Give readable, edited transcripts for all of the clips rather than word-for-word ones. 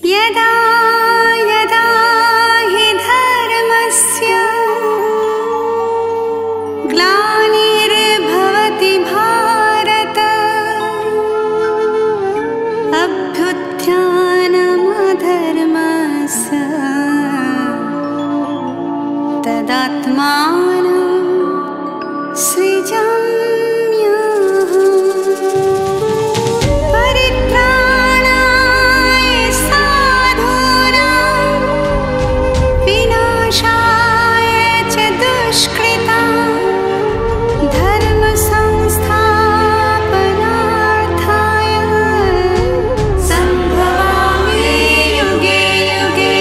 यदा यदा हि धर्मस्य ग्लानिर्भवति भारत अभ्युत्थानमधर्मस्य तदात्मानं सृजाम्यहम्। परित्राणाय साधूनां विनाशाय च दुष्कृतां धर्म संस्थापनार्थाय सम्भवामि युगे युगे।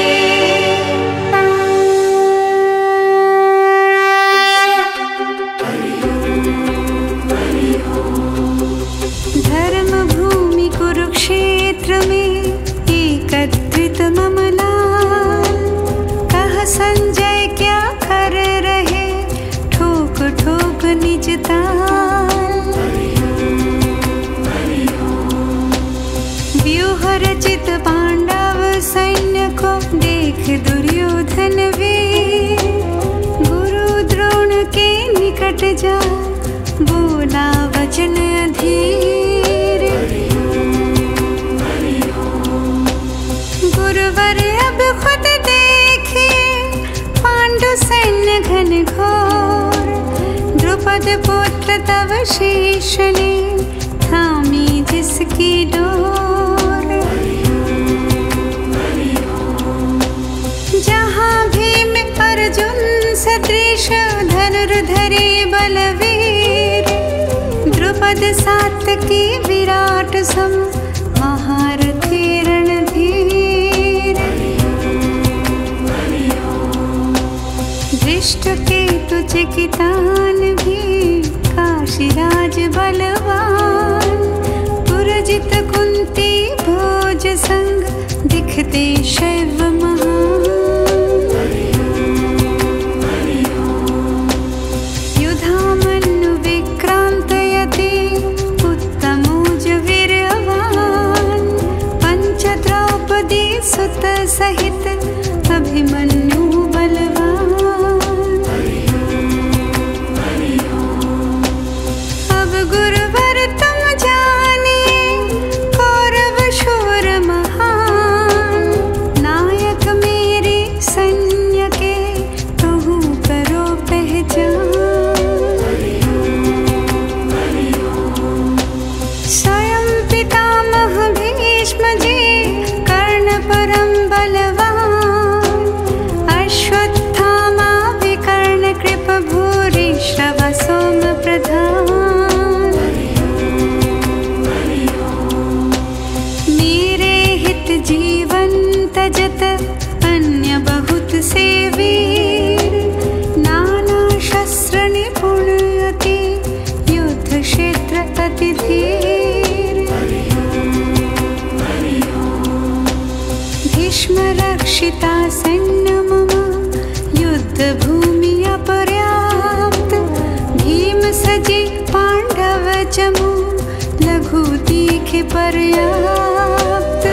धर्म भूमि कुरुक्षेत्र में एकत्रित ममलाल, कह संजय क्या कर रहे ठोक ठोक निज ताल। व्यूह रचित पांडव सैन्य को देख दुर्योधन वीर, गुरु द्रोण के निकट जा बोला वचन अधीर। गुरुवर अब खुद देखिए पांडु सैन्य घन घोर, द्रुपद पुत्र तव शीश ने थामी जिसकी डोर। जहाँ भीम अर्जुन सदृश धनुर्धरे बलवीर, द्रुपद सात्विकी विराट सम महारथी रणधीर। धृष्टकेतु चिकितान भी काशीराज बलवान, पुरजित कुंती भोज संग दिखते शैव महान। युधामन्यु विक्रांत यति उत्तमोज वीर्यवान, पंच द्रौपदी सुत सहित अभिमन्यु बलवान। अब गुरुवर तुम जानिए कौरव शूर महान, नायक मेरे सैन्य के कहूँ करो पहचान। स्वयं पितामह भीष्म जी कर्ण परम बलवान, अश्वत्थामा विकर्ण कृप भूरिश्रव सोम प्रधान। मेरे हित जीवन तजत अन्य बहुत से वीर, नाना शस्त्र निपुण अति युद्ध क्षेत्र अति धीर। भीष्म रक्षिता सैन्य मम युद्ध भूमि अपर्याप्त, भीम सजी पांडव चमू लघु तीखे पर्याप्त।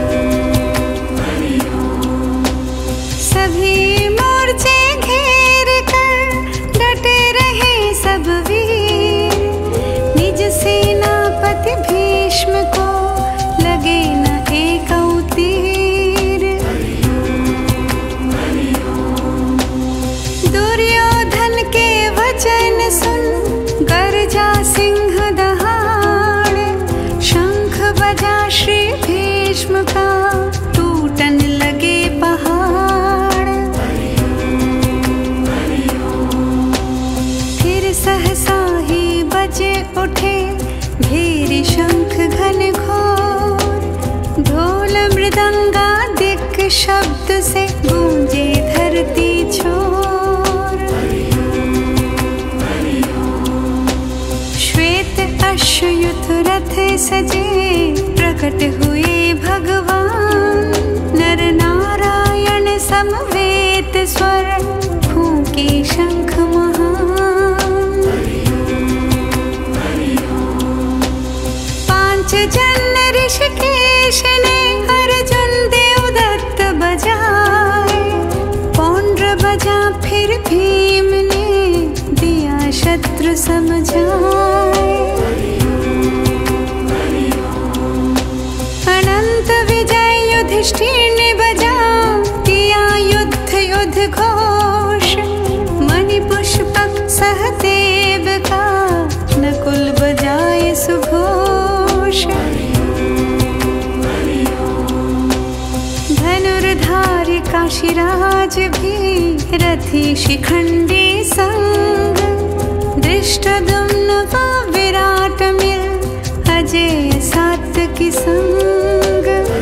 सभी मोर्चे घेर कर डटे रहे सब वीर, निज सेनापति भीष्म को लगे न एकौ तीर। दुर्योधन के वचन सुन गर्जा सिंह दहाड़, शंख बजा श्री भीष्म का टूटन लगे पहाड़। फिर सहसा ही बजे उठे भीरी शंख घन घोर, ढोल मृदंगा दिक शब्द से गूंजे धरती छोर। श्वेत अश्वयुत रथ सजे प्रकट हुए भगवान, नर नारायण समवेत स्वर फूंके शंख महान। पांच जन ऋषिकेश ने अर्जुन देव शत्रु समझाए। अनंत विजय युधिष्ठिर ने बजा, किया युद्ध युद्ध घोष। मणि पुष्पक सहदेव का, नकुल बजाए सुघोष। धनुर्धारी काशीराज भी, रथी शिखंडी संग। धृष्टद्युम्न व विराट मिल, अजेय सात्यकी संग।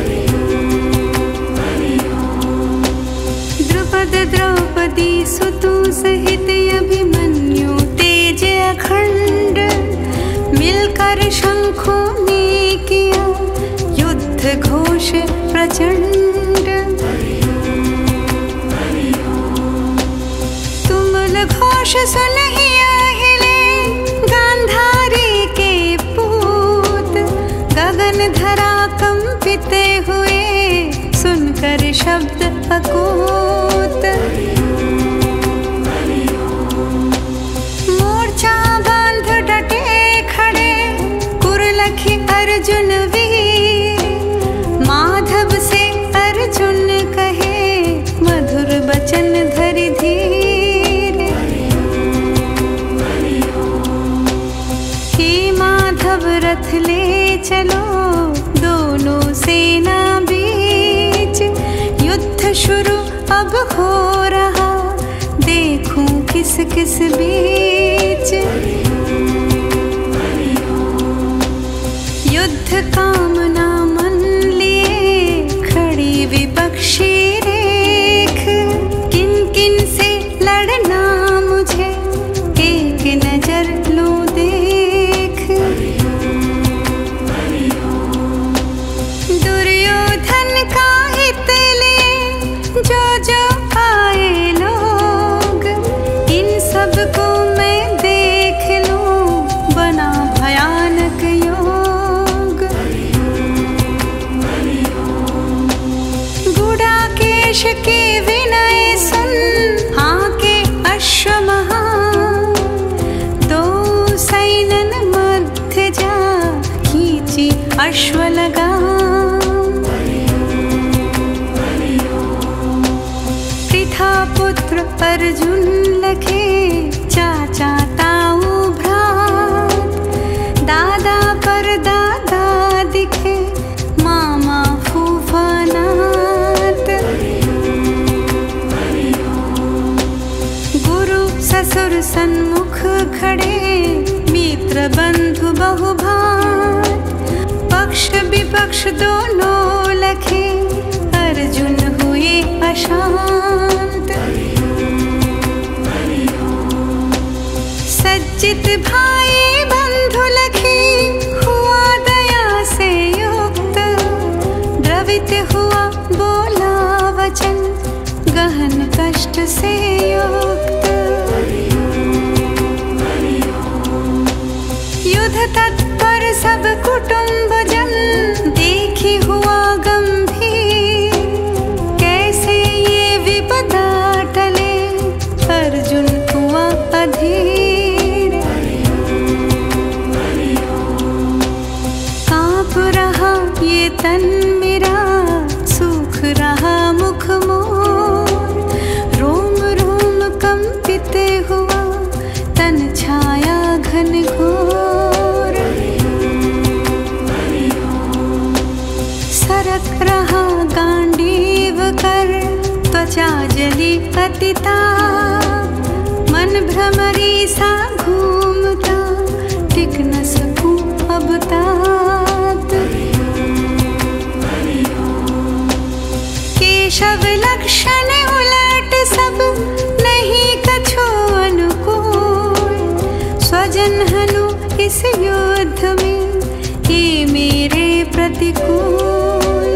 द्रुपद द्रौपदी सुतु सहित, अभिमन्यु तेज अखंड। मिलकर शंखों ने किया, युद्ध घोष प्रचंड। तुमुल घोष सुनहि अहिले, गांधारी के पूत। गगन धरा कंपित हुए, सुनकर शब्द अकूत। मोर्चा बांध डटे खड़े, कुरलखि अर्जुन वीर। माधव से अर्जुन कहे, मधुर बचन धरि धीर। हे माधव रथ ले चलो, दोनों सेना बीच। युद्ध शुरू अब हो रहा, देखूं किस किस बीच। युद्ध कामना मन लिए, खड़ी विपक्षी रेख। किन किन से लड़ना मुझे, एक नजर लो देख। दुर्योधन का हित लिए, जो जो आए लोग। इन सबको मैं देख लूं, बना भयानक योग। गुडाकेश के विनय सुन, हाके अश्वमहान। दो सैनन मध्य जा, खींची अश्वलगाम। पृथा पुत्र अर्जुन लखे, चाचा ताऊ भ्रात। दादा पर दादा दिखे, मामा फूफा नात। गुरु ससुर सन्मुख खड़े, मित्र बंधु बहुभात। पक्ष विपक्ष दोनों लखे, अर्जुन हुए अशांत। सज्जित भाई बंधु लखे, हुआ दया से युक्त। द्रवित हुआ बोला वचन, गहन कष्ट से युक्त। युद्ध तत्पर सब कुटुंब जन, देखी हुआ गंभीर। कैसे ये विपदा टले, अर्जुन हुआ अधीर। कांप रहा ये तन मेरा, सूख रहा मुख मोर। रोम रोम कंपित हुआ, तन छाया घन घोर। सरक रहा गांडीव कर, त्वचा जली अतिताप। मन भ्रमरी सा घूमता, टिक न सकूं अब तात। केशव लक्षण उलट सब, नहीं कछु अनुकूल। स्वजन हनु इस युद्ध में, ये मेरे प्रतिकूल।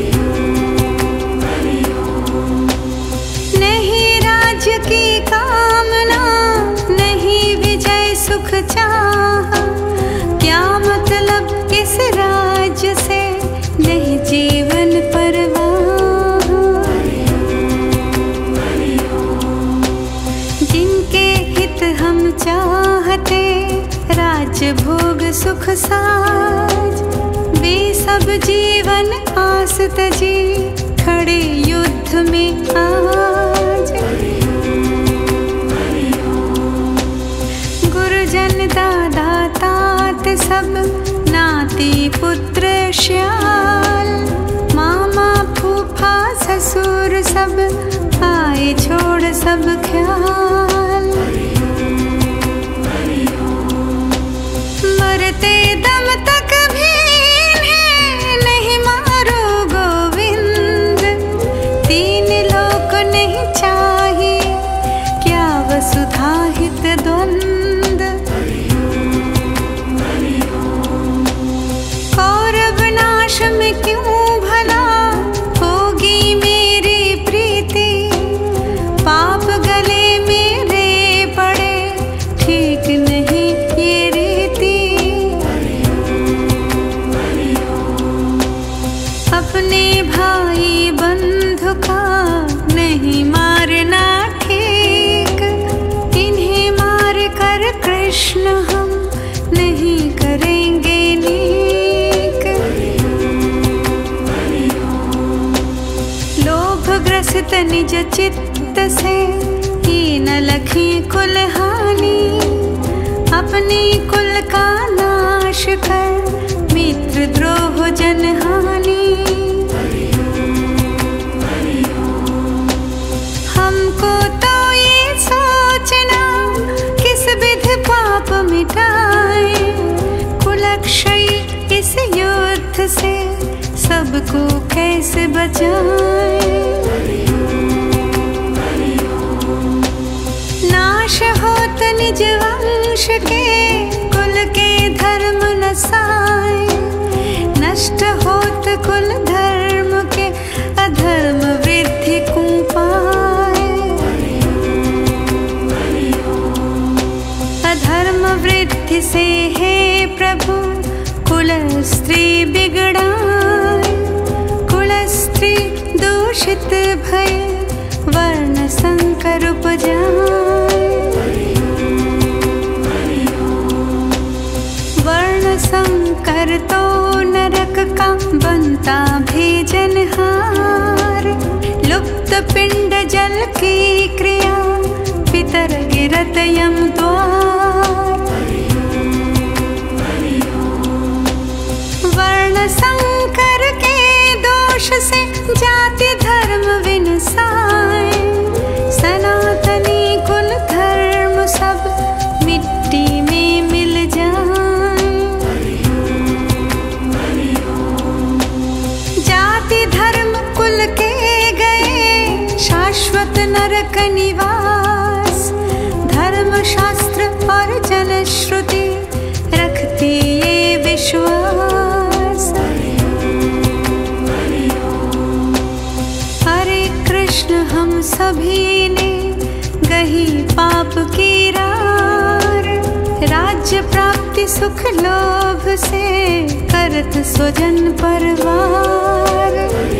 नहीं राज्य की कामना, नहीं विजय सुख चाहा। क्या मतलब इस राज्य से, नहीं जीवन परवाह। जिनके हित हम चाह सुख साज। वे सब जीवन आस तजी खड़े युद्ध में आज। गुरुजन दादा तात सब नाती पुत्र श्याल। मामा फूफा ससुर सब आए छोड़ सब ख्याल। मरते दम तक भी इन्हें नहीं मारो गोविंद। तीन लोक नहीं चाहिए क्या वसुधा हित द्वंद। कौरव नाश में क्यों भला होगी मेरी प्रीति। पाप गले मेरे पड़े ठीक नहीं ये रीति। अपने भाई बंधु का नहीं मारना ठीक। इन्हें मार कर कृष्ण हम नहीं करेंगे नीक। लोभग्रसित निज चित्त से ही न लखी कुल हानि। अपने कुल का नाश कर मित्र द्रोह जन हानि। हमको तो ये सोचना किस विध पाप मिटाए। कुलक्षय इस युद्ध से सबको कैसे बचाए। नाश होत निज वंश के कुल के धर्म नसाए। नष्ट होत कुल धर्म के अधर्म वृद्धि कुपाए। अधर्म वृद्धि से हे प्रभु कुल स्त्री बिगड़ाए। कुल स्त्री दूषित भय वर्ण संकर उपजाए। वर्ण संकर तो नरक का बनता भेजनहार। लुप्त पिंड जल की क्रिया पितर गिरत यम द्वार। वर्ण संकर के दोष से जाति धर्म विनसाए। सनातनी कुल धर्म सब मिट्टी में मिल जाए। जाति धर्म कुल के गए शाश्वत नरक निवास। धर्म शास्त्र और जन श्रुति रखती ये विश्वास। हरे कृष्ण हम सभी ने गही पाप की रार। राज्य प्राप्ति सुख लोभ से करत स्वजन परवार।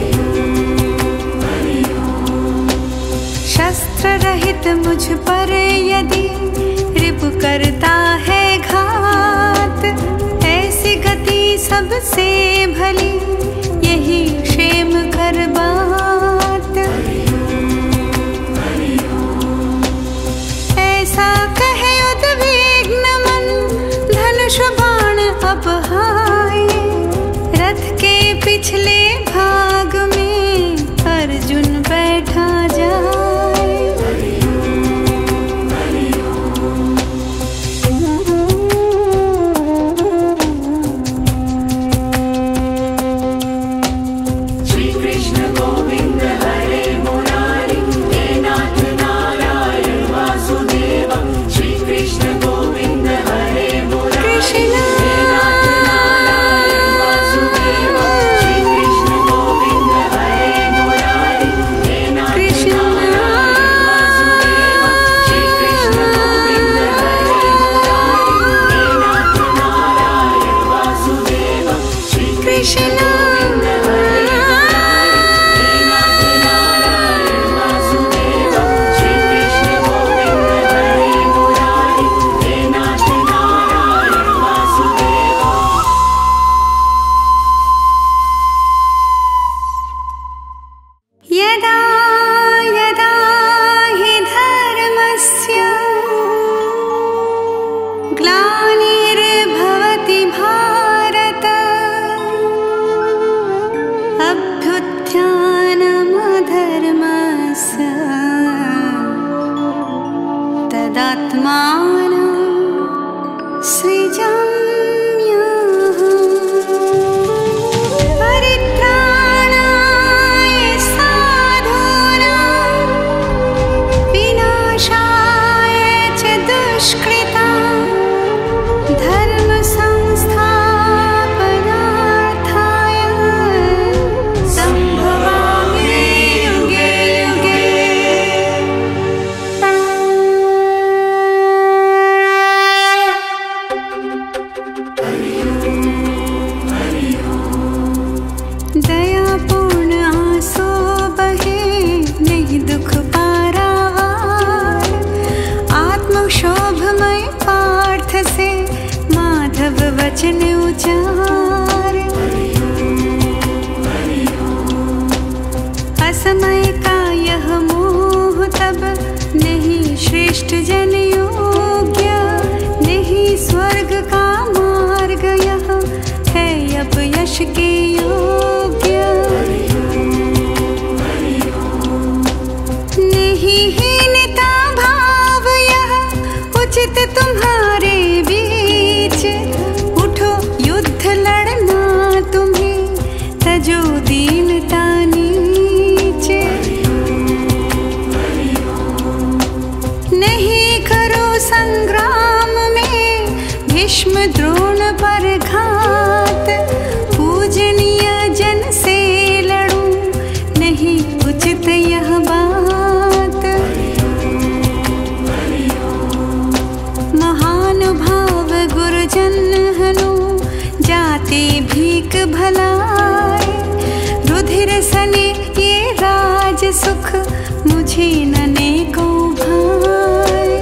शस्त्र रहित मुझ पर यदि रिपु करता है घात। ऐसी गति सबसे भली यही क्षेम कर बात। ऐसा कहे उद्विग्न मन धनुष बाण अपहाय। रथ के पिछले भाग में अर्जुन बैठा जाए। वचन उचार। असमय का यह मोह तब नहीं श्रेष्ठ जन योग्य, नहीं स्वर्ग का मार्ग यह है अब यश के योग्य। नहीं हीनता भाव यह उचित तुम्हारे बीच, उठो युद्ध लड़ना तुम्हें तजो दीनता नीच। नहीं करो संग्राम में भीष्म द्रोण पर घात, पूजनीय जन से लड़ूं नहीं उचित यह बात। महानुभाव गुरुजन हनु जाते भीख भलाए, रुधिर सने ये राज सुख मुझे नने को भाए।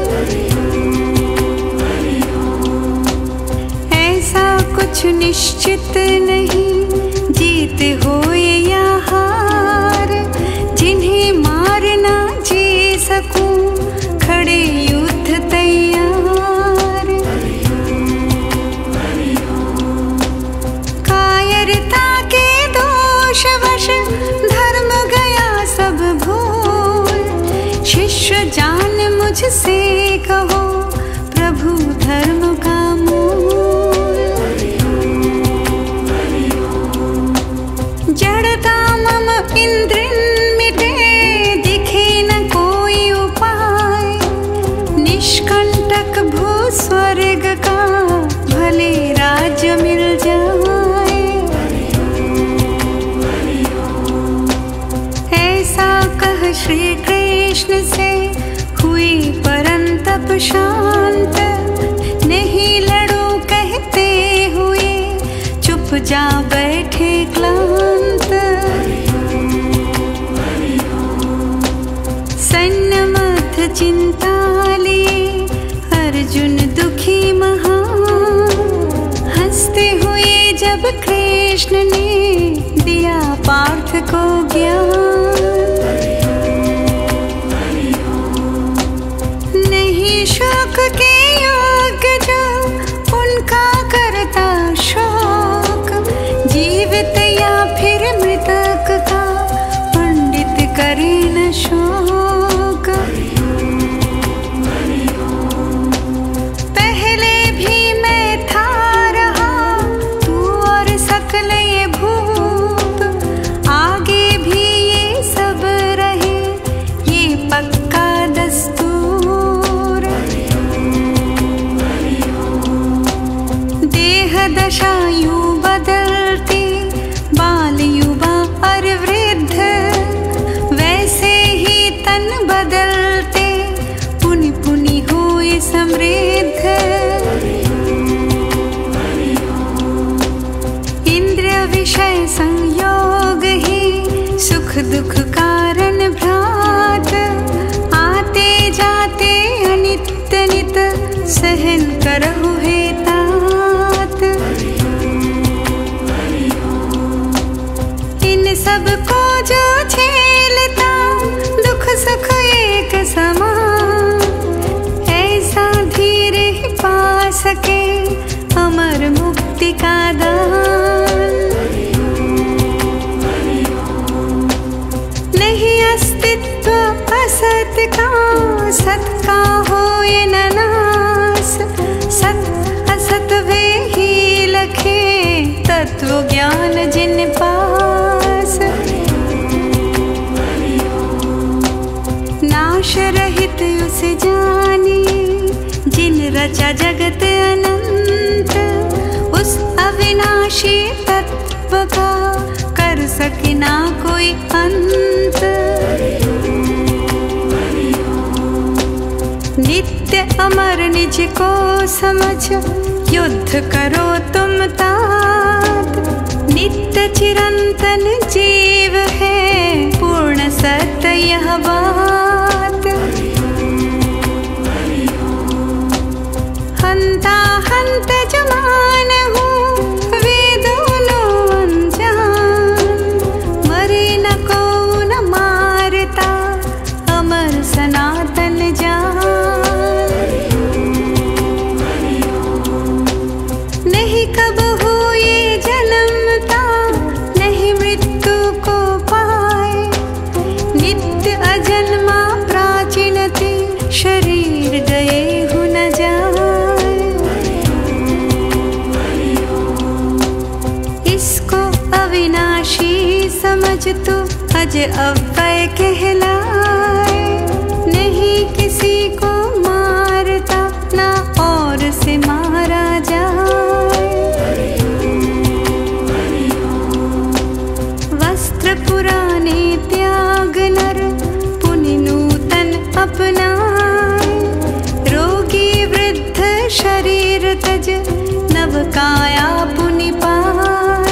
ऐसा कुछ निश्चित नहीं जीत होए या हार, जिन्हें मार ना जी सकूं खड़े युद्ध तैयार। कायरता के दोषवश धर्म गया सब भूल, शिष्य जान मुझसे कहो प्रभु धर्म का मूल। जड़ता मम इंद्रिन मिटे दिखे न कोई उपाय, निष्कंटक भू स्वर्ग का भले राज्य मिल जाए। ऐसा कह श्री कृष्ण से हुई परंतप शांत, नहीं लड़ो कहते हुए चुप जा बैठे क्लांत। सन्नमथ चिंता लिए अर्जुन दुखी महान, हंसते हुए जब कृष्ण ने दिया पार्थ को ज्ञान। नहीं शोक के योग्य जो उनका करता शोक, जीवित या फिर मृतक का पंडित करे न शोक। पहले भी मैं था रहा तू और सकल ये भूत, आगे भी ये सब रहे ये पक्का दस्तूर। देह दशा यूं बदलती बाल युवा और वृद्ध, वैसे ही तन बदलते पुनि पुनि हुए समृद्ध। इंद्रिय विषय संयोग ही सुख दुख कारण भ्रात, आते जाते अनित्य नित सहन करहु हे तात। इन सब को जो झेलता दुख सुख एक समान, ऐसा धीर ही पा सके अमर मुक्ति का दान। नहीं अस्तित्व असत का, सत का होए न नाश, सत असत वे ही लखे तत्व ज्ञान जिन पास। नाश रहित उस जानिए जिन रचा जगत अनंत, उस अविनाशी तत्व का कर सके ना कोई अंत। नित्य अमर निज को समझ युद्ध करो तुम तात, नित्य चिरंतन जीव है पूर्ण सत्य यह बात। हंता हंत जमान हूँ अज अव्यय कहलाए। नहीं किसी को मारता ना और से मारा जाए। वस्त्र पुराने त्याग नर पुनि नूतन अपनाए। रोगी वृद्ध शरीर तज नव काया पुनि पाए।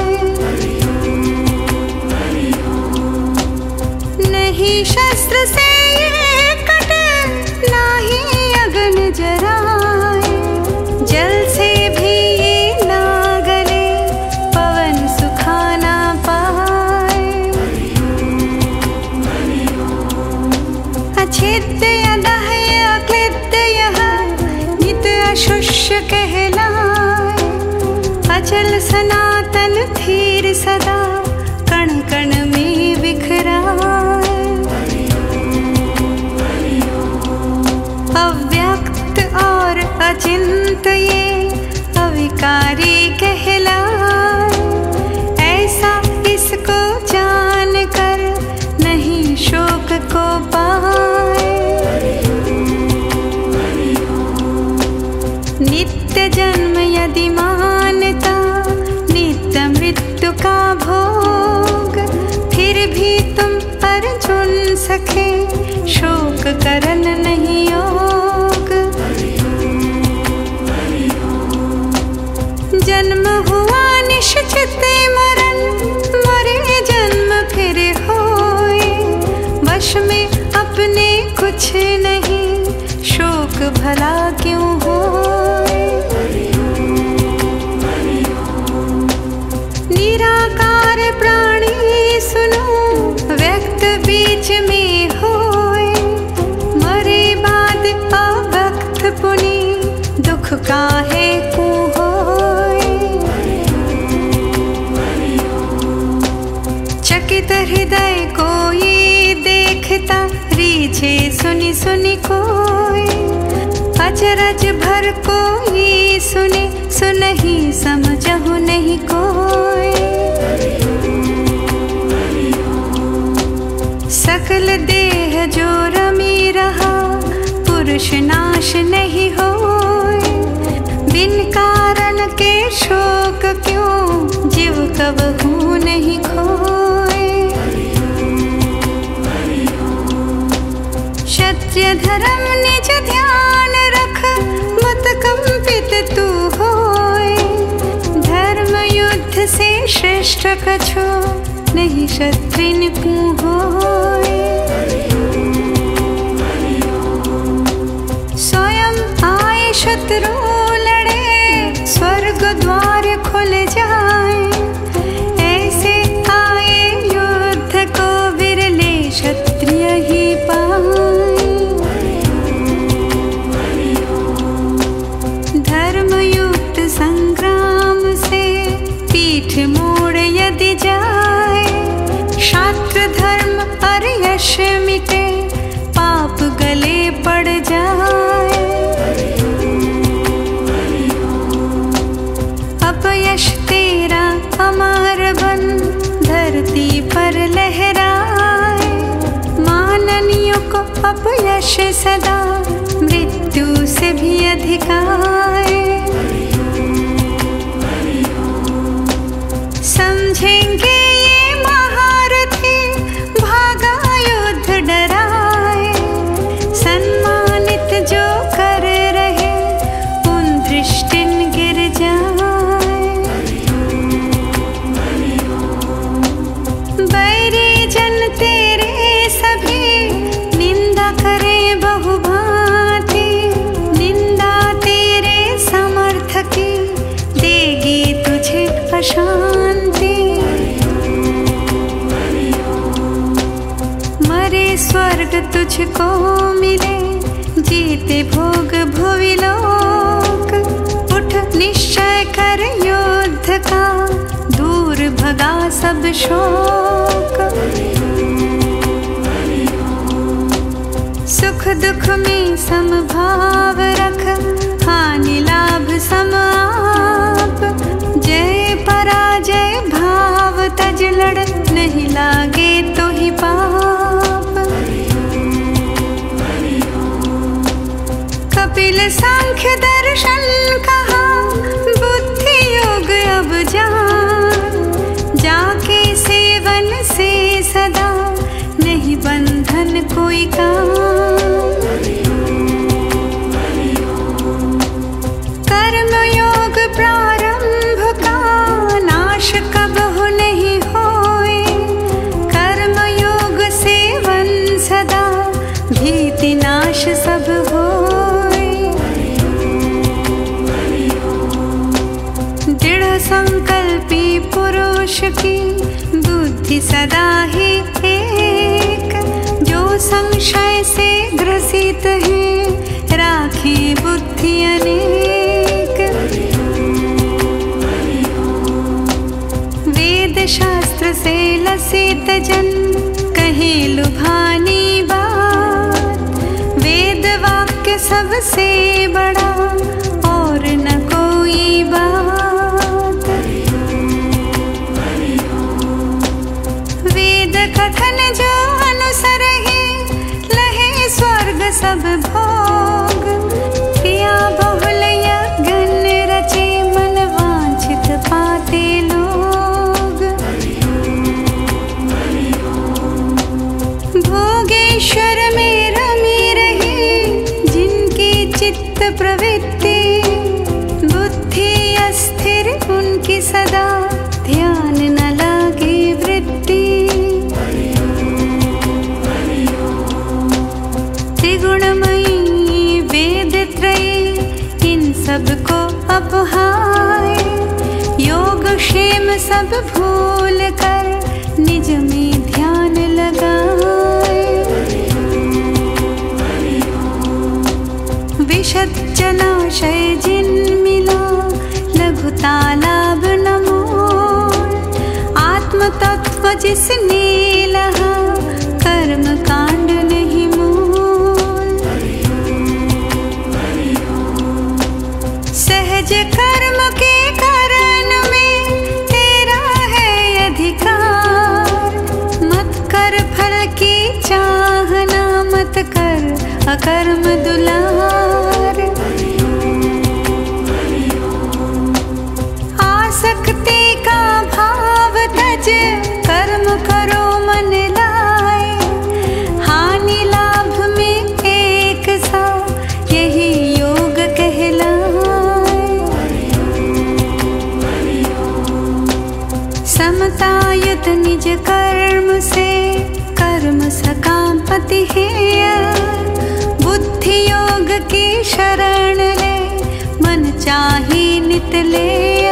नहीं शस्त्र से ये कटे नाही अग्नि जराए। जल से भी ये ना गले पवन सुखाना पाए। अछेद्य अदह्य अक्लिद्य यह नित अशुष्य कहलाए। अचल सनातन धीर सदा कण कण में बिखराए। अव्यक्त और अचिंत ये अविकारी कहलाए। ऐसा इसको जान कर नहीं शोक को पाए। नित्य जन्म यदि मानता नित्य मृत्यु का भोग। फिर भी तुम अर्जुन सखे शोक करन नहीं योग। जन्म हुआ निश्चित मरण मरे जन्म फिर होए। वश में अपने कुछ नहीं शोक भला क्यों होए। निराकार प्राणी सुनो व्यक्त बीच में होए। मरे बाद अभक्त पुनि दुख काहे को होए। चकित हृदय को ये देखता रीझे सुनि सुनि कोय। अचरज भर को ये सुने सुनहि समझहु नहीं कोय। सकल देह जो रमी रहा पुरुष नाश नहीं होए। बिन कारण के शोक क्यों जीव कबहू नहीं खोए। क्षत्रिय धर्म निज ध्यान रख मत कंपित तू होए। धर्म युद्ध से श्रेष्ठ कछो नहीं क्षत्रिय को होए। स्वयं आए शत्रु लड़े स्वर्ग द्वार खुल जाए। ऐसे आए युद्ध को विरले क्षत्रिय ही पाए। धर्मयुक्त संग्राम से पीठ मोड़ यदि जाए। शास्त्र धर्म पर यश मिटे पाप गले पड़ जाए। अपयश तेरा अमर बन धरती पर लहराए। माननियों को अपयश सदा मृत्यु से भी अधिक आए। समझेंगे ये महारथी भागा युद्ध डराए। सम्मानित जो कर रहे उन दृष्टिन गिर जाए। बैरी जन तेरे सभी निंदा करें बहुभांति। निंदा तेरे समर्थ की देगी तुझे अशांति। मरे स्वर्ग तुझको मिले जीते भोग भुवि लोक। उठ निश्चय कर युद्ध का दूर भगा सब शोक। सुख दुख में समभाव रख हानि लाभ सम आप। जय पराजय भाव तज लड़, नहीं लागे तो ही पाप। कपिल सांख्य दर्शन कहा, बुद्धि योग अब जान। जाके सेवन से सदा, नहीं बंधन कोई काम। कर्म योग प्रारंभ का, नाश कबहु नहीं होए। कर्म योग सेवन सदा, भीति नाश सब होए। दृढ़ संकल्पी पुरुष की, बुद्धि सदा ही एक। जो संशय से ग्रसित है, राखे बुद्धि अनेक। वेद शास्त्र से लसित जन, कहे लुभानी बात। वेद वाक्य सबसे बड़ा, और न कोई बात। वेद कथन जो अनुसरहि, लहे स्वर्ग सब भोग। क्रिया बहुल यज्ञ रचे, मन वांछित पाते लोग। भोगेश्वर में रमी रही, जिनकी चित्त प्रवृत्ति। बुद्धि अस्थिर उनकी सदा, ध्यान न लागे वृत्ति। त्रिगुणमयी वेद त्रयी, इन सबको अपहाय। योग क्षेम सब भूल कर, निज में ध्यान लगाए। विशद जलाशय जिन मिला, लघुता लाभ न मोल। आत्म तत्व जिसने लहा, कर्म कांड नहीं मोल। सहज कर्म के कारण में, तेरा है अधिकार। मत कर फल की चाहना, मत कर अकर्म दुलार। आसक्ति का भाव तज, कर्म करो मन लाए। हानि लाभ में एक सा, यही योग कहलाए। समतायुत निज कर्म से, कर्म सकाम पति हेय। बुद्धि योग की शरण ले, मन चाही नित लेय।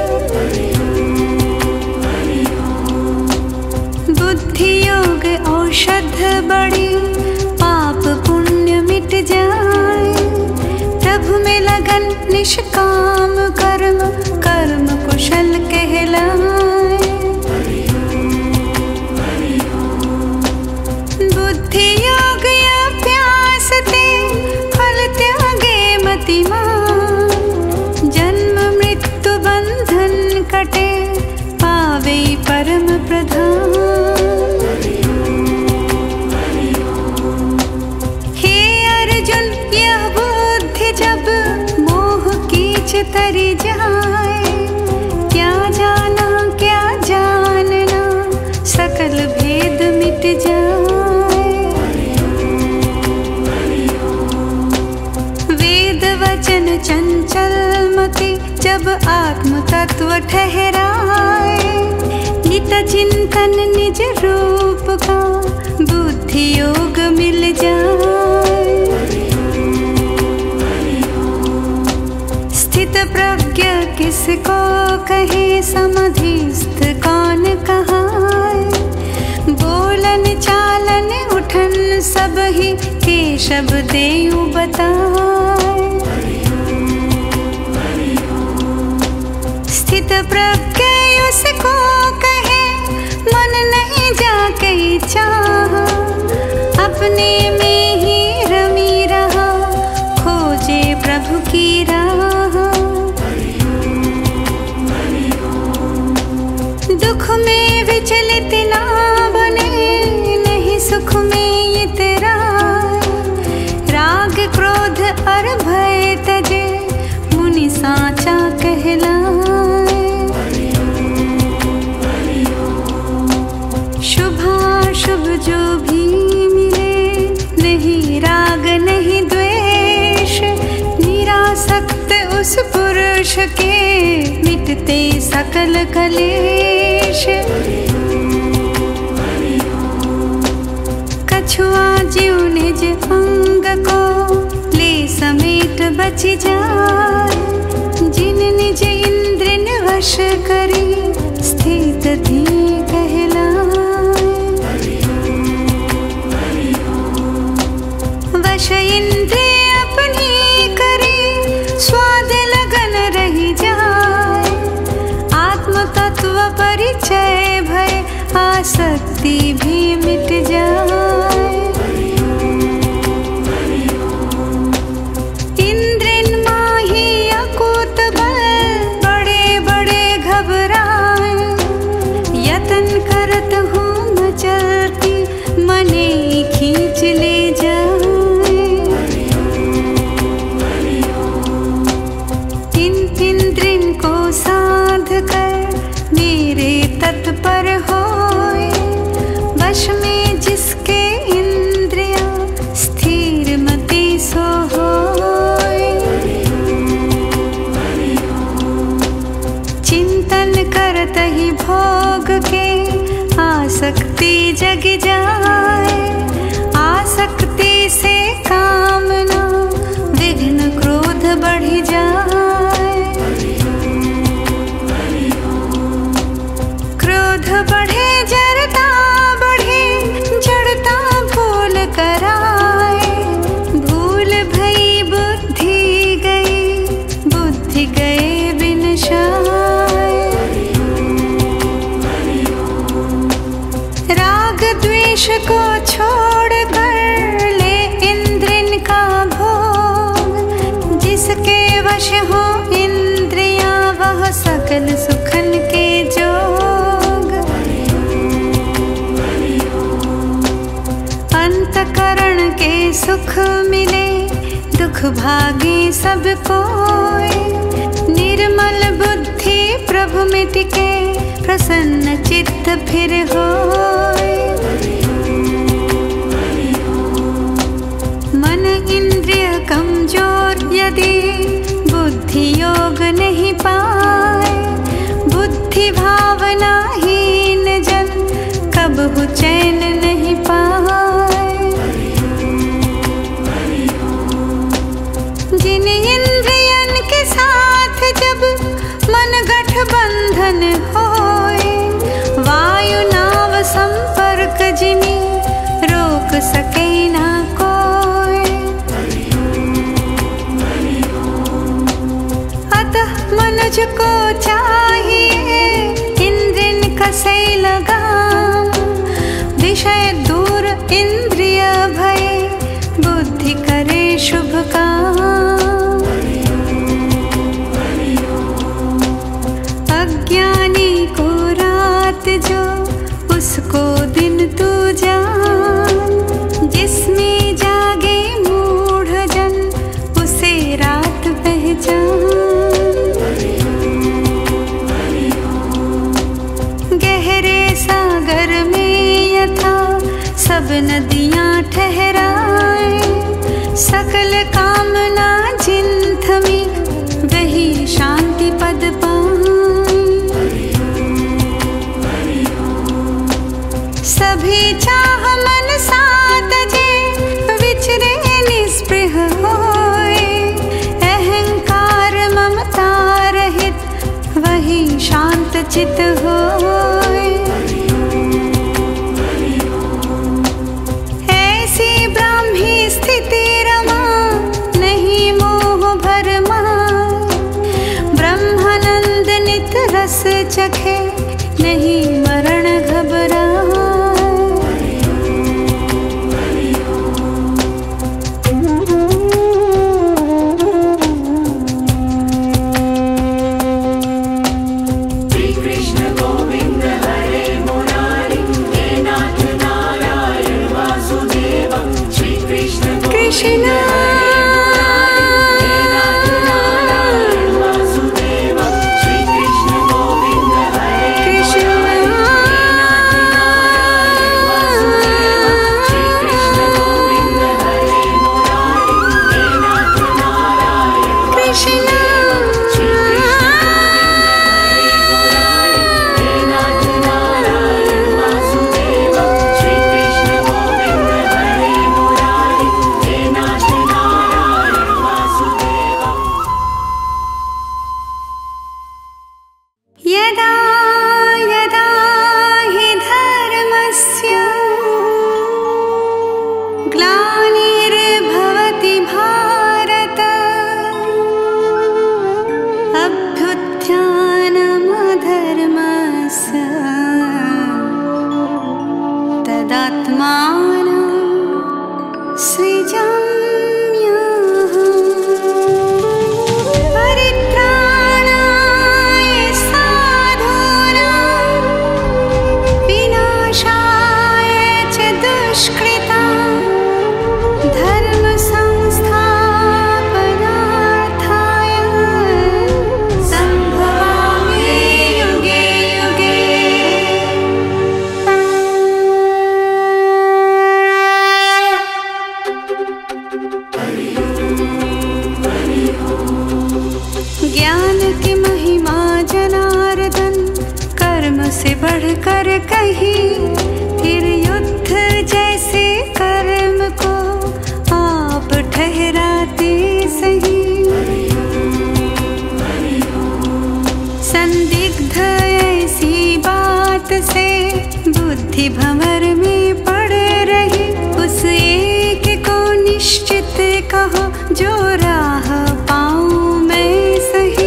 बुद्धि योग औषध बड़ी, पाप पुण्य मिट जाए। प्रभु में लगन निष्काम कर्म, कर्म कुशल कहलाए। बुद्धि योग अभ्यास ते, फल त्यागे मतिमान। जन्म मृत्यु बंधन कटे, पावे परम प्रधान। हे अर्जुन यह बुद्धि जब, मोह कीच तरि जाए। क्या जाना क्या जानना, सकल भेद मिट जाए। वेद वचन चंचल मति, जब आत्म तत्व ठहराए। नित चिंतन निज रूप का, बुद्धि योग मिल जाए। स्थित प्रज्ञ किसको कहे, समाधिस्थ कौन कहाए। बोलन चालन उठन सब ही, केशव देऊ बताए। स्थित प्रज्ञ उसको कहे, मन नहीं जाके चाहा। अपने में ही रमी रहा, खोजे प्रभु की राह। दुख में विचलित ना बने, नहीं सुख में ये तेरा। राग क्रोध और भय तजे, मुनि साचा कहलाए। शुभाशुभ जो भी मिले, नहीं राग नहीं द्वेष। निरासक्त उस पुरुष के, मिटते सकल कलेश। कछुआ जीव निज अंग को, ले समेट बच जाए। जिन निज इंद्रिन वश करी, स्थित थी कहलाए। वश इंद्रिय अपनी करी, स्वाद लगन रही जाए। आत्म तत्व परिचय भय, आसक्ति भी मिट जाए। इंद्रिन माही अकूत बल, बड़े बड़े घबराए। यतन करत हूँ मचलती, मने खींच ले जाए। इंद्रिन को साध कर, मेरे तत्पर होए। वश में जिसके इंद्रिया, स्थिर मति सो होए। चिंतन करत ही भोग के, आसक्ति जग जाए। आसक्ति से कामना, विघ्न क्रोध बढ़ जाए। क्रोध बढ़े जड़ता बढ़े, जड़ता भूल कराए। भूल भई बुद्धि गई, बुद्धि गए विनाशाय। राग द्वेष को छोड़ कर, ले इंद्रिन का भोग। जिसके वश हो इंद्रियां, वह सकल सुखन के जोग। अंतकरण के सुख मिले, दुख भागे सब कोय। निर्मल बुद्धि प्रभु मिट के, प्रसन्न चित्त फिर होय। मन इंद्रिय कमजोर यदि, बुद्धि योग नहीं पाए। बुद्धि भावना हीन जन, कबहु चैन नहीं पाए। जिन इंद्रियन के साथ जब, मन गठबंधन होए। वायु नाव संपर्क जिमी, रोक सके ना कोई। अतः मनुज को चाहिए, इंद्रियन कसे लगाम। विषय दूर इंद्रिय भय, बुद्धि करे शुभ काम। अज्ञानी को रात जो, उसको दिन तू जान। जिसमें जागे मूढ़ जन, उसे रात पहचान। गहरे सागर में यथा, सब नदियां ठहराए। सकल कामना जिन थमी, वही शांति पद पाए। सभी चाह मन सात जे, विचरे निस्पृह होए। अहंकार ममता रहित, वही शांत चित होए। ऐसी ब्राह्मी स्थिति रमा, नहीं मोह भरमा। ब्रह्मानंद नित रस चखे, नहीं मरण घबरा। Krishna Govinda Hare Murari. Krishna बढ़कर कहीं फिर युद्ध जैसे कर्म को आप ठहराते सही। संदिग्ध ऐसी बात से बुद्धि भंवर में पड़ रही, उस एक को निश्चित कहो जो राह पाऊं मैं सही।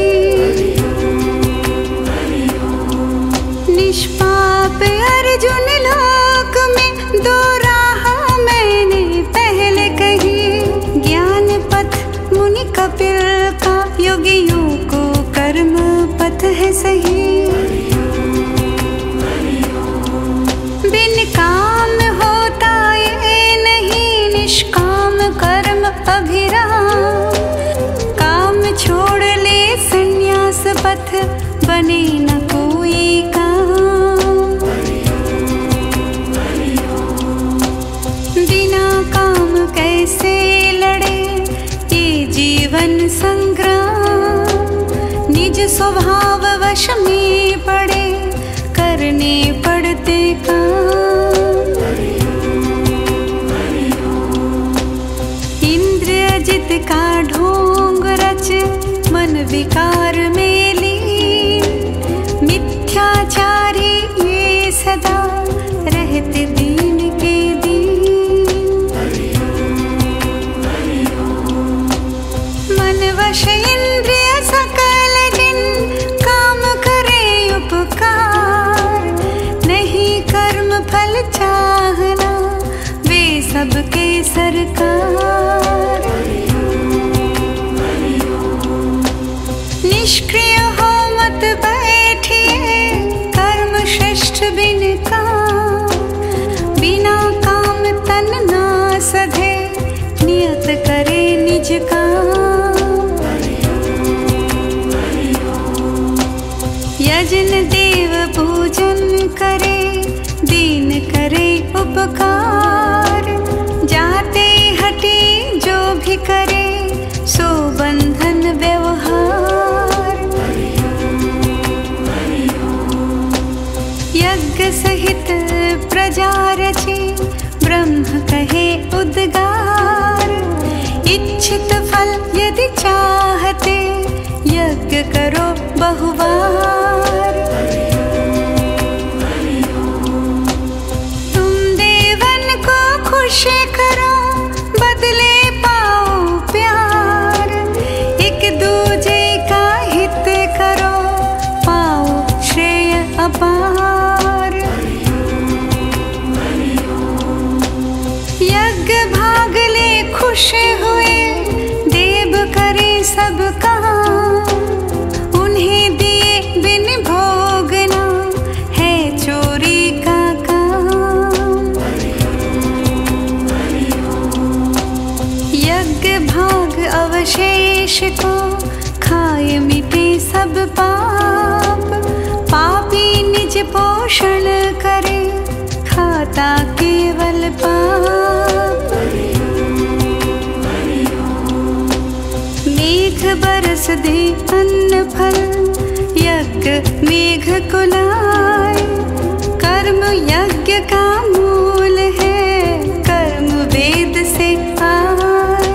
निष्पाप अर्जुन लोक में दो राह मैंने पहले कही, ज्ञान पथ मुनि कपिल का, योगियों को कर्म पथ है सही। बिन काम होता ये नहीं, निष्काम कर्म अभिराम। काम छोड़ ले संन्यास पथ, बने न कोई काम। बिना काम कैसे लड़े ये जीवन संग्राम, निज स्वभाव वश में पड़े करने पड़ते काम। इंद्रिय जित का ढोंग रच मन विकार में लीन, मिथ्याचारी ये सदा रहते दीन के दीन। मन वश इंद्रिय सकल जिन, काम करे उपकार। नहीं कर्म फल चाहना वे सबके सरकार। निष्क्रिय हो मत बैठिए, कर्म श्रेष्ठ बिन काम। बिना काम तन ना सधे, नियत करे निज काम। यजन देव पूजन करे, दीन करे उपकार। जाते हटे जो भी करे, सो बंधन व्यवहार। यज्ञ सहित प्रजा रचे, ब्रह्म कहे उद्गार। इच्छित फल यदि चाहते, यज्ञ करो बहुबार। तुम देवन को खुश करो, बदले पाओ प्यार। एक दूजे का हित करो, पाओ श्रेय अपार। यज्ञ भाग ले खुश हुए, देव करे सब काम। उन्हें दिए बिन भोगना, है चोरी का काम। शेष को खाए मिटे सब पाप। पापी निज पोषण करे खाता केवल पाप। मेघ बरस दे अन्न फल यज्ञ मेघ कुलाए। कर्म यज्ञ का मूल है कर्म वेद से आए।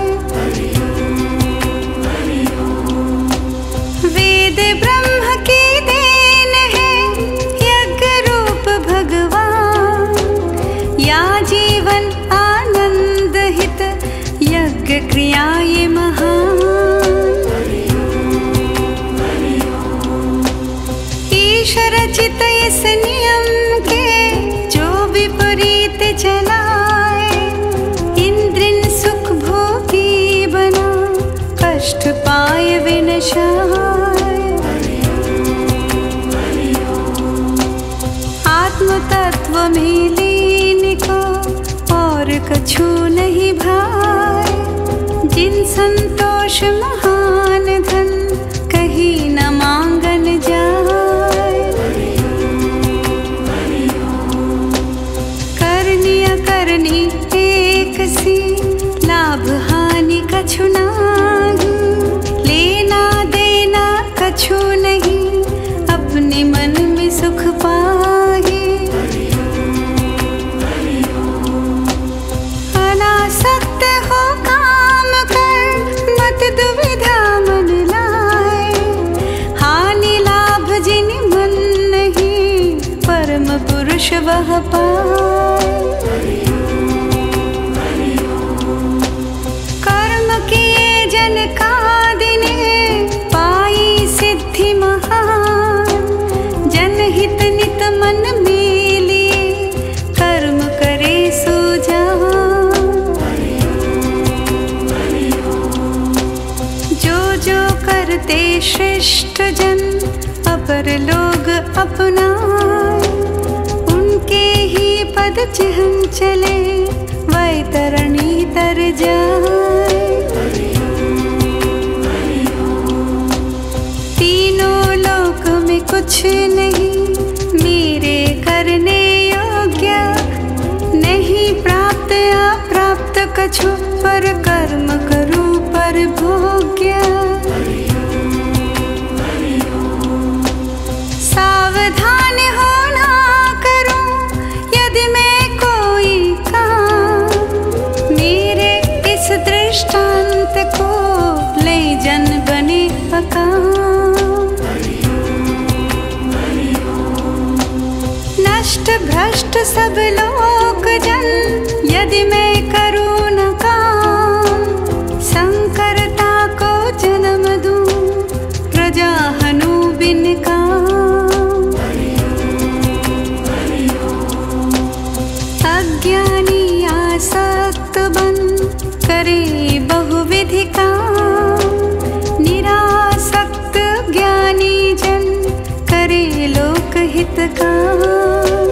वेद ब्रह्म की देन है यज्ञ रूप भगवान। या जीवन आनंद हित यज्ञ क्रिया ये महान। ईश्वर रचित इस नियम के जो विपरीत चलाए। इंद्रिन सुख भोगी बना कष्ट पाए विनशाय। आत्म तत्व में लीन को और कछु नहीं भाए। जिन संतोष महान धन कहीं न मांगन जाए। करनी अकरनी एक सी लाभ हानि कछु नाही। लेना देना कछु नहीं अपने मन में सुख पाए। अनासक्त हो काम कर मत दुविधा मन लाए। हानि लाभ जिन मन नहीं परम पुरुष वह पाए। कर्म किए जन का दिने पाई सिद्धि महान। जनहित नित मन में लिए कर्म करे सो जान। जो करते श्रेष्ठ जन अपर लोग अपनाए। उनके ही पद चिह्न चले वैतरणी तर जाए। तीनों लोक में कुछ नहीं मेरे करने योग्य। नहीं प्राप्त अप्राप्त कछु पर कर्म करूं पर भोग्य। सावधान होना करूं यदि मैं कोई काम। मेरे इस दृष्टांत को ले जन बने अकाम। नष्ट भ्रष्ट सब लोक जन यदि मैं करूं न काम। संकरता को जन्म दूं प्रजा हनु बिन काम। अज्ञानी आसक्त बन करे बहुविधि काम। निरासक्त ज्ञानी जन करे लोकहित काम।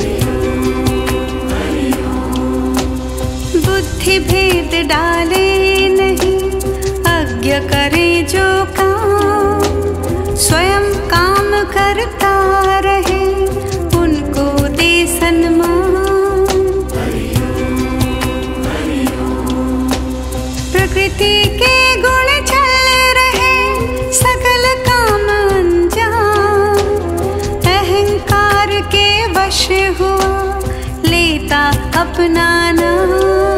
बुद्धि भेद डाले नहीं अज्ञ करे जो काम। स्वयं काम करता रहे उनको दे सम्मान। प्रकृति के गुण चल रहे सकल काम अनजान। अहंकार के वश हुआ लेता अपना नाम।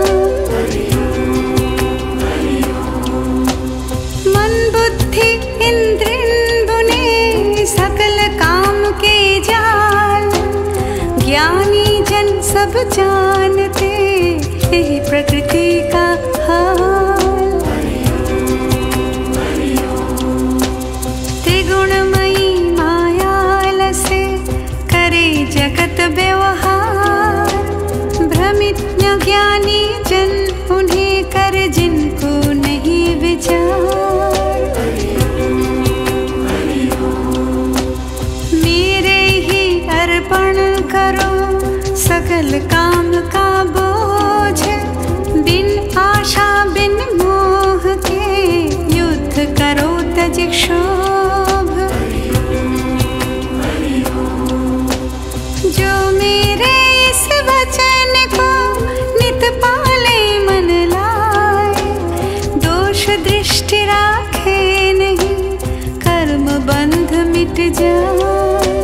मन बुद्धि इंद्रिन बुने सकल काम के जाल। ज्ञानी जन सब जानते यही प्रकृति का हाल। त्रिगुणमयी मायाल से करे जगत व्यवहार। भ्रमित ज्ञानी जन उन्हें कर जिनको नहीं विचार। मेरे ही अर्पण करो सकल काम का जाए।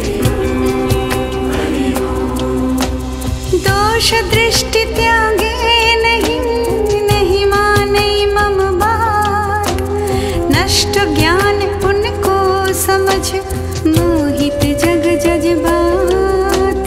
दोष दृष्टि त्यागे नहीं माने मम बात, नष्ट ज्ञान उनको समझ मोहित जग जज्बात।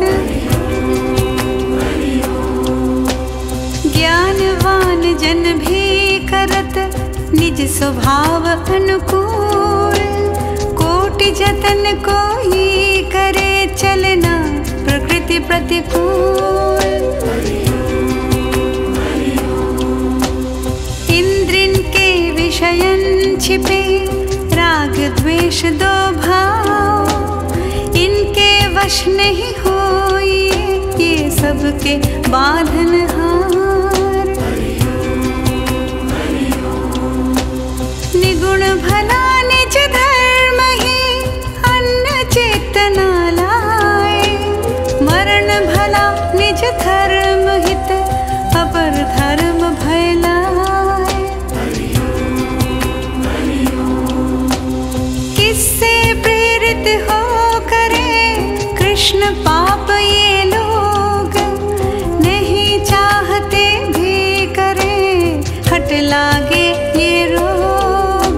ज्ञानवान जन भी करत निज स्वभाव अनुकूल, कोटि जतन को ही करे चलना प्रकृति प्रतिकूल। इंद्रिन के विषयन छिपे राग द्वेष दो भाव, इनके वश नहीं होई ये सबके बांधन हार। निगुण भला निज धर्म ही अन्न चेतना लाए, मरण भला निज धर्म हित अपर धर्म भय लाए। किससे प्रेरित हो करे कृष्ण पाप ये लोग, नहीं चाहते भी करे हट लागे ये रोग।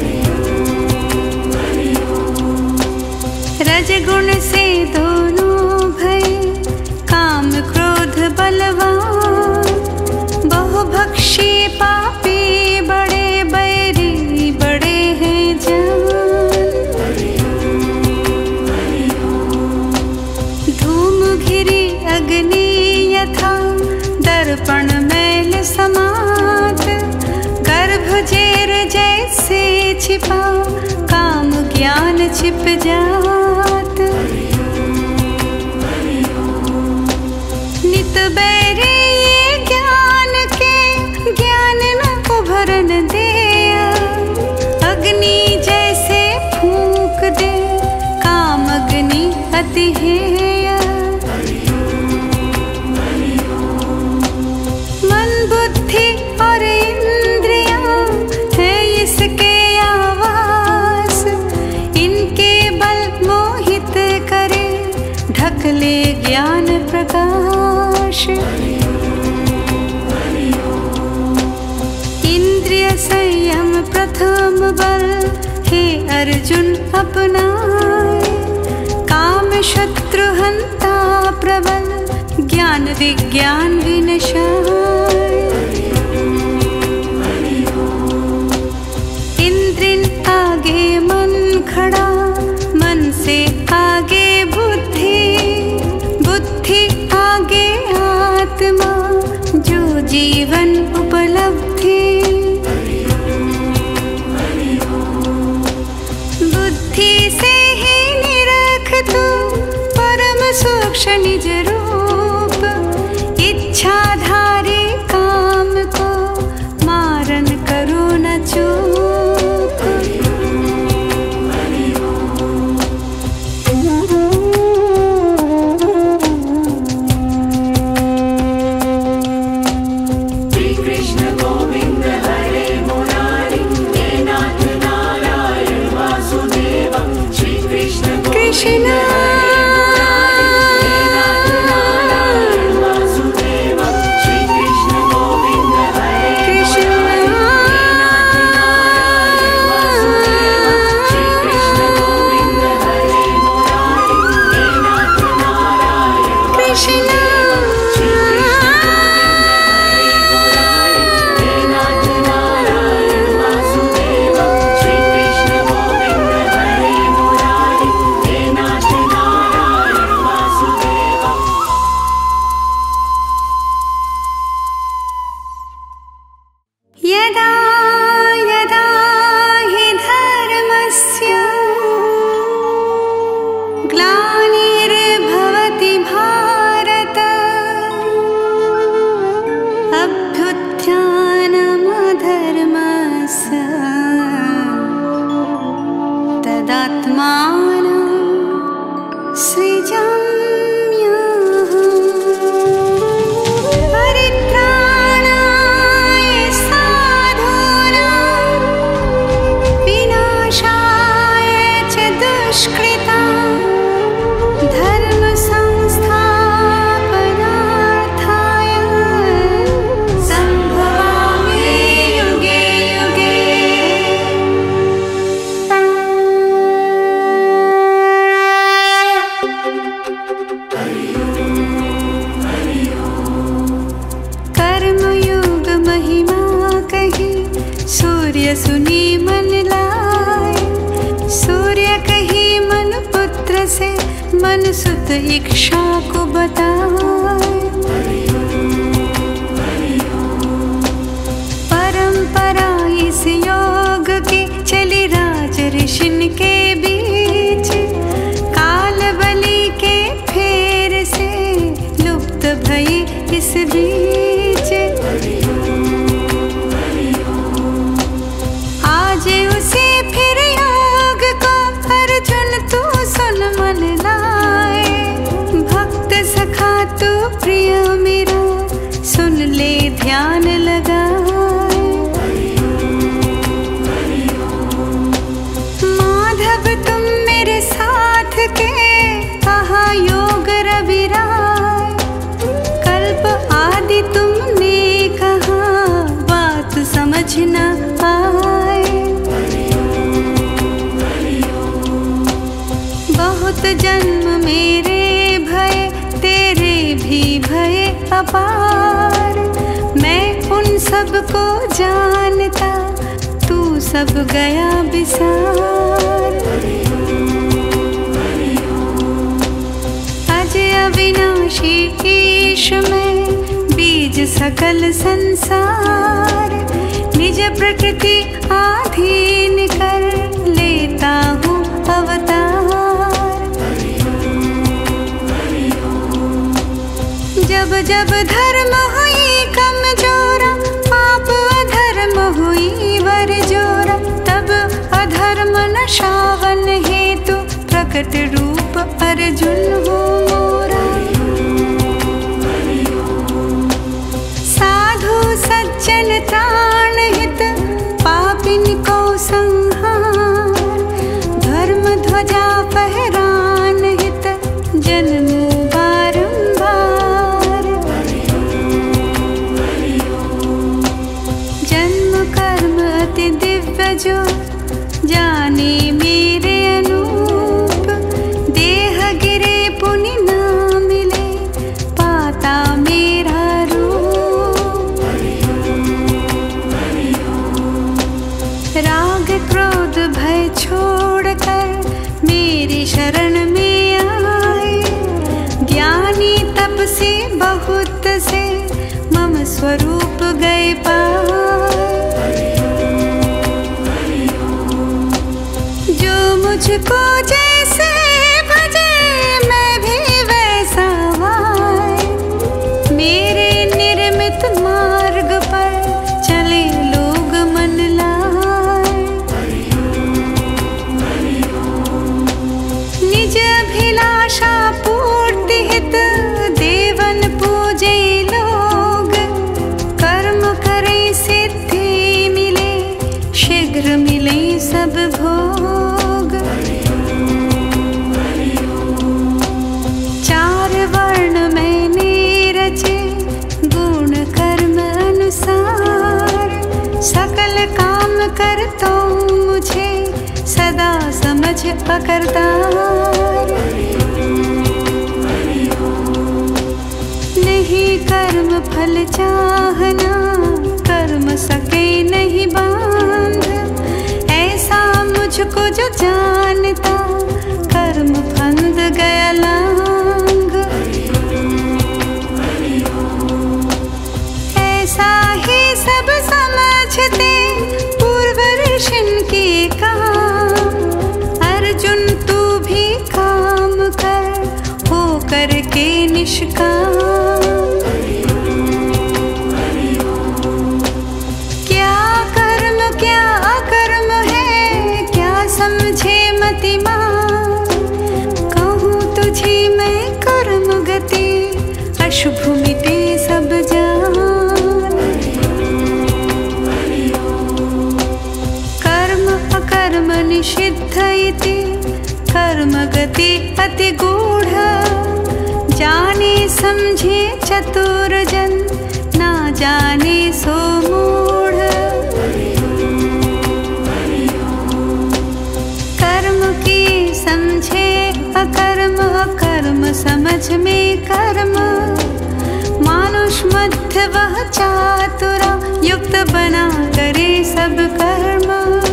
रजगुण से दोनों भय काम क्रोध बलवान, बहुभक्षी पापी बड़े बैरी बड़े हैं जान। धूम घिरी अग्नि यथा दर्पण मैल समात, गर्भ जेर जैसे छिपा काम ज्ञान छिप जात। नित बैरी ये ज्ञान के ज्ञान न उभरन दिया, अग्नि जैसे फूंक दे काम अग्नि अति हेय। मन बुद्धि और इंद्रियां है इसके आवास, इनके बल मोहित करे ढकले ज्ञान प्रकाश। इंद्रिय संयम प्रथम बल हे अर्जुन अपनाए, काम शत्रु हंता प्रबल ज्ञान विज्ञान विनाशाय। इंद्रिन आगे मन खड़ा, मन से आगे बुद्धि, बुद्धि आगे आत्मा जो जीवन उपलब्धि। बुद्धि से ही निरख तू परम सूक्ष्म निज रूप, इच्छाधारी काम को मारन करो न चूक। श्री कृष्ण गोविंद हरे मुरारी, हे नाथ नारायण वासुदेव। श्री कृष्ण कृष्ण नाथ महिमा कही, सूर्य सुनी मन लाए। सूर्य कही मन पुत्र से, मन सुत इच्छा को बताए। परंपरा इस योग की चली राज ऋषिन के बीच, काल बलि के फेर से लुप्त भई इस बीच। आज उसे फिर योग को अर्जुन तू सुन मन लाए। भक्त सखा तू प्रिय मेरा, सुन ले ध्यान लगाए। माधव तुम मेरे साथ के, कहा योग रविराय। कल्प आदि तुमने कहा, बात समझ न आए। बहुत जन्म मेरे भय, तेरे भी भय अपार। मैं उन सब को जानता, तू सब गया बिसार। अज अविनाशी ईश में, बीज सकल संसार। निज प्रकृति आधीन कर, लेता हूँ अवतार। जब जब धर्म हुई कमजोरा, पाप अधर्म हुई बरजोरा। तब अधर्म नशावन हेतु, प्रकट रूप अर्जुन हो मोरा। साधु सज्जन त्राण हित, पापिन को संहार। धर्म ध्वजा फहरान हित, जन्मों बारंबार। जन्म कर्म अति दिव्य जो, जाने मेरे अनूप। देह गिरे पुनि ना मिले, पाता मेरा रूप। राग क्रोध भय छोड़कर, मेरी शरण में आए। ज्ञानी तपसी बहुत से, मम स्वरूप गए पाए। जो मुझको जैसे भजे, मैं भी वैसा आए। मेरे निर्मित मार्ग पर, चले लोग मन लाए। निज अभिलाषा पूर्ति हित, देवन पूजे लोग। कर्म करे सिद्धि मिले, शीघ्र मिले सब भोग। चार वर्ण मैंने रचे, गुण कर्म अनुसार। सकल काम करता मुझे, सदा समझ पकड़दार। नहीं कर्म फल चाहना, कर्म सके नहीं बांध। ऐसा मुझको जो जानता, कर्म फंद गया लांग। ऐसा ही सब समझते पूर्व ऋषिन के काम। अर्जुन तू भी काम कर, हो करके निष्काम। क्या कर्म क्या अकर्म है, क्या समझे मतिमान। कहूँ तुझे मैं कर्म गति, अशुभ मिटे सब जान। कर्म अकर्म निषिद्ध इति, कर्म गति अति गूढ़। जाने समझे चतुर जन, ना जाने सो मूढ़। कर्म की समझे अकर्म, अकर्म समझ में कर्म। मानुष मध्य वह चातुरा, युग बना करे सब कर्म।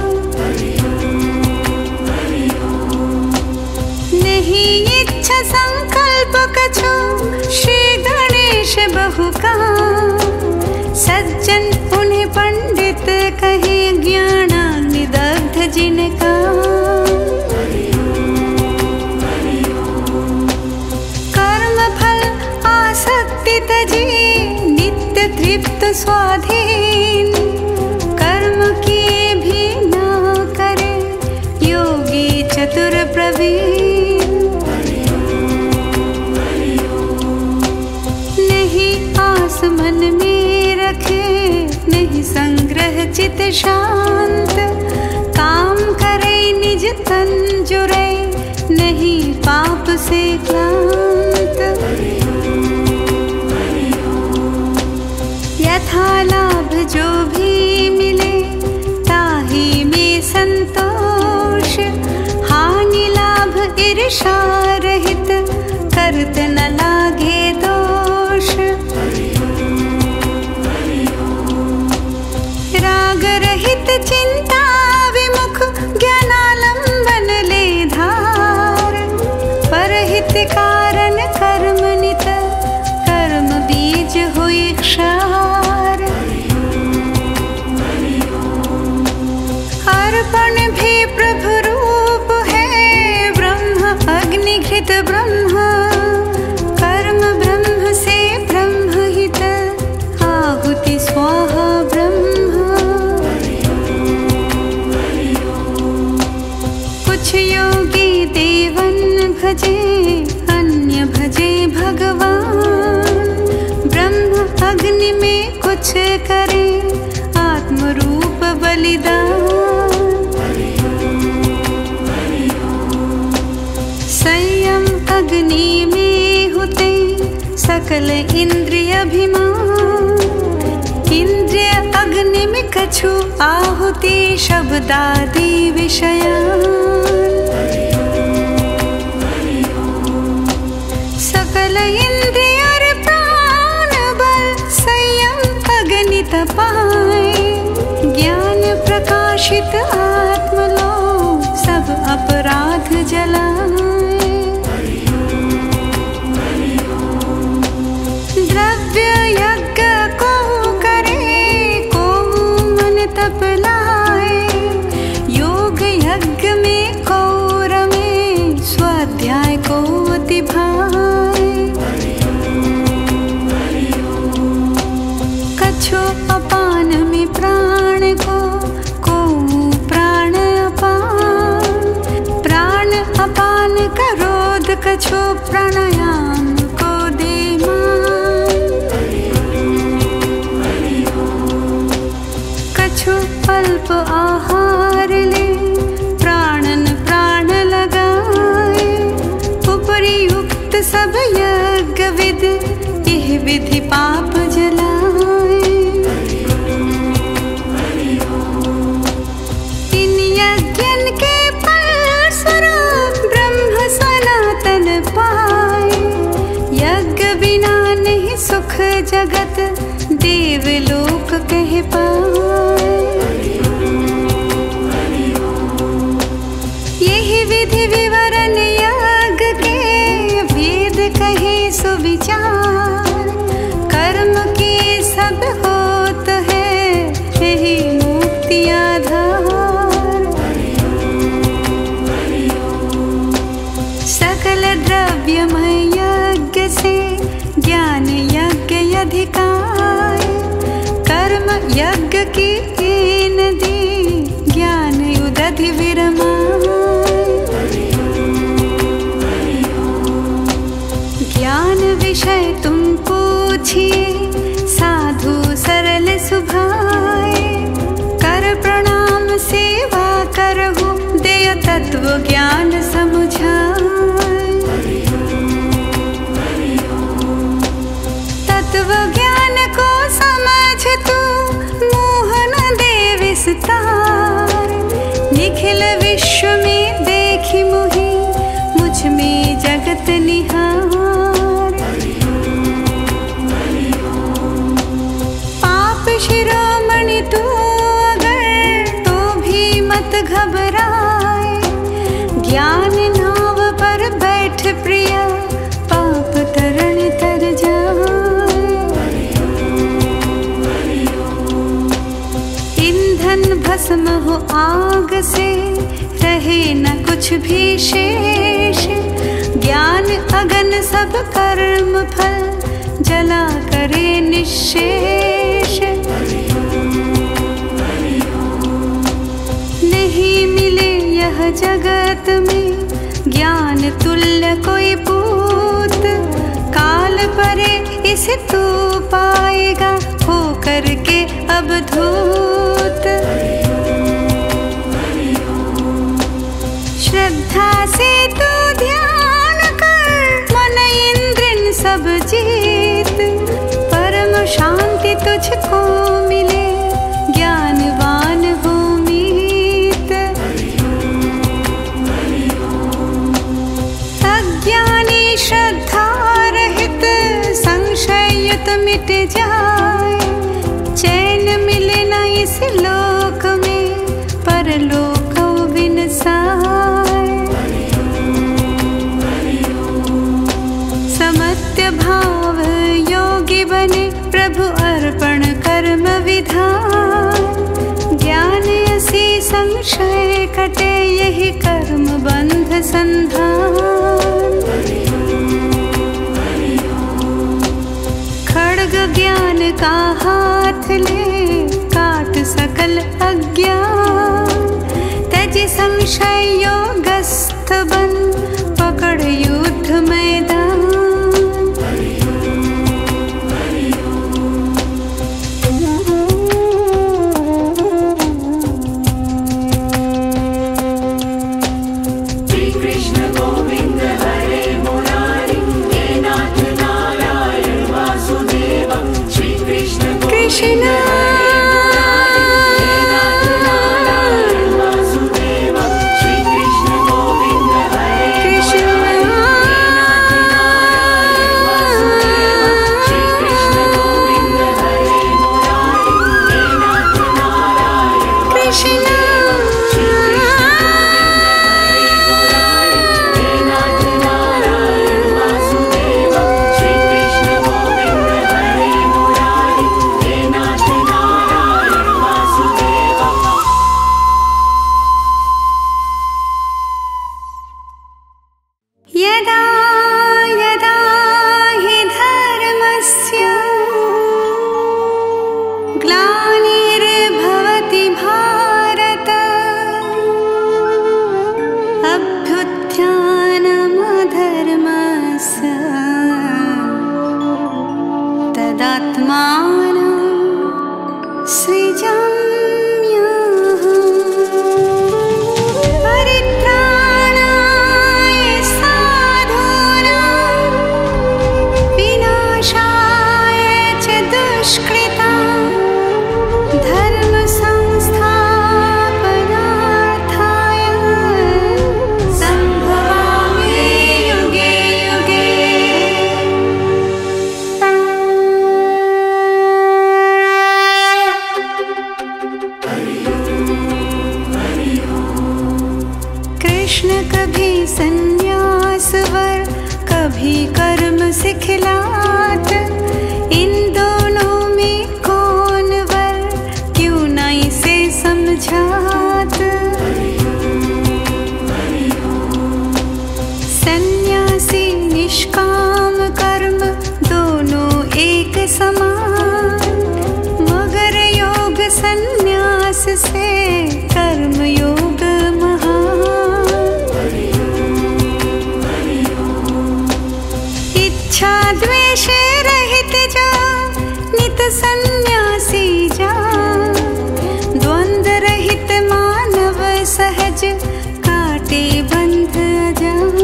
नहीं इच्छा संकल्प कछु श्री गणेश बहु काम। सज्जन उन्हें पंडित कहे ज्ञानाग्नि दग्ध जिनका। कर्म फल आसक्ति तजी नित्य तृप्त स्वाधीन। कर्म किए भी ना करे योगी चतुर प्रवीण। नहीं आस मन में रखे नहीं संग्रह चित शांत। काम करे निज तन जुरे नहीं पाप से क्लांत। यथा लाभ जो भी मिले ताही में संतोष। हानि लाभ ईर्षा रहित करत न लागे दोष। राग रहित चिंता विमुख ज्ञानालंबन ले धार। परहित कारण कर्म नित कर्म बीज हुई क्षार। अर्पण भी प्रभु रूप है ब्रह्म अग्नि घृत ब्रह्म। कर्म ब्रह्म से ब्रह्म हित आहुति स्वाहा ब्रह्म। कुछ योगी देवन भजे अन्य भजे भगवान। ब्रह्म अग्नि में कुछ करे आत्म रूप बलिदान। संयम अग्नि में होते सकल इंद्रिय अभिमान। इंद्रिय अग्नि में कछु आहुति शब्दादि विषयान। सकल इंद्रिय और प्राण बल संयम अग्नि तपाए। ज्ञान प्रकाशित आत्म लो सब अपराध जलाए। द्रव्य यज्ञ को करे को मन तप लाए। योग यज्ञ में को रमे स्वाध्याय को अति भाए। कछु अपान में प्राण को प्राण अपान। प्राण अपान का रोध कछु प्राणायाम को दे मान। कछु अल्प आहार ले प्राणन प्राण लगाए। उपरियुक्त सब यज्ञ विद यह विधि पाप जलाए। इन यज्ञन के फलस्वरूप ब्रह्म सनातन पाए। यज्ञ बिना नहीं सुख जगत देवलोक कह पाए। यही विधि विवरण यज्ञ के वेद कहे सुविचार। कर्म के सब होत है यही मुक्ति आधार। सकल द्रव्यमय यज्ञ से ज्ञान यज्ञ अधिकार। कर्म यज्ञ की नदी ज्ञान उदधि विरमाए। ज्ञान विषय तुम पूछिए साधु सरल सुभाए। कर प्रणाम सेवा करहु देय तत्व ज्ञान समुझाए। तत्व ज्ञान को समझ तू मोहन दे विस्तार। निखिल विश्व में देखी मोहि मुझ में जगत निहार। पाप शिरोमणि भस्म हो आग से, रहे न कुछ भी शेष। ज्ञान अगन सब कर्म फल, जला करे निश्शेष। नहीं मिले यह जगत में ज्ञान तुल्य कोई पूत। काल परे इसे तू पाएगा, हो करके अवधूत। श्रद्धा से तू ध्यान कर, मन इंद्रिन सब जीत। परम शांति तुझको मिले, ज्ञानवान हो मीत। अज्ञानी श्रद्धा रहित, संशययुत मिट जाए। चैन मिले न इस लोक में, परलोक विनसाय। समत्य भाव योगी बने, प्रभु अर्पण कर्म विधान। ज्ञान असी संशय कटे, यही कर्म बंध संधान। खड्ग ज्ञान का हाथ ले, काट सकल अज्ञान। त्यज संशय योगस्थ बन, पकड़ युद्ध मैदान। श्री कृष्ण गोविंद हरे मुरारी, हे नाथ नारायण वासुदेव। श्री कृष्ण कृष्ण यदा यदा हि धर्मस्य ग्लानिर्भवति भारत, अभ्युत्थानमधर्मस्य तदात्मानं सृजाम्यहम्। परित्राणाय साधूनां, विनाशाय च दुष्कृतां, धर्म संस्थापनार्थाय संभवामि युगे युगे। कृष्ण कभी संन्यास वर, कभी कर्म सिखलात। इन दोनों में कौन वर, क्यों न इसे समझात। सन्यासी निष्काम कर्म, दोनों एक समान। मगर योग सन्यास से, कर्म योग महान। इच्छा द्वेष रहित जा, नित सन्यासी जा। द्वंद्व रहित मानव सहज, काटे बंध अजान।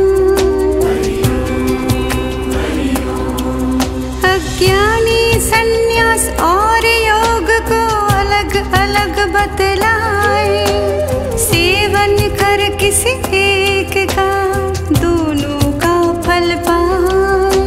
अज्ञानी सन्यास और योग को अलग अलग बतलाए। सेवन कर किसी एक का, दोनों का फल पाए।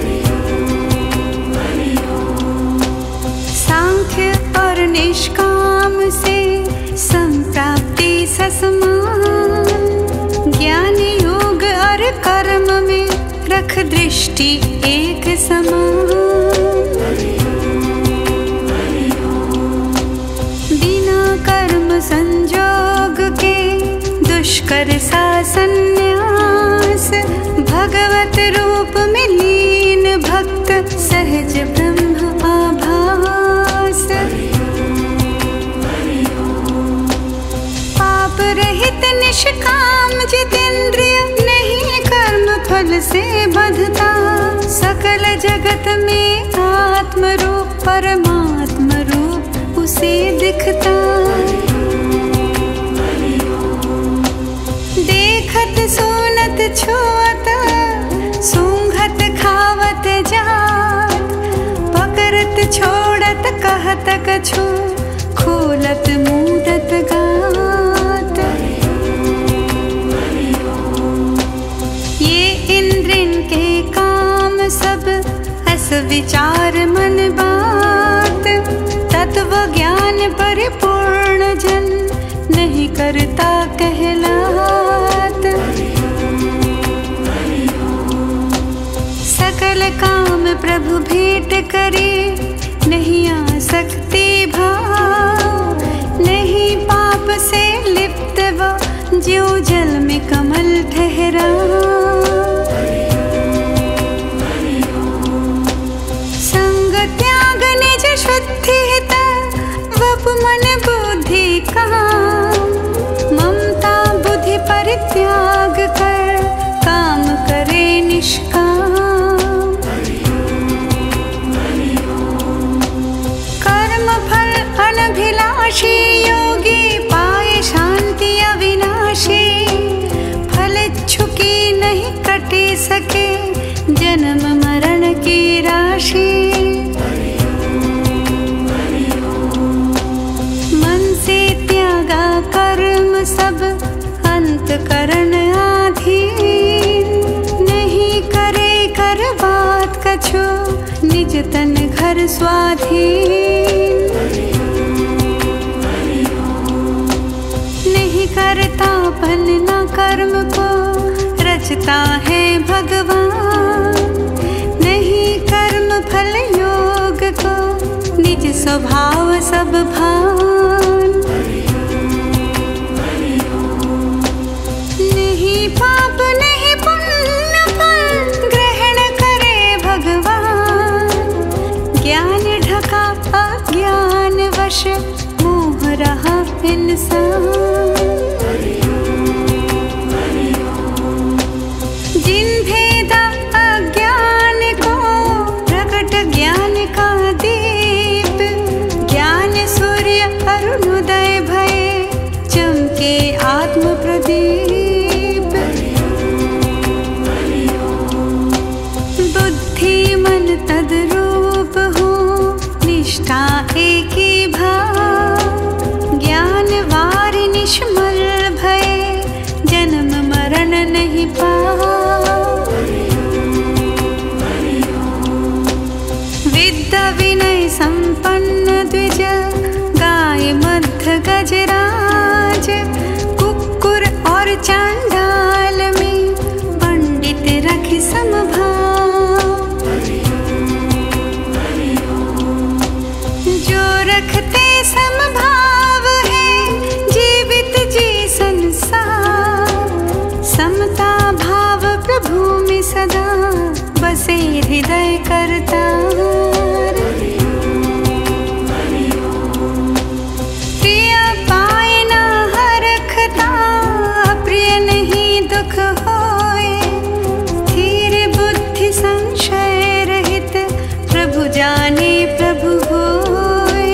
सांख्य और निष्काम से, संप्राप्ति ससमान। ज्ञान योग और कर्म में, रख दृष्टि एक समान। बिना कर्म संजोग के दुष्कर सा संन्यास, भगवत रूप में लीन भक्त सहज ब्रह्म आभास। पाप रहित निष्काम जितेंद्रिय, नहीं कर्म फल से बंधता। सकल जगत में आत्म रूप परमात्म रूप उसे दिखता। देखत सुनत छुअत सूंघत खावत जात, पकड़त छोड़त कहत कछु, खोलत मूढ़त गात। ये इंद्रिन के काम सब अस विचार मन बात। तत्व ज्ञान परिपूर्ण जन नहीं करता कहलात। सकल काम प्रभु भेंट करे, नहीं आसक्ति भाव। नहीं पाप से लिप्त वो ज्यों जल में कमल ठहरा। संग त्याग निज शुद्धि हित, वप मन बुद्धि काम। ममता बुद्धि परित्याग कर, काम करे निष्काम। कर्म फल अनभिलाषी योगी, पाए शांति अविनाशी। फल इच्छुकी नहीं कटे सके, जन्म मरण की राशि। मन से त्यागा कर्म सब, अंतकरण आधीन। नहीं करे कर बात कछु, निज तन घर स्वाधीन। नहीं करता फल न कर्म को, रचता है भगवान। नहीं कर्म फल योग को, निज स्वभाव सब भान। नहीं पाप नहीं पुण्य फल, ग्रहण करे भगवान। ज्ञान ढका अज्ञान वश, मोह रहा इंसान। जिन भेदा अज्ञान को, प्रकट ज्ञान का दीप। ज्ञान सूर्य अरुणोदय भये, चमके आत्म प्रदीप। बुद्धि मन तद्रूप हो, निष्ठा एक ही भाव। ज्ञान वारि निष्मल भये, जन्म मरण नहीं पाओ। विद्या विनय संपन्न द्विज, गाय मध्य गजराज। कुक्कुर और चांडाल में, पंडित रखी समभाव। जो रखते समभाव है, जीवित जी संसार। समता भाव प्रभु में सदा, बसे हृदय करतार। प्रिय पाए ना हरखता, प्रिय नहीं दुख होए। स्थिर बुद्धि संशय रहित, प्रभु जाने प्रभु होए।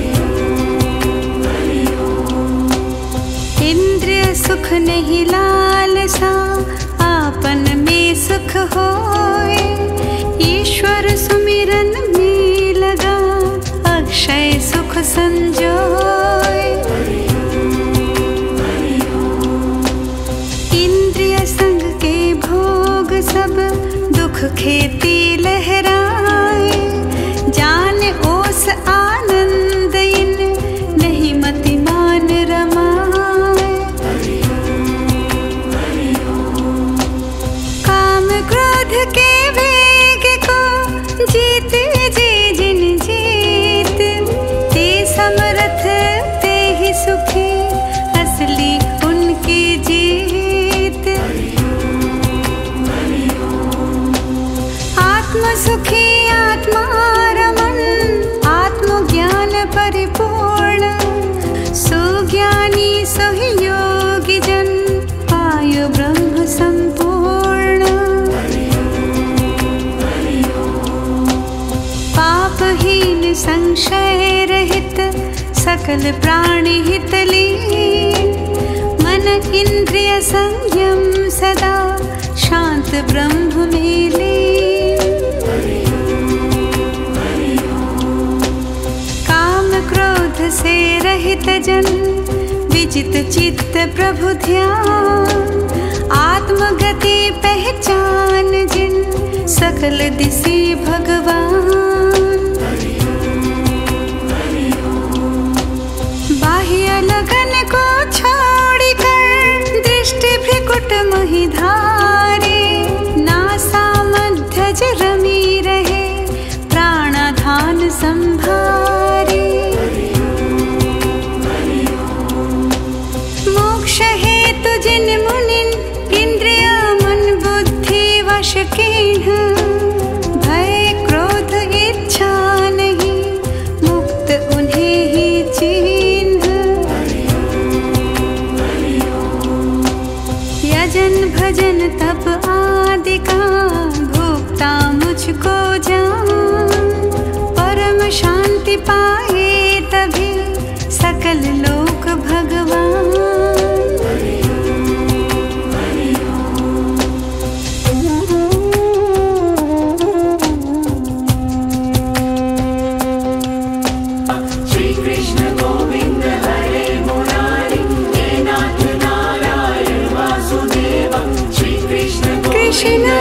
इंद्रिय सुख नहीं लालसा, आपन में सुख होए। ईश्वर सुमिरन में लगा, अक्षय सुख संजोए। इंद्रिय संग के भोग सब, दुख खेती लहराए। जान ओस आनंद इन, नहीं मतिमान रमाए। काम क्रोध के वेग को, जीते जी जिन जीत। ते समर्थ ते ही सुखी, परिपूर्ण, सुज्ञानी सोहि योगी जन, पायो ब्रह्म संपूर्ण। पापहीन संशय रहित, सकल प्राणी हित लीन, मन इंद्रिय संयम सदा, शांत ब्रह्म में लीन। काम क्रोध से रहित जन, विजित चित्त प्रभु ध्यान, आत्मगति पहचान जिन, सकल दिशि भगवान। बाह्य लगन को छोड़कर, दृष्टि भ्रिकुट मोहि धारे, नासा मध्यज रमी रहे, प्राणाधान संभारे। मोक्ष हेतु जिन मुनिन, इंद्रिय मन बुद्धि वश कीन्ह, भय क्रोध इच्छा नहीं, मुक्त उन्हें ही चिन्ह। यजन भजन तप आदि का, भोक्ता मुझको जान, परम शांति पाए तभी, सकल लोक भगवान। श्री कृष्ण गोविंद हरे मुरारी, हे नाथ नारायण वासुदेव। श्री कृष्ण कृष्ण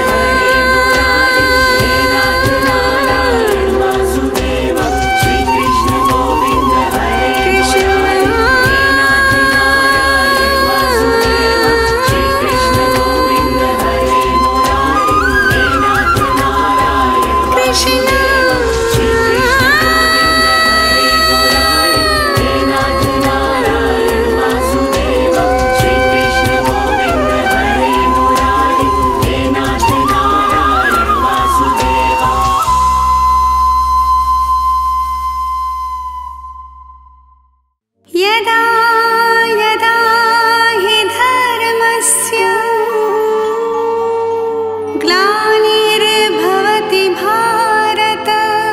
यदा यदा हि धर्मस्य ग्लानिर्भवति भारत,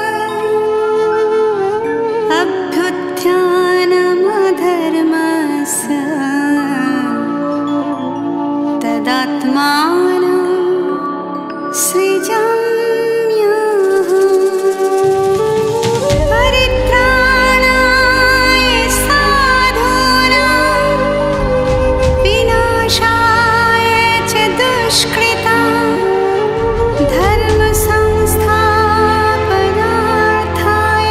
अभ्युत्थानमधर्मस्य तदात्मानं सृजाम्यहम्। परित्राणाय साधूनां, विनाशाय च दुष्कृतां, धर्म संस्थापनार्थाय,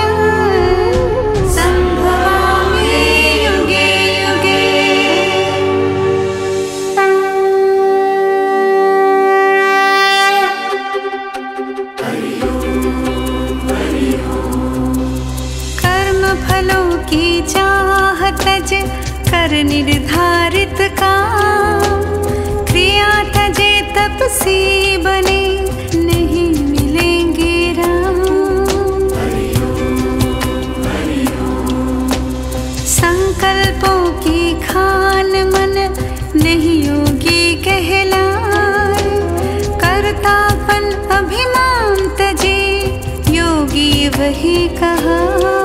संभवामि युगे युगे। कर्म फलों की चाह तज, कर निर्धारित काम, क्रिया तजे तपसी बने, नहीं मिलेंगे राम। संकल्पों की खान मन, नहीं योगी कहलाए, कर्तापन अभिमान तजे, योगी वही कहा।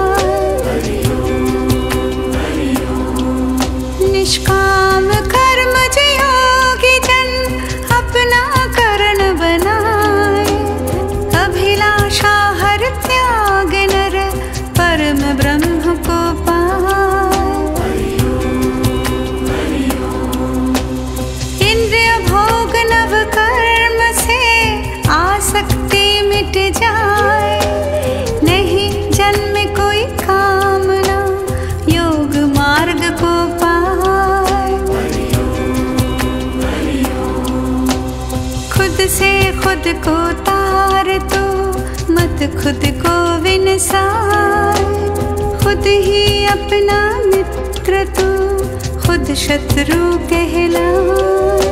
निष्काम कर्म जो योगी जन, अपना करण बनाए, अभिलाषा हर त्याग नर, परम ब्रह्म को पाए। इंद्रिय भोग नव कर्म से, आसक्ति मिट जाए, नहीं जन्म कोई कामना, योग मार्ग को पाए। खुद से खुद को तार तो, मत खुद को विनसार, खुद ही अपना मित्र तू, खुद शत्रु कहलाए।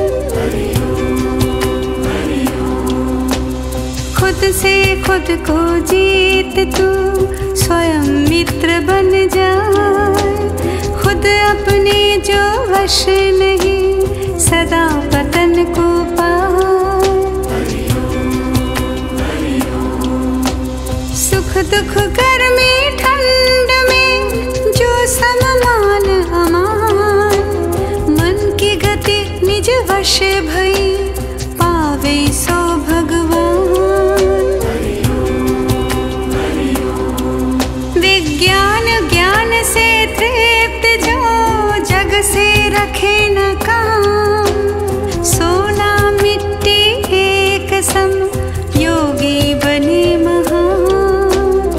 खुद से खुद को जीत तू, स्वयं मित्र बन वश नहीं, सदा पतन को पाए। सुख दुख गर्मी ठंड में जो सममान अमान, मन की गति निज वश भई पावे सो भगवान। विज्ञान ज्ञान से तृप्त जो जग से रखे न काम, सोना मिट्टी एक सम योगी बने महान।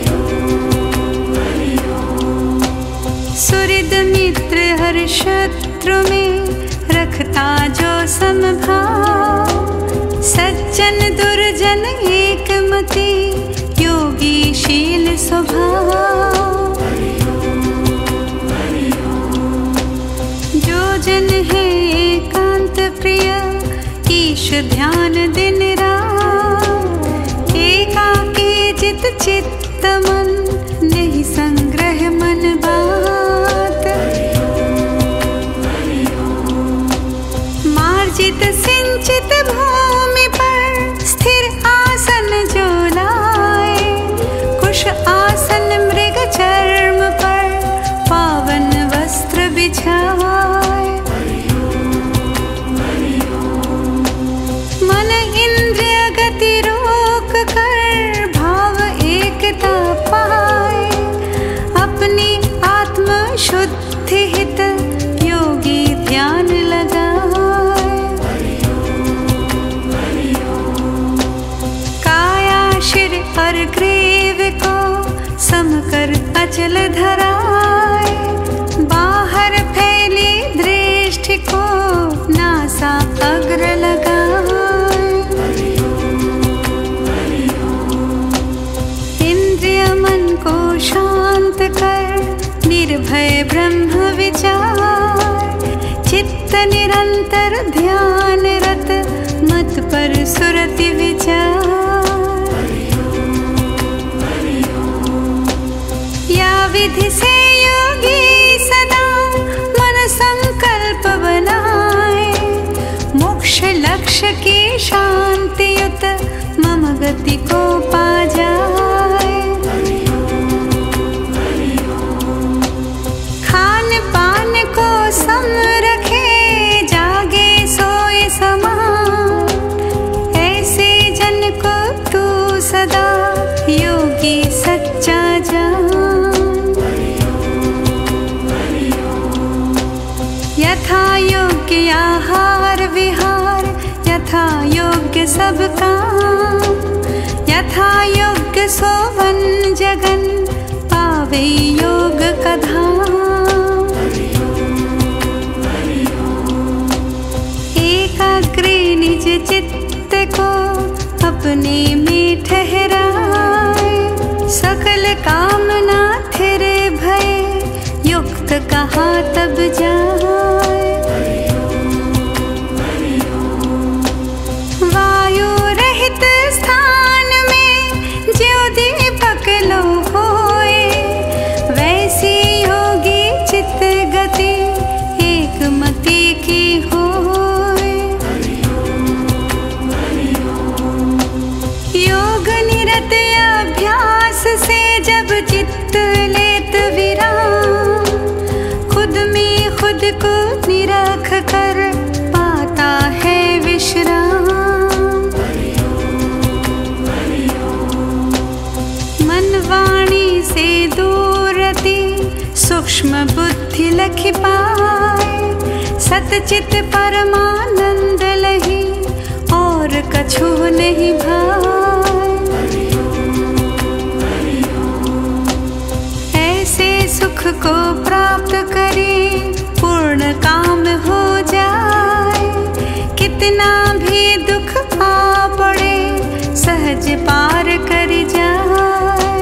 सुहृद मित्र हर शत्रु में रखता जो समभाव, सज्जन दुर्जन एक मति योगी शील स्वभाव। जो जन है एकांत प्रिय, ईश ध्यान दिन रात, एकाकी जित चित्त मन, नहीं संग्रह मन बात। मार्जित सिंचित भूमि पर स्थिर आसन जो लाए, कुश आसन मृग चर्म पर पावन वस्त्र बिछाए। मन इंद्रिय गति रोक कर भाव एकता पाए, अपनी आत्म शुद्धि हित योगी ध्यान लगाए। काया शिर और ग्रीव को समकर अचल धराए, बाहर फैली दृष्टि को नासा अग्र लगाए। इंद्रिय मन को शांत कर निर्भय ब्रह्म विचार, चित्त निरंतर ध्यान रत मत पर सुरति विचार। या विधि से योगी सदा मन संकल्प बनाए, मोक्ष लक्ष्य की शांति युत मम गति को पा जाए। खान पान को सम रखे, जागे सोए समान, ऐसे जन को तू सदा योगी सच्चा जान। यथा योग्य आहार विहार, यथा योग्य सब काम, यथा योग्य सोवन जगन, पावे योग का धाम। एकाग्र निज चित्त को अपने में ठहराए, सकल कामना थिर भय युक्त कहा तब जाए। वायु रहित स्थान में ज्यों दीपक लो होए, वैसी योगी चित्त गति एक मति की होए। योग निरत अभ्यास से जब चित्त लेत विराम, खुद में खुद को निरख कर पाता है विश्राम। मन वाणी से दूरति सूक्ष्म बुद्धि लखि पाए, सतचित परमानंद लही और कछु नहीं भाए। ऐसे सुख को प्राप्त करे पूर्ण काम हो जाए, कितना भी दुख आ पड़े सहज पार कर जाए।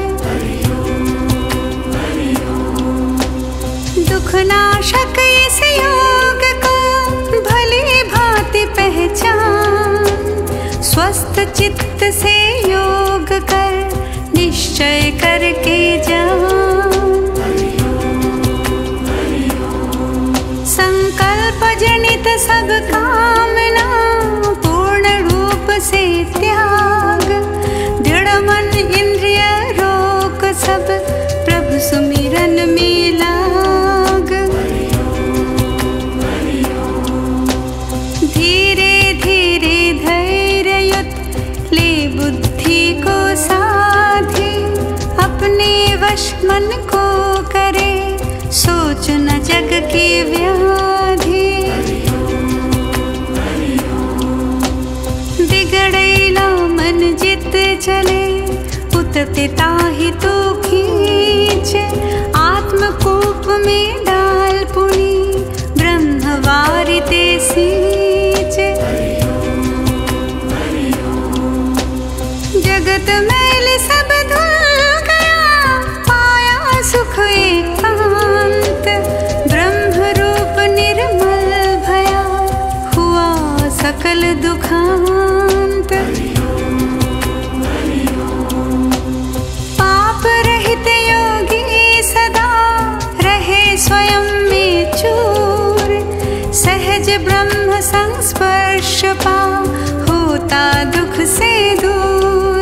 दुख नाशक इस योग को भली भांति पहचान, स्वस्थ चित्त से योग कर निश्चय करके जान। संकल्प सब कामना पूर्ण रूप से त्याग, दृढ़ मन इंद्रिय रोक सब प्रभु सुमिरन में लाग। धीरे धीरे धैर्य युक्त ले बुद्धि को साधे, अपने वश मन को करे सोच न जग की व्याधि। बिगड़ेला मन जित चले, उतते ताहि तो खींच, आत्मकूप में डाल पुनि ब्रह्म वारिते सींच। जगत मैल सब धुल गया, पाया सुख एकांत, ब्रह्म रूप निर्मल भया, हुआ सकल दुखांत। पाप रहित योगी सदा रहे स्वयं में चूर, सहज ब्रह्म संस्पर्श पा होता दुख से दूर।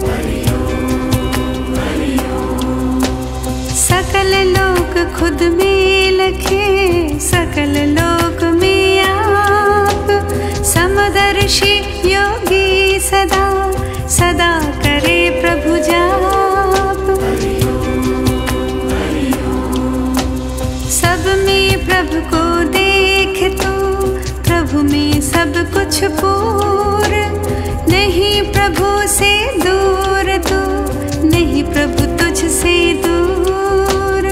सकल लोक खुद में लखे, सकल लोक में आप, समदर्शी योगी सदा सदा करे प्रभु जाप। सब में प्रभु को देख तू, प्रभु में सब कुछ पूर, नहीं प्रभु से दूर तू, नहीं प्रभु तुझ से दूर।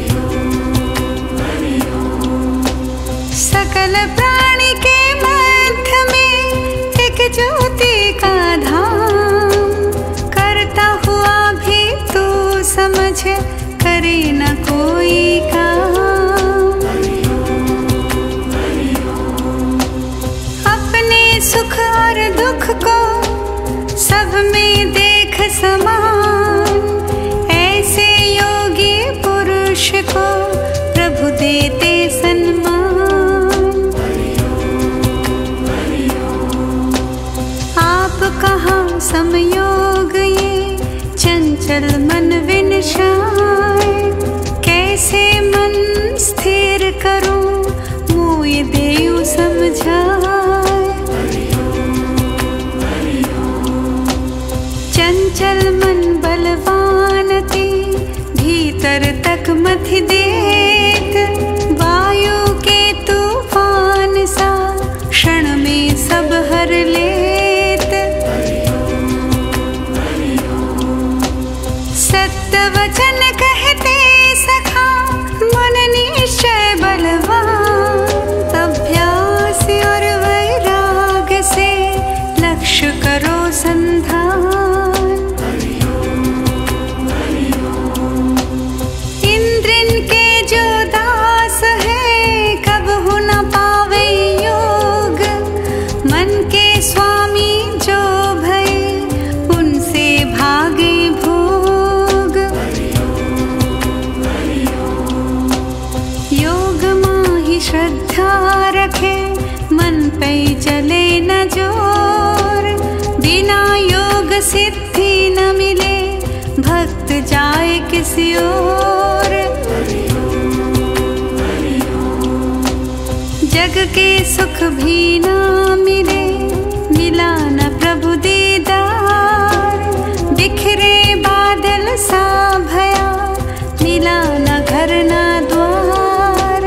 सकल प्राणी के मध्य में एक ज्योति का धाम, करता हुआ भी तू समझ करे न कोई काम। अपने सुख और दुख को सब में देख समान, ऐसे योगी पुरुष को प्रभु देते सम्मान। आप कहाँ समयोग ये चंचल मन विनशाय, कैसे मन स्थिर करूं मोय देऊ समझाए। चंचल मन बलवान ते, भीतर तक मथि देत, वायु के तूफान सा क्षण में सब हर लेत। सत्य वचन कहते सखा मन निश्चय बलवान, अभ्यास और वैराग से लक्ष्य करो संधान। इंद्रिन के जो दास है कब हो न पावे योग, मन के स्वामी जो भय उनसे भागे भोग। योग माहि श्रद्धा रखे, मन पे चले न जोर, बिना योग सिद्धि न मिले, भक्त जाए किसी ओर। जग के सुख भी ना मिले, मिला न प्रभु दीदार, बिखरे बादल सा भया, मिला न घर न द्वार।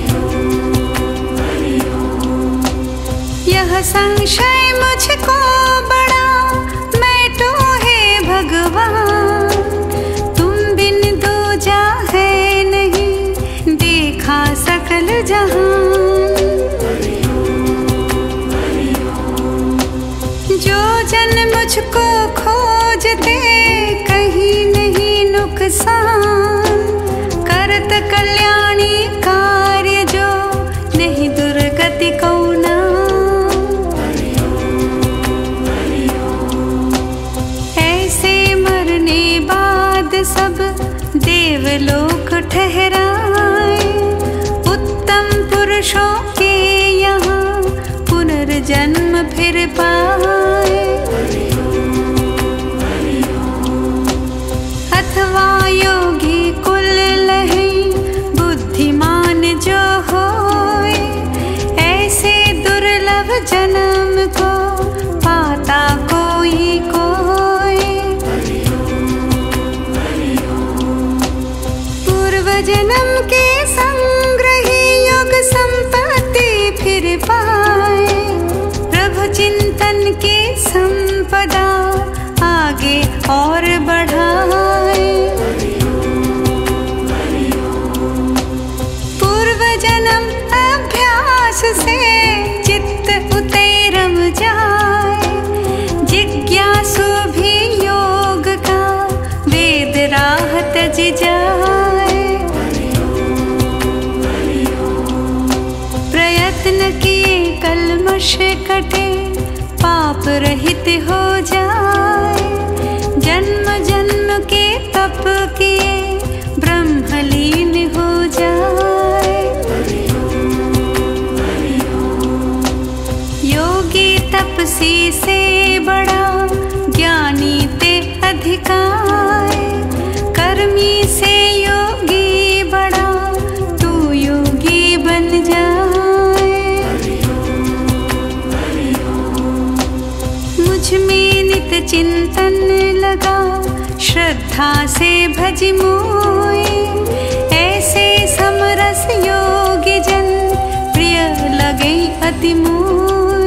यह संशय मुझको बड़ा, मैं तो है भगवान, तुम बिन दूजा है नहीं, देखा सकल जहान। जो जन मुझको खोजते, कहीं नहीं नुकसान, करत कल्याणी कार्य जो, नहीं दुर्गति को नाम। ऐसे मरने बाद सब देवलोक ठहराए, उत्तम पुरुषों के यहाँ फिर पाए। अथवा योगी कुल लहे बुद्धिमान जो होए, ऐसे दुर्लभ जन्म को पाता कोई कोई। पूर्व जन्म के संग्रही योग संपत्ति फिर पाए। प्रभु चिंतन की संपदा आगे और बढ़ाए। पूर्व जन्म अभ्यास से चित्त उतैरम जाए। जिज्ञासु भी योग का वेद राह तज जाए। प्रयत्न किए कल्मष कटे, पाप रहित हो जाए। जन्म जन्म के तप किए ब्रह्मलीन हो जाए। योगी तपसी से बड़ा, ज्ञानी ते अधिकार। कर्मी से योगी बड़ा, तू योगी बन जाए। मुझ में नित चिंतन लगा, श्रद्धा से भज मोए। ऐसे समरस योगी जन, प्रिय लगे अति मोए।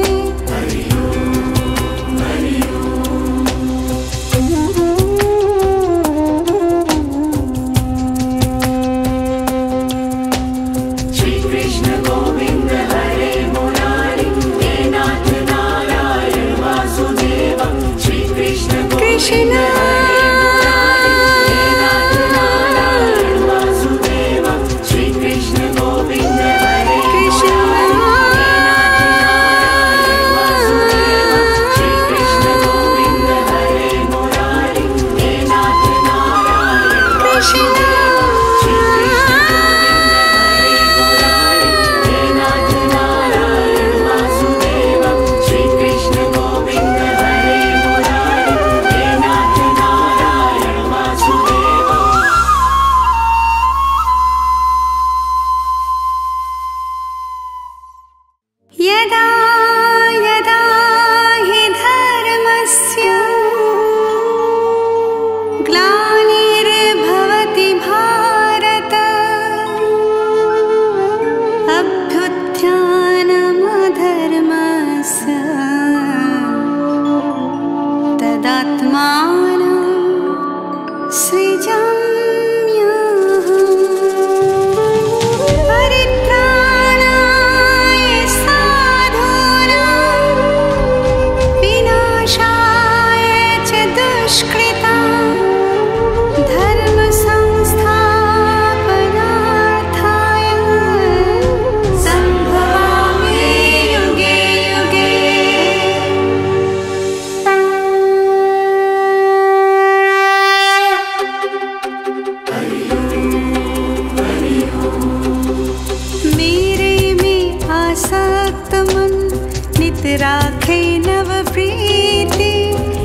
राखे नव प्रीति,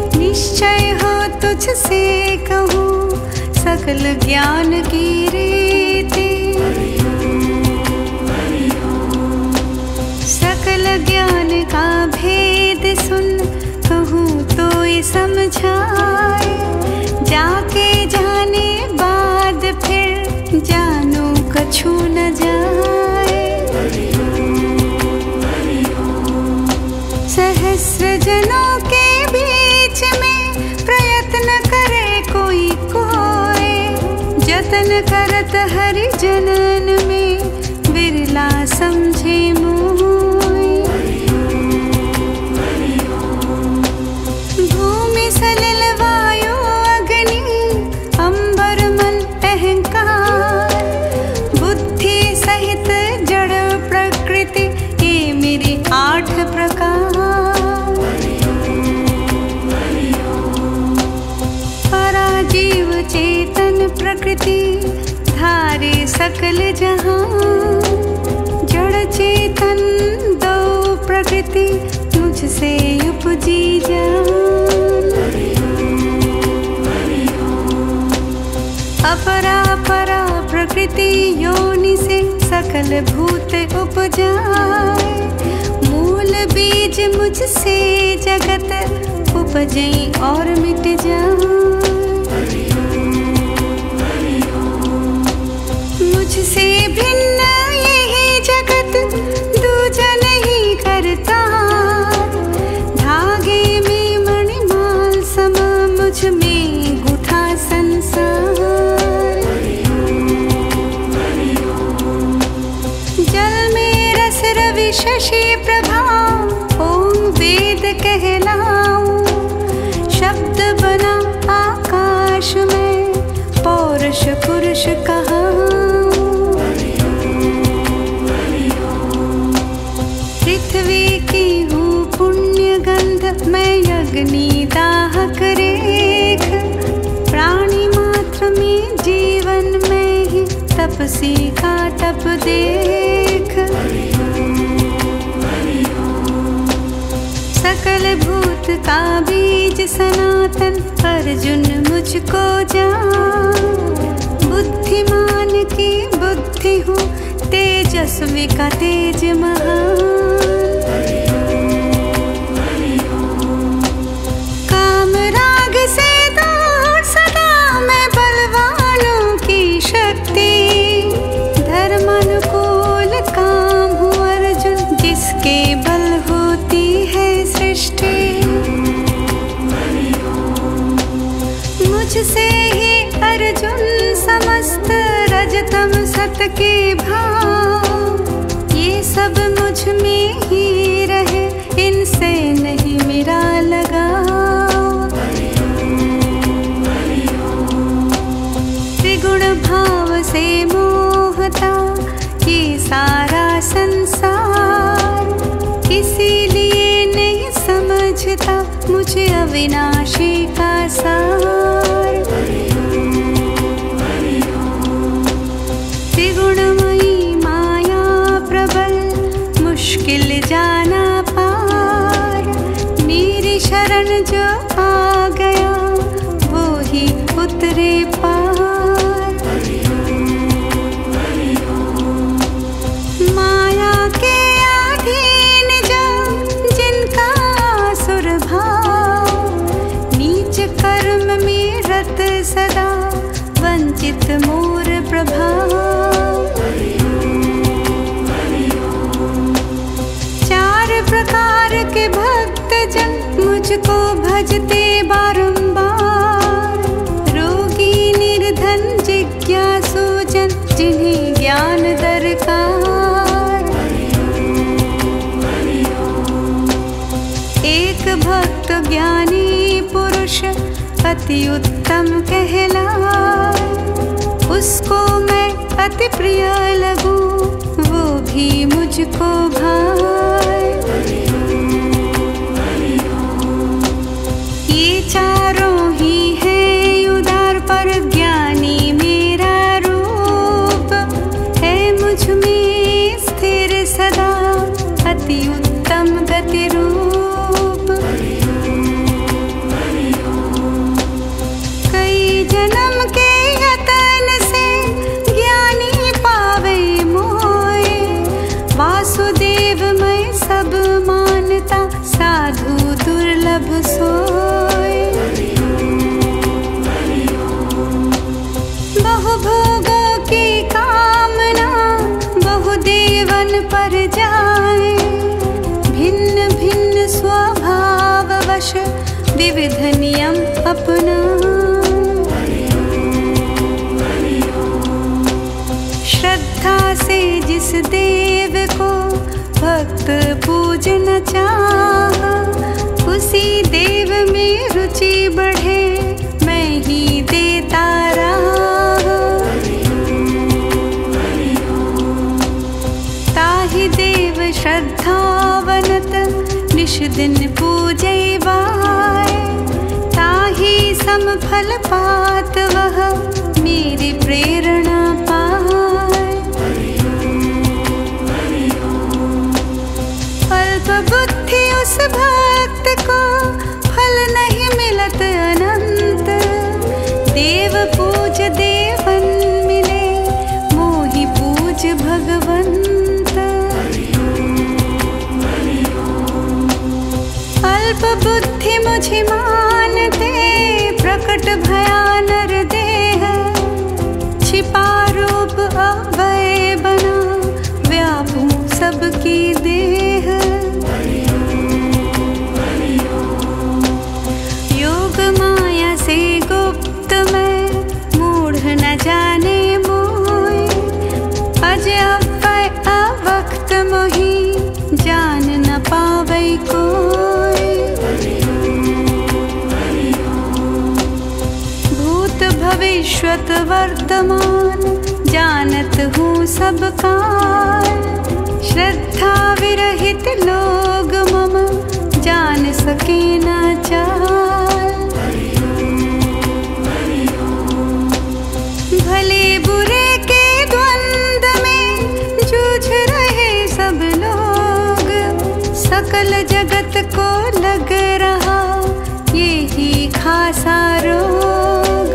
निश्चय हो तुझसे कहूँ सकल ज्ञान की रीति। सकल ज्ञान का भेद सुन कहूँ तो ये समझाए। जाके जाने बाद फिर जानो कछु न जाए। सहस्र जनों के बीच में प्रयत्न करे कोई कोई, जतन करत हरि जनन में बिरला समझे मोय। भूमि सलिल वायु अग्नि अंबर मन अहंकार, बुद्धि सहित जड़ प्रकृति ये मेरी 8 प्रकार। पराजीव चेतन प्रकृति धारे सकल जहां, जड़ चेतन दो प्रकृति मुझ मुझसे उपजी जान। अपरा परा प्रकृति योनि से सकल भूत उपजाए। मूल बीज मुझसे जगत उपजे और मिट जाए। मुझसे भिन्न यही जगत दूजा नहीं करता। धागे में मणिमाल समा मुझ में गुथा संसार। जल में रस रवि शशि प्रभा ओम वेद कहलाऊं। शब्द बना आकाश में पौरुष पुरुष कहाऊं। पृथ्वी की हूँ पुण्य गंध मैं अग्नि दाहक रेख। प्राणी मात्र में जीवन में ही तपसी का तप देख। सकल भूत का बीज सनातन अर्जुन मुझको जान। बुद्धिमान की बुद्धि हूँ तेजस्वी का तेज महान। काम राग से दूर सदा मैं बलवानों की शक्ति। धर्मानुकूल काम हूँ अर्जुन जिसके बल होती है सृष्टि। मुझसे ही अर्जुन समस्त रजतम सत के भाव। ये सब मुझ में ही रहे इनसे नहीं मेरा लगाव। त्रिगुण भाव से मोहता ये सारा संसार। इसीलिए नहीं समझता मुझे अविनाशी का सार। त्रिगुणमयी माया प्रबल मुश्किल जाना पार। मेरी शरण जो आ गया वो ही उतरे पार। माया के अधीन जो जिनका असुर भाव। नीच कर्म में रत सदा वंचित मोर प्रभाव। चार प्रकार के भक्त जन मुझको भजते बारंबार। रोगी निर्धन जिज्ञासु जन जिन्हें ज्ञान दरकार। एक भक्त ज्ञानी पुरुष अति उत्तम कहलाए। उसको मैं अति प्रिय लगूं वो भी मुझको भाए। ये चारों ही हैं उदार पर ज्ञानी मेरा रूप। है मुझ में स्थिर सदा अति उत्तम गति रूप। कई जन्म के यतन से ज्ञानी पावे मोए। वासुदेव मैं सब मानता साधु दुर्लभ सोए। बहु भोगों की कामना बहु देवन पर जाए। भिन्न भिन्न स्वभाव वश विविध नियम अपना। श्रद्धा से जिस देव को भक्त पूजना चाहा। उसी देव में रुचि बढ़े मैं ही देता रहा। ताहि देव श्रद्धावनत निश दिन पूजे वाय। ताहि सम फल पात वह मेरी प्रेरणा पाए। अल्प बुद्धि उस अभिमान ते प्रकट भया नर देह, छिपा रूप अभय बना व्यापूं सबकी देह। योग माया से गुप्त में मूढ़ न जाने मोय, अज अव्यय अवक्त मोहि जान न पावै कोय। भूत भविष्यत वर्तमान जानत हूँ सब काल, श्रद्धा विरहित लोग मम जान सके न चाल। भले बुरे के द्वंद्व में जूझ रहे सब लोग, सकल जगत को लग रहा ये ही खासा रोग।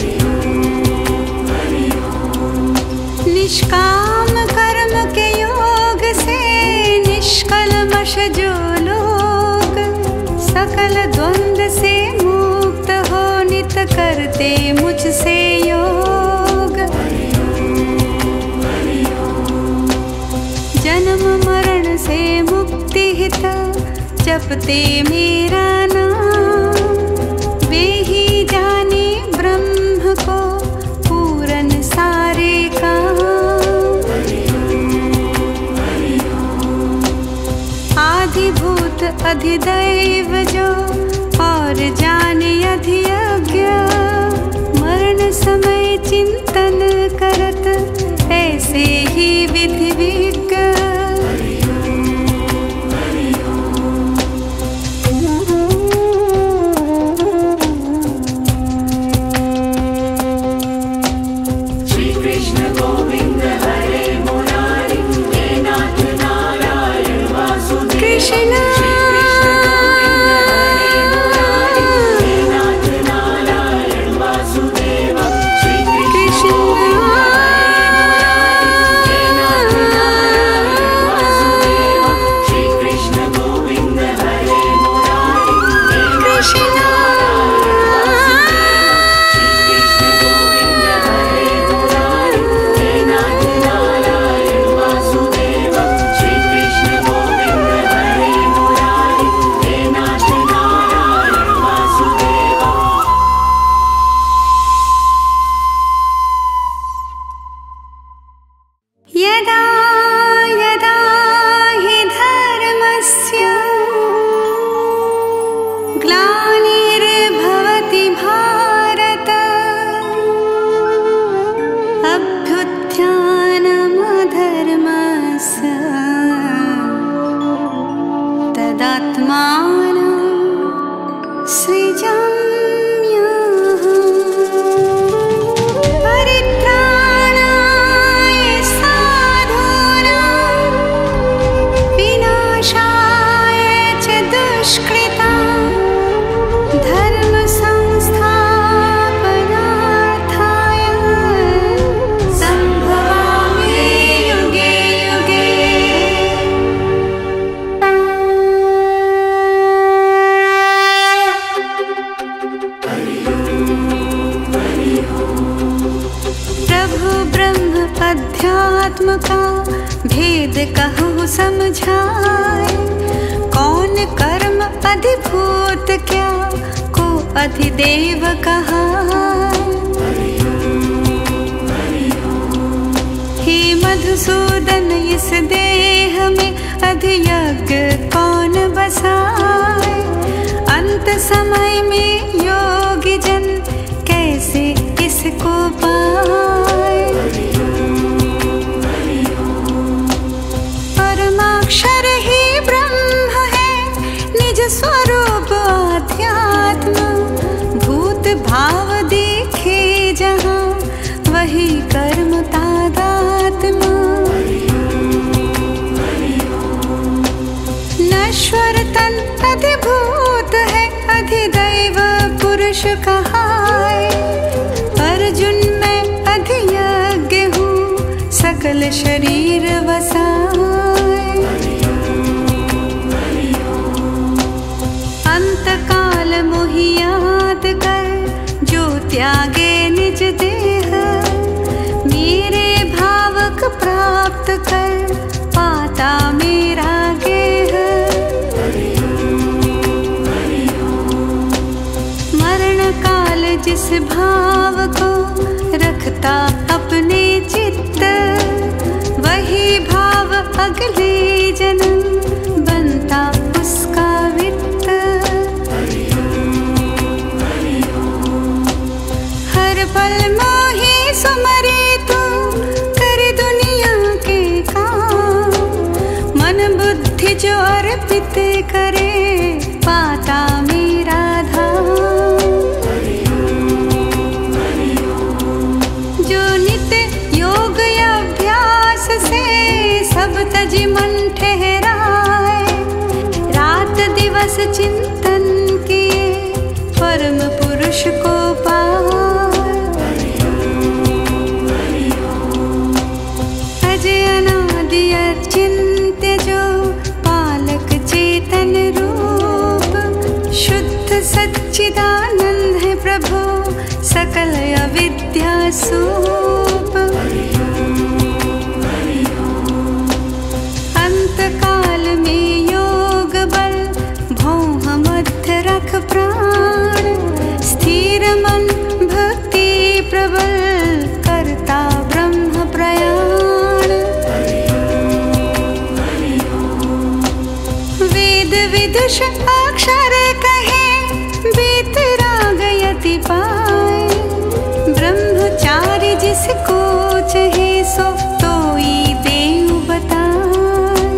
निष्काम कर्म के योग से निष्कल्मष जो लोग, सकल द्वंद्व से मुक्त हो नित करते मुझसे योग। जन्म मरण से मुक्ति हित जपते मेरा नाम, वे ही जाने ब्रह्म को पूरन सारे काम। आदिभूत अधिदैव जो और जाने अधियज्ञ, मरण समय चिंतन करत ऐसे ही विधि विज्ञ। श्री कृष्ण गोविंद हरे मुरारी, हे नाथ नारायण वासुदेव। कृष्ण यदा यदा हि धर्मस्य ग्लानिर्भवति भारत, अभ्युत्थानमधर्मस्य तदात्मानं सृजाम्यहम्। परित्राणाय साधूनां विनाशाय च दुष्कृतां, धर्म संस्थापनार्थाय संभवामि युगे युगे। प्रभु ब्रह्म अध्यात्म का भेद कहूँ समझाए, कौन कर्म अधिभूत क्या को अधिदेव कहाए। हे मधुसूदन इस देह में अधियज्ञ कौन बसाए, अंत समय में योगी जन कैसे इसको पाए। परमाक्षर ही ब्रह्म है निज स्वरूप आध्यात्म, भूत भाव देखे जहाँ वही कर्म तादात्म्य। नश्वर तन अधिभूत है अधिदैव पुरुष कहाए, अर्जुन मैं अधियज्ञ हूँ सकल शरीर वसाए। अंत काल मुझ ही याद कर जो त्यागे निज देह, मेरे भावक प्राप्त कर पाता मेरा गेह। मरण काल जिस भाव को रखता अपने चित्त, वही भाव अगले जन्म बनता उसका वित्त। हर पल मोही सुमरे तू कर दुनिया के काम, मन बुद्धि जो अर्पित करे पाता मेरा धाम। जो नित्य योग अभ्यास से सब तज मन ठहराए, रात दिवस चिंतन किए परम पुरुष को पाए। अजय अनादि अचिंत्य जो पालक चेतन रूप, शुद्ध सच्चिदानंद है प्रभु सकल अविद्या सूप। अंत काल में योग बल भौह मध्य रख प्राण, स्थिर मन भक्ति प्रबल करता ब्रह्म प्रयाण। वेद विदुष अक्षर कहे बीतराग यति पाए, ब्रह्मचारी जिसको चहे सो तोई देव बताए।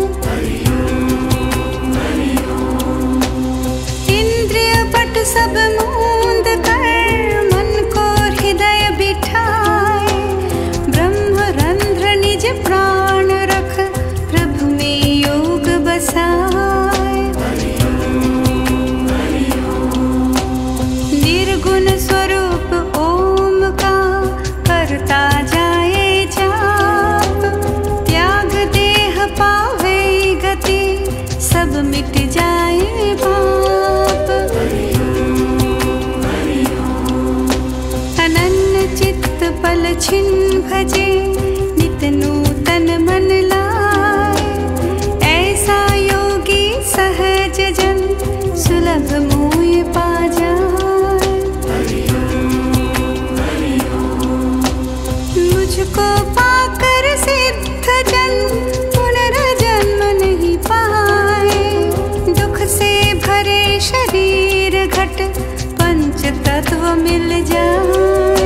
इंद्रिय पट सब मूंद कर मन को हृदय बिठाए, ब्रह्म रंध्र निज प्राण रख प्रभु में योग बसाए। निर्गुण स्वरूप ओम का करता जाए जाप, त्याग देह पावे गति सब मिट जाए पाप। अनन्य चित्त पल छिन्न भजे नित नूतन मन लाए, ऐसा योगी सहज जन सुलभ मोय पा जाए। मुझको पाकर सिद्ध जन पुनर्जन्म नहीं पाए, दुख से भरे शरीर घट पंच तत्व मिल जाए।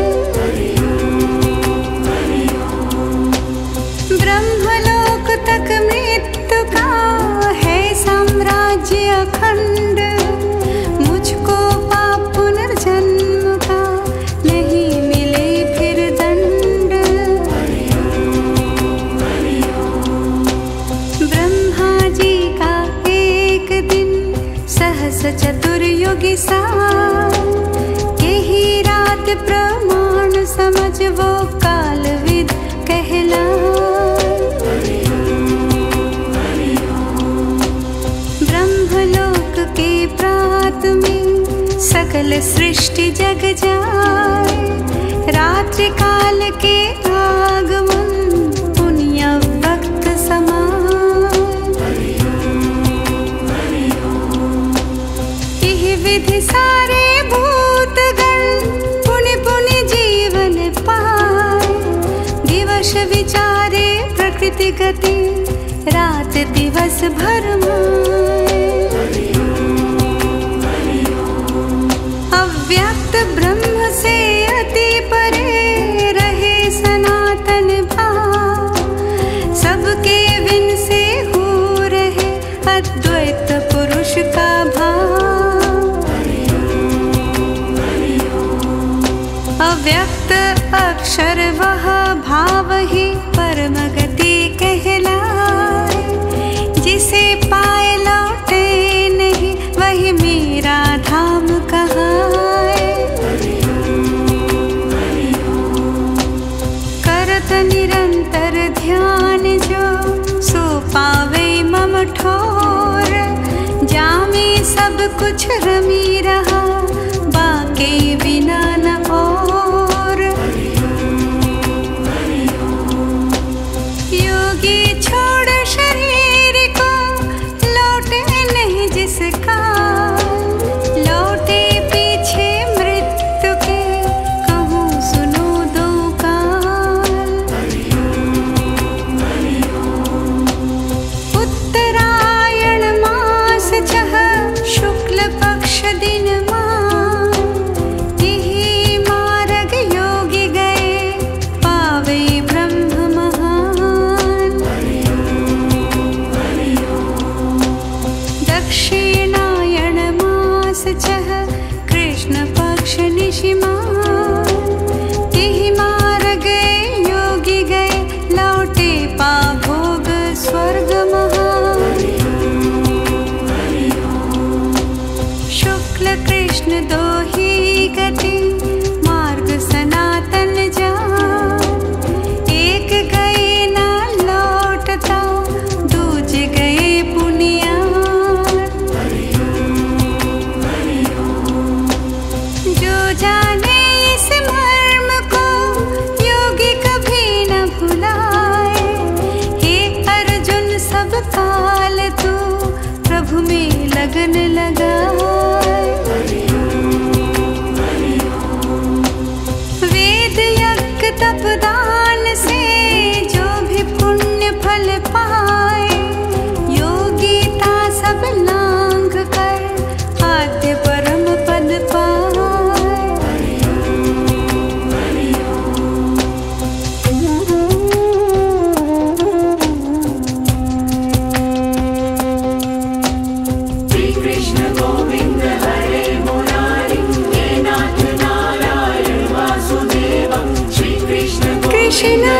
ब्रह्मलोक तक मृत्यु का है साम्राज्य अखंड, मुझको पाप पुनर्जन्म का नहीं मिले फिर दंड। ब्रह्मा जी का एक दिन सहस चतुर्युगी साल, यही रात प्रमाण समझ वो कालविद कहलाए। ब्रह्मलोक के प्रात में सकल सृष्टि जग जाए, रात्रि काल के आगमन पुण्य वक्त समाए। यह विधि सारे भूतगण पुण्य पुण्य जीवन पाए, दिवस विचारे प्रकृति गति रात दिवस भर माए। अव्यक्त ब्रह्म से अति परे रहे सनातन भाव, सबके विन से हो रहे अद्वैत पुरुष का भाव। अव्यक्त अक्षर वह भाव ही परम गति कहलाए, जिसे पाए लौटे नहीं वही मेरा धाम कहाए। करत निरंतर ध्यान जो सो पावे मम ठोर, जामे सब कुछ रमी रहा काल तू प्रभु में लगन लगाए। वेद यज्ञ तप दान से जो भी पुण्य फल पाए, योगिता सब लांघ कर आद्य परम पद पाए। Krishna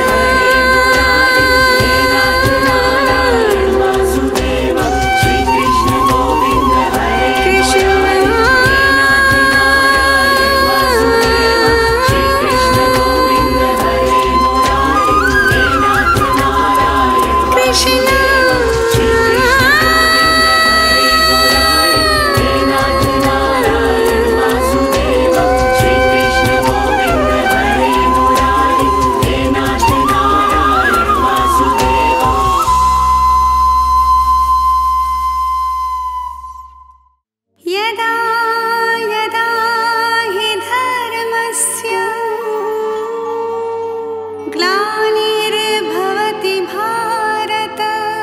ग्लानिर्भवति भारत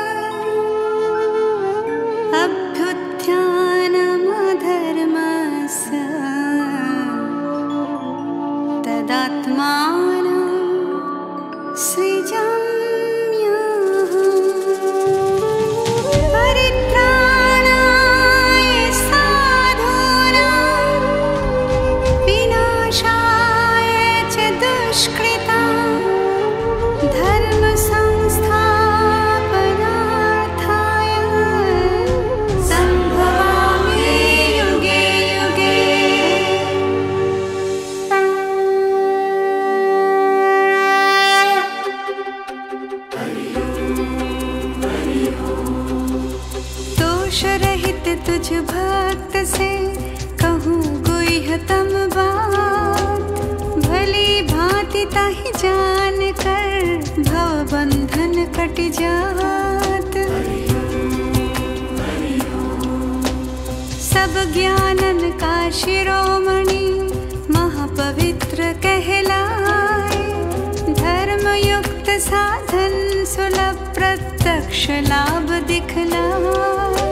अभ्युत्थानमधर्मस्य तदात्मानं सृजाम्यहम्। परित्राणाय साधूनां विनाशाय च दुष्कृताम् धर्म संस्थापनार्थाय संभवामि युगे युगे। दोष रहित तुझ भक्त से कहूँ गुह्यतम बात, भली भांति ताहि जान कर भव बंधन कट जात। सब ज्ञानन का शिरोमणि महापवित्र कहलाए, धर्म युक्त साधन सुलभ प्रत्यक्ष लाभ दिखलाए।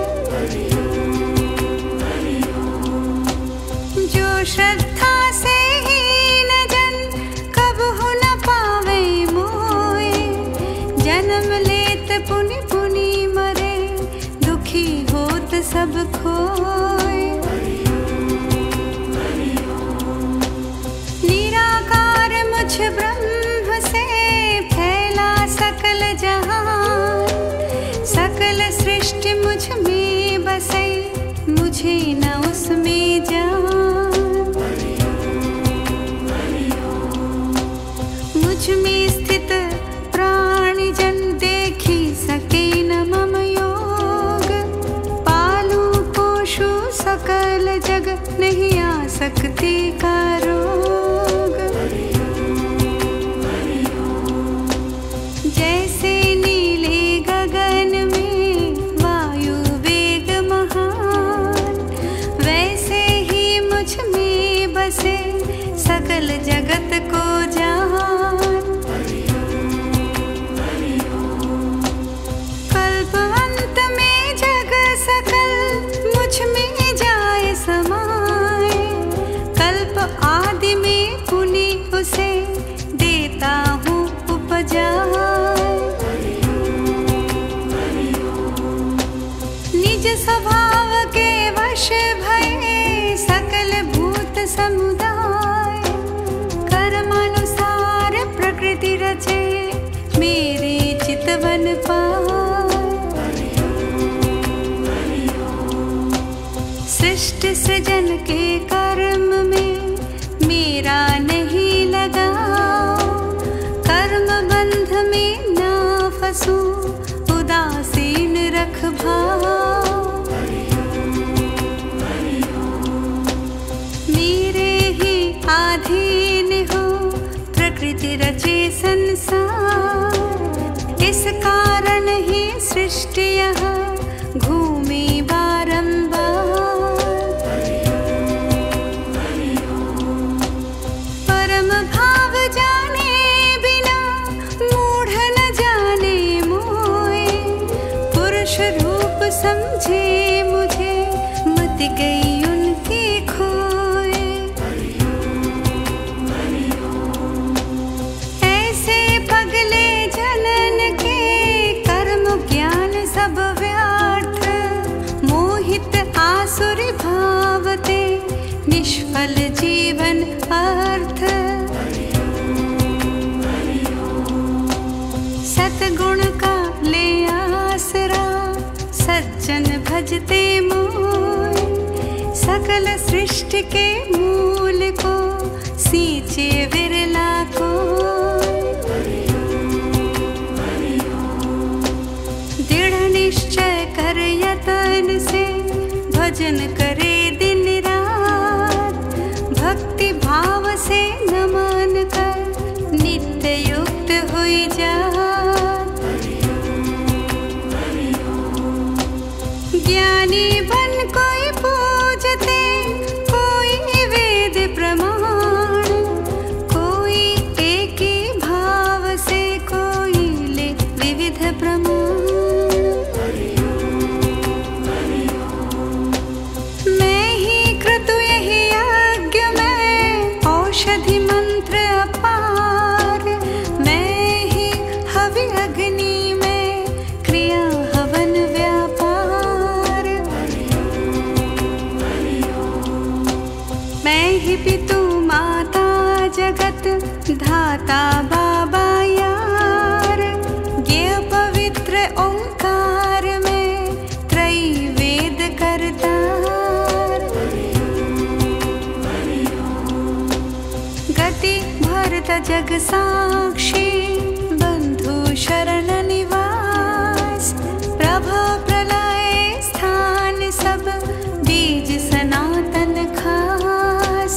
जो श्रद्धा से हीन जन कबहु न पावे मोए, जन्म लेत पुनि पुनि मरे दुखी होत सब खोए। निराकार मुझ ब्रह्म से फैला सकल जहान, सकल सृष्टि मुझ में बसे मुझे न उसमें जान। मुझ में स्थित प्राणी जन देखी सके न मम योग, पालू पोषू सकल जग नहीं आ सकती का रोग। जैसे नीले गगन में वायु वेग महान, वैसे ही मुझ में बसे सकल जगत को जान। कल्प अंत में जग सकल मुझ में जाए समाए, कल्प आदि में पुनि उसे देता हूँ उपजाए। निज स्वभाव के वश भये सकल भूत समुदाय, कर्मानुसार प्रकृति रचे मेरे चितवन पाए। सृष्टि सृजन के कर्म में मेरा नहीं लगा, कर्म बंध में ना फंसूं उदासीन रख भाव। मेरे ही आधीन हो प्रकृति रचे संसार, इस कारण ही सृष्टि यहाँ घूमी बारंबार। परम भाव जाने बिना मूढ़ न जाने मोए, पुरुष रूप समझे मुझे मत गई उनकी खोए। ऐसे पगले जनन के कर्म ज्ञान सब व्यर्थ, मोहित आसुरी भावते निष्फल जीवन अर्थ। सतगुण का ले आसरा सज्जन भजते मोय, सकल सृष्टि के मूल को सींचे विरला को। दृढ़ निश्चय कर यतन से भजन करे दिन रात, भक्ति भाव से नमन कर नित्य युक्त हुई जात। ज्ञानी बन कोई पूजते, कोई वेद प्रमाण, कोई एक ही भाव से कोई ले विविध प्रमाण। मैं ही क्रतु यही यज्ञ में औषधि मंत्र अपार, मैं ही हवि अग्नि में क्रिया हवन व्यापार। मैं ही पितु माता जगत धाता बाबा यार, ज्ञ पवित्र ओंकार में त्रयी वेद करतार। गति भरत जग साक्षी बंधु शरण निवास, प्रभव प्रलय स्थान सब बीज सनातन खास।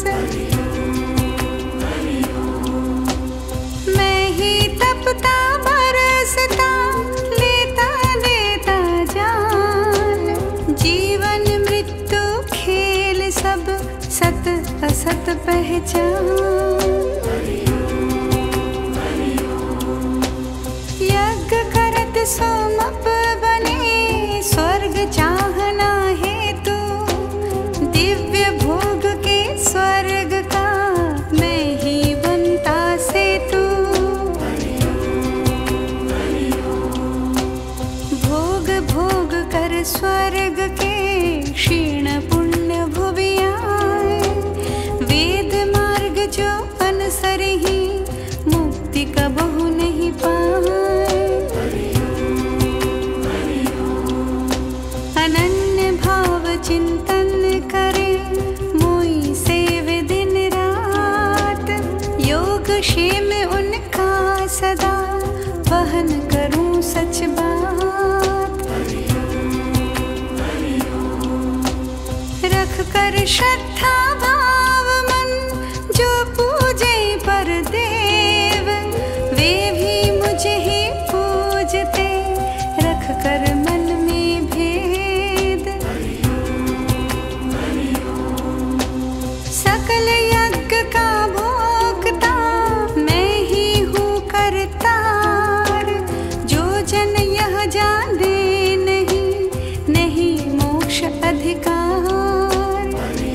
मैं ही तपता बरसता लेता देता जान, जीवन मृत्यु खेल सब सत असत पहचान। यज्ञ करत सोमप बने स्वर्ग चाहना हेतु, दिव्य भोग के स्वर्ग का मैं ही बनता सेतु। भोग भोग कर स्वर्ग के क्षीण पुण्य भुवि आए, वेद मार्ग जो अनसर ही मुक्ति कबहु नहीं पाए। अनन्य भाव चिंतन करे मोई सेवे दिन रात, योग क्षेम उनका सदा वहन करूं सच बात। रख कर श्रद्धा भाव मन जो पूजे पर देव, वे भी मुझे ही पूजते रख कर मन में भेद। सकल यज्ञ का भोक्ता मैं ही हूँ करतार, जो जन यह जाने नहीं नहीं मोक्ष अधिकार।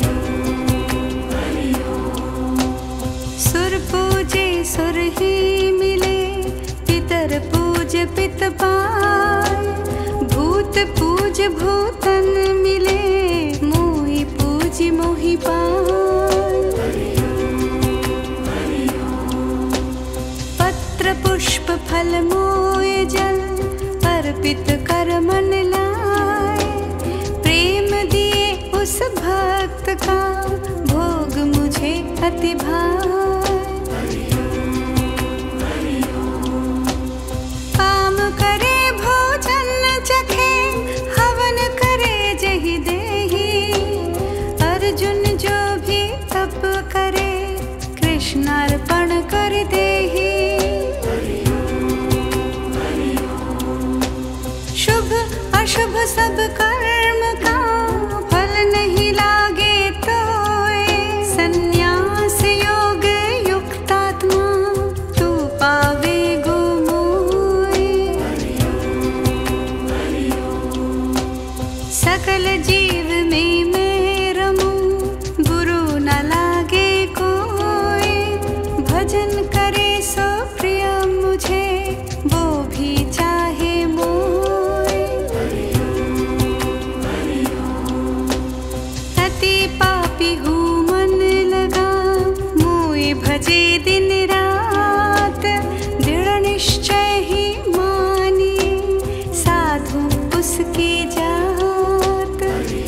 सुर पूजे सुर ही मिले, पितर पूज पित पाय, भूत पूज भूतन मिले, मोहि पूजी मोहि पाय। पत्र पुष्प फल मोय जल अर्पित कर मन लाए, प्रेम दिए उस भक्त का भोग मुझे अति भाए। काम करे भोजन चखे हवन करे जहि देहि, अर्जुन जो भी तप करे कृष्णार्पण कर देहि। सब कर्म का फल नहीं लागे तो संन्यास योग युक्तात्मा तू पावे गो मोए। सकल जीव में मैं रमूं बुरु न लागे कोई, भजन करे सो प्रिय मुझे वो भी चाहे मोए। अति पापी हूँ मन लगा मोए भजे दिन रात, दृढ़ निश्चय ही मानिए साधु उसकी जात।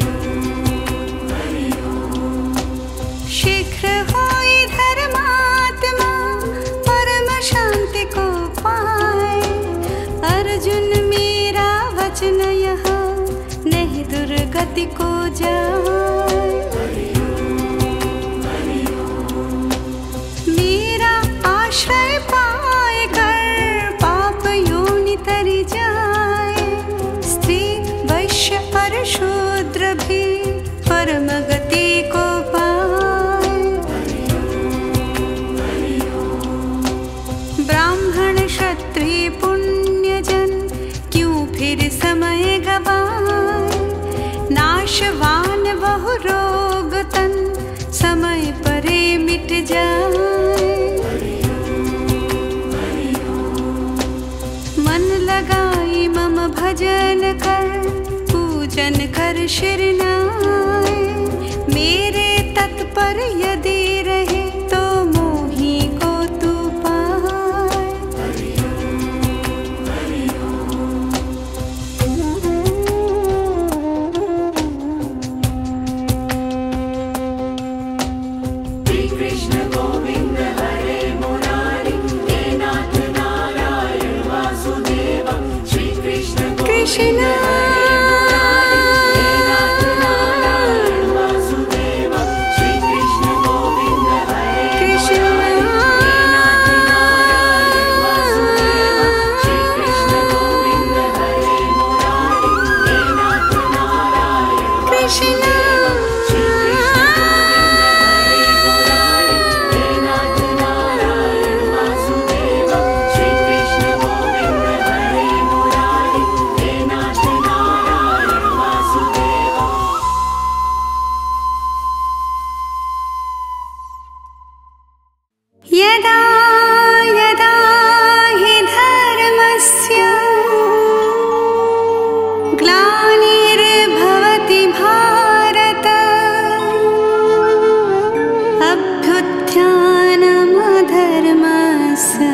शीघ्र होई धर्मात्मा परम शांति को पाए, अर्जुन मेरा वचन यह नहीं दुर्गति को जाए। मेरा आश्रय पाए कर पाप योनि तरि जाए, स्त्री वैश्य और शूद्र भी परम गति को पाए। ब्राह्मण क्षत्रिय पुण्यजन क्यों फिर समय गवाए, नाशवान बहु रोग तन समय परे मिट जाए। मन लगाई मम भजन कर पूजन कर शिरनाए, मेरे तत्पर यदि रहे तो मोही को तू पाए। श्री कृष्ण गोविंद हरे मुरारी, हे नाथ नारायण वासुदेव। श्री कृष्ण कृष्ण यदा यदा हि धर्मस्य ग्लानिर्भवति भारत, अभ्युत्थानमधर्मस्य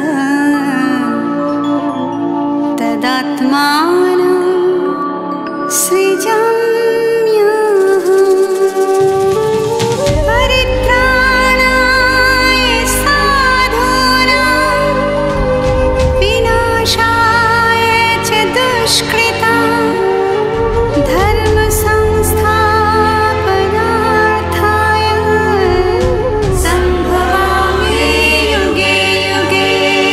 तदात्मानं सृजाम्यहम्। परित्राणाय साधूनां विनाशाय च दुष्कृतां, धर्म संस्थापनार्थाय संभवामि युगे युगे।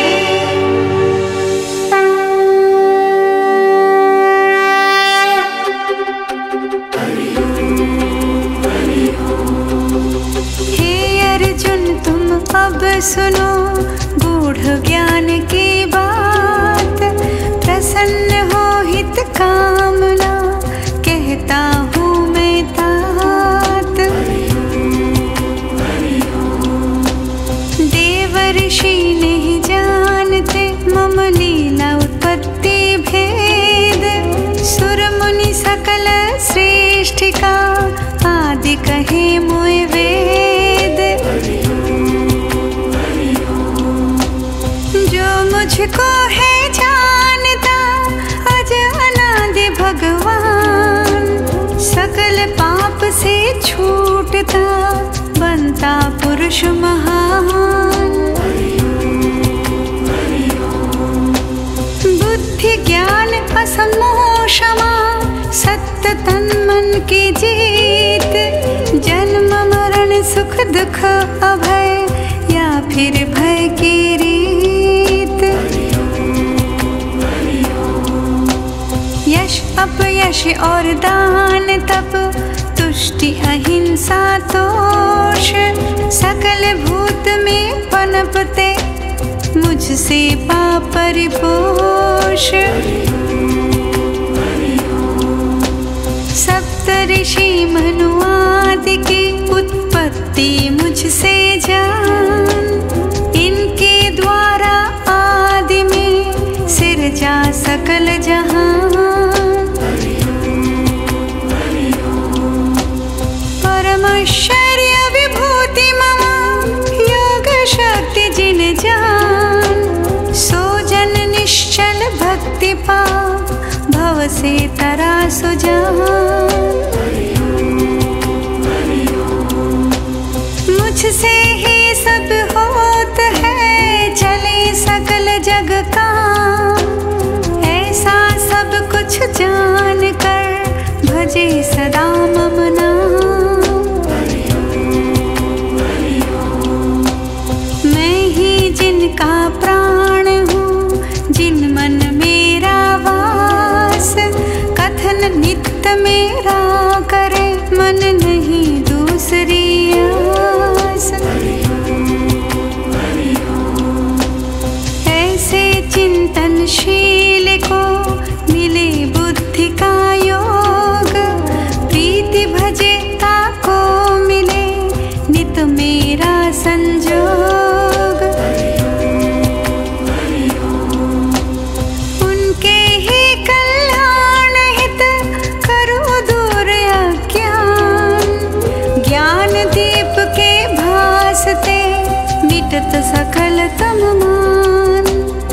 हे अर्जुन तुम अब सुनो गूढ़ ज्ञान की बात, प्रसन्न हो हित कामना कहता हूँ मैं तात। देवर्षि नहीं जानते मम लीला उत्पत्ति भेद, सुर मुनि सकल श्रेष्ठ का आदि कहे मोय वेद। जो मुझको है जानता अज अनादि भगवान, सकल पाप से छूटता बनता पुरुष महान। बुद्धि ज्ञान असमोह क्षमा सत्य तन मन की जीत, जन्म मरण सुख दुख अभय या फिर भय की रीत। यश अपयश और दान तप तुष्टि अहिंसा तोष सकल भूत में पनपते मुझसे पाप परिपोष। सप्तऋषि मनु आदि की उत्पत्ति मुझसे जान, इनके द्वारा आदि में सिरजा सकल जहान। परमैश्वर्य विभूति मम योग शक्ति जिन जान, सो जन निश्चल भक्ति पा भव से तरा सुजान। मुझसे ही सब होत है चले सकल जग का, ऐसा सब कुछ जान कर भजे सदा मम नाम। मैं ही जिनका प्राण हूँ जिन मन मेरा वास, कथन नित्य मेरा करे मन नहीं दूसरी आस। ऐसे चिंतनशील को मिले बुद्धि का योग, प्रीति भजे ताको मिले नित मेरा संजोग। उनके ही कल्याण हित करो दूर अज्ञान, ज्ञान दीप के भासते मिटत सकल तम मान।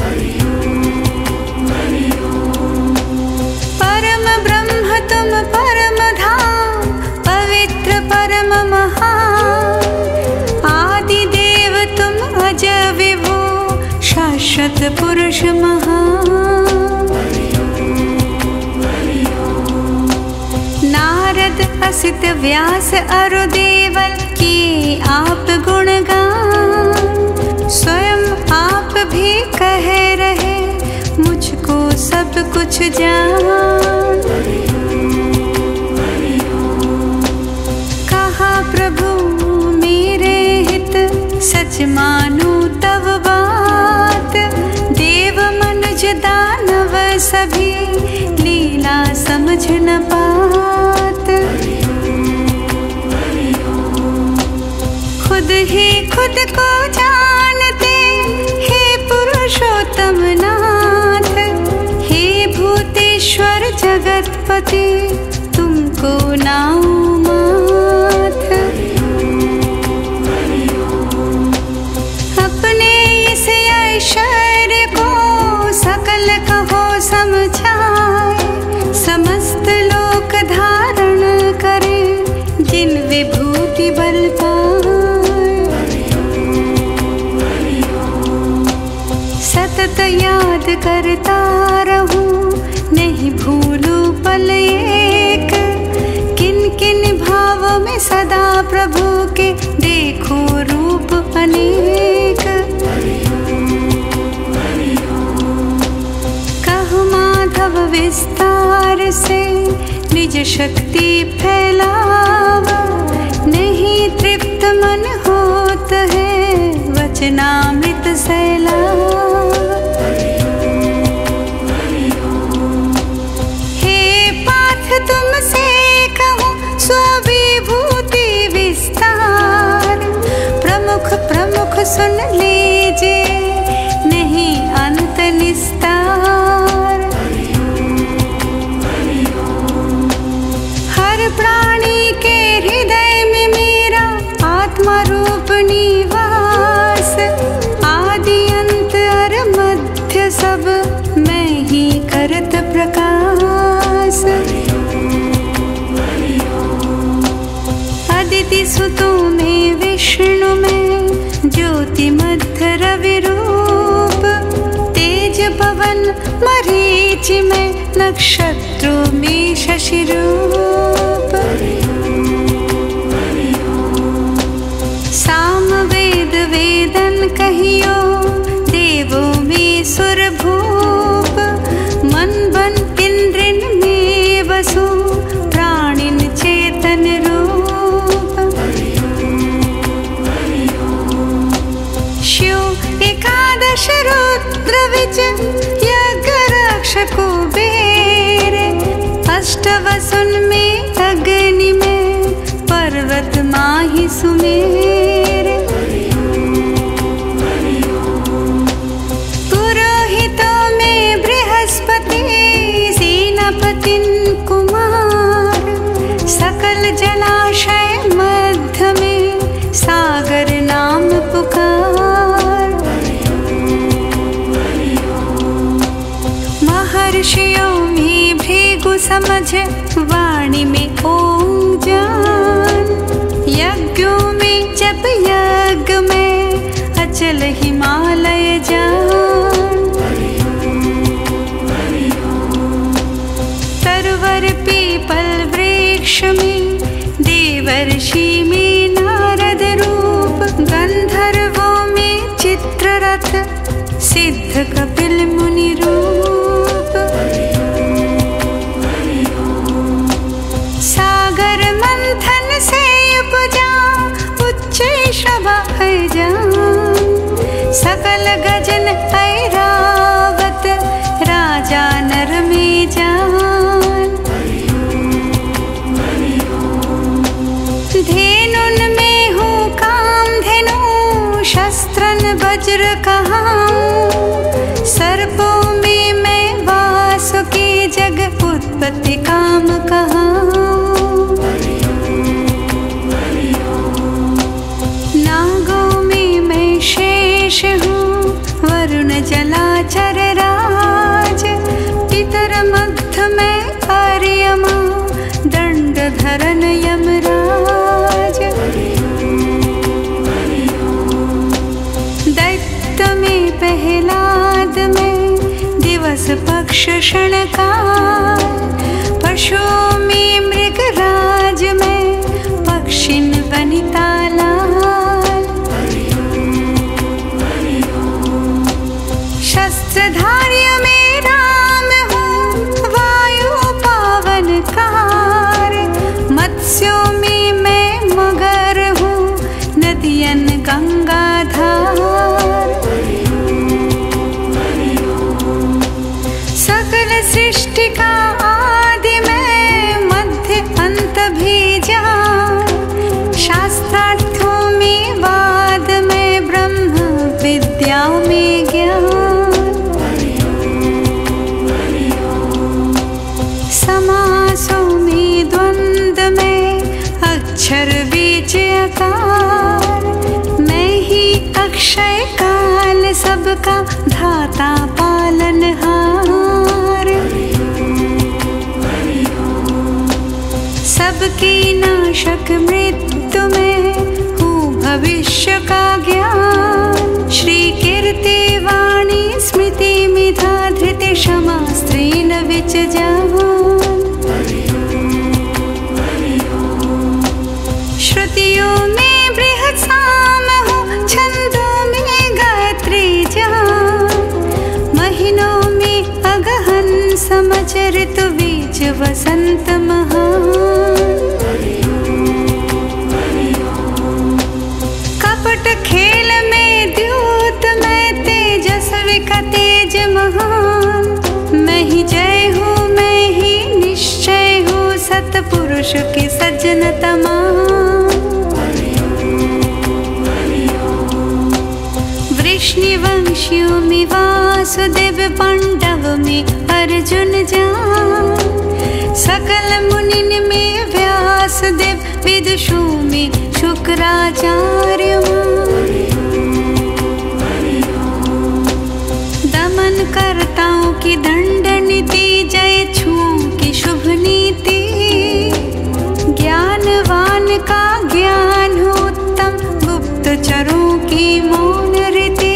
परम ब्रह्म तुम परम धाम पवित्र परम महान, आदि देव तुम अज विभो शाश्वत पुरुष महान। नारद असित व्यास अरु देवल किए आप गुणगान, स्वयं आप भी कह रहे मुझको सब कुछ जान। कहा प्रभु मेरे हित सच मानू तब बात, देव मनुज दानव सभी लीला समझ न पात। खुद ही खुद को जानते हे पुरुषोत्तम नाथ, हे भूतेश्वर जगतपति तुमको नाऊ माथ। अपने इस ऐश्वर्य को सकल कहो समझाए, समस्त लोक धारण करे जिन विभूति बल पाए। सतत याद करता रहूं नहीं भूलूं पल एक, किन किन भाव में सदा प्रभु के देखो रूप अनेक। कहो माधव विस्तार से निज शक्ति फैलावा, नहीं तृप्त मन होत है वचनामृत सैलावा। हे पार्थ तुमसे कहूँ स्वविभूति विस्तार, प्रमुख प्रमुख सुन लीजिए नहीं अंत निस्तार। हर प्राणी के हृदय में मेरा आत्मा रूप निवास, आदि अंत और मध्य सब मैं ही करत प्रकाश। अदिति सुतों में विष्णु में ज्योति मध्य रवि रूप, तेज पवन मरीच में नक्षत्रों में शशि रूप। साम वेद वेदन कहियो देवों में सुर भूप, मन बन इंद्रिन कुबेर, अष्टवसुन में अग्नि में पर्वत माहि सुमेर। पुरोहितों में बृहस्पति, सेनापतिन कुमार, सकल जलाशय मध्य में सागर नाम पुकार। महर्षियों में भृगु समझ, वाणी में ओम जान, यज्ञों में जप यज्ञ में अचल हिमालय जान। तरवर पीपल वृक्ष में देवर्षि में नारद रूप, गंधर्वों में चित्ररथ सिद्ध कपिल मुनि रूप। सागर मंथन से उपजा उच्च श्रवा है जान, सकल गजन ऐरावत राजा नर में जान। धेनुन में हूँ कामधेनु, शस्त्रन वज्र कहाऊं, सर्पों में मैं वासुकी जग उत्पत्ति काम कहाऊं। नागों में मैं शेष हूँ, वरुण जलाचर राज, पितर मध्य में आर्यमा, दंड धरन यमराज। दैत्य में प्रहलाद में दिवस पक्ष क्षणकाल, पशुओं में मृगराज में पक्षिन वनिता लाल। शस्त्रधार्य में राम हूँ, वायु पावनकार, मत्स्यों में मैं मगर हूँ, नदियन गंगाधार। सकल सृष्टि का आदि मैं, मध्य अंत भी जान, शास्त्रार्थों में वाद में, ब्रह्म विद्या में ज्ञान। समासों में द्वंद में, अक्षर बीच आकार, मैं ही अक्षय काल सबका धाता पालनहार। सबकी नाशक मृत्यु में हूँ भविष्य का ज्ञान, श्री कीर्ति वाणी स्मृति मिथा धृति क्षमा स्त्रीन विच जान। श्रुतियों में बृहत् साम हूँ, छंदों में गायत्री जान, महीनों में अगहन समझ, ऋतु बीज वसंत महान। कपट खेल में द्यूत में तेजस्वी का तेज महान, मैं ही जय हूँ मैं ही निश्चय हूँ, सतपुरुष की सज्जन तमाम। वृष्णिवंशियों में वासुदेव, पांडव में अर्जुन जान, सकल मुनिन में व्यासदेव, विदुषों में शुक्राचार्य। दमन करताओं की दंड नीति, जय छुओं की शुभ नीति, ज्ञानवान का ज्ञान हो उत्तम, गुप्तचरों की मौन रीति।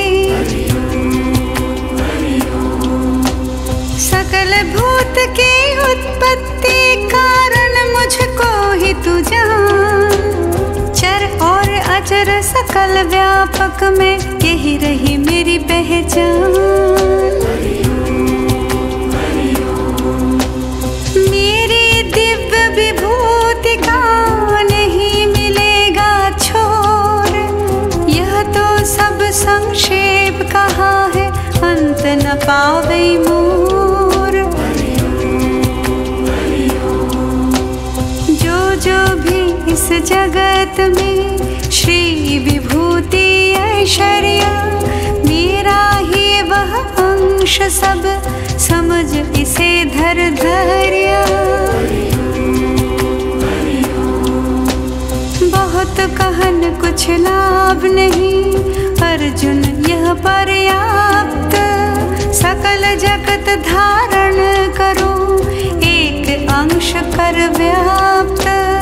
सकल भूत की उत्पत्ति कारण, मुझको ही तू जान, चर और अचर सकल व्यापक में, यही रही मेरी पहचान। मेरी दिव्य विभूति का नहीं मिलेगा छोर, यह तो सब संक्षेप कहा है, अंत न पावे मोर। इस जगत में श्री विभूति ऐश्वर्य मेरा ही वह अंश सब समझ इसे धर धैर्य। बहुत कहन कुछ लाभ नहीं अर्जुन यह पर्याप्त सकल जगत धारण करो एक अंश कर व्याप्त।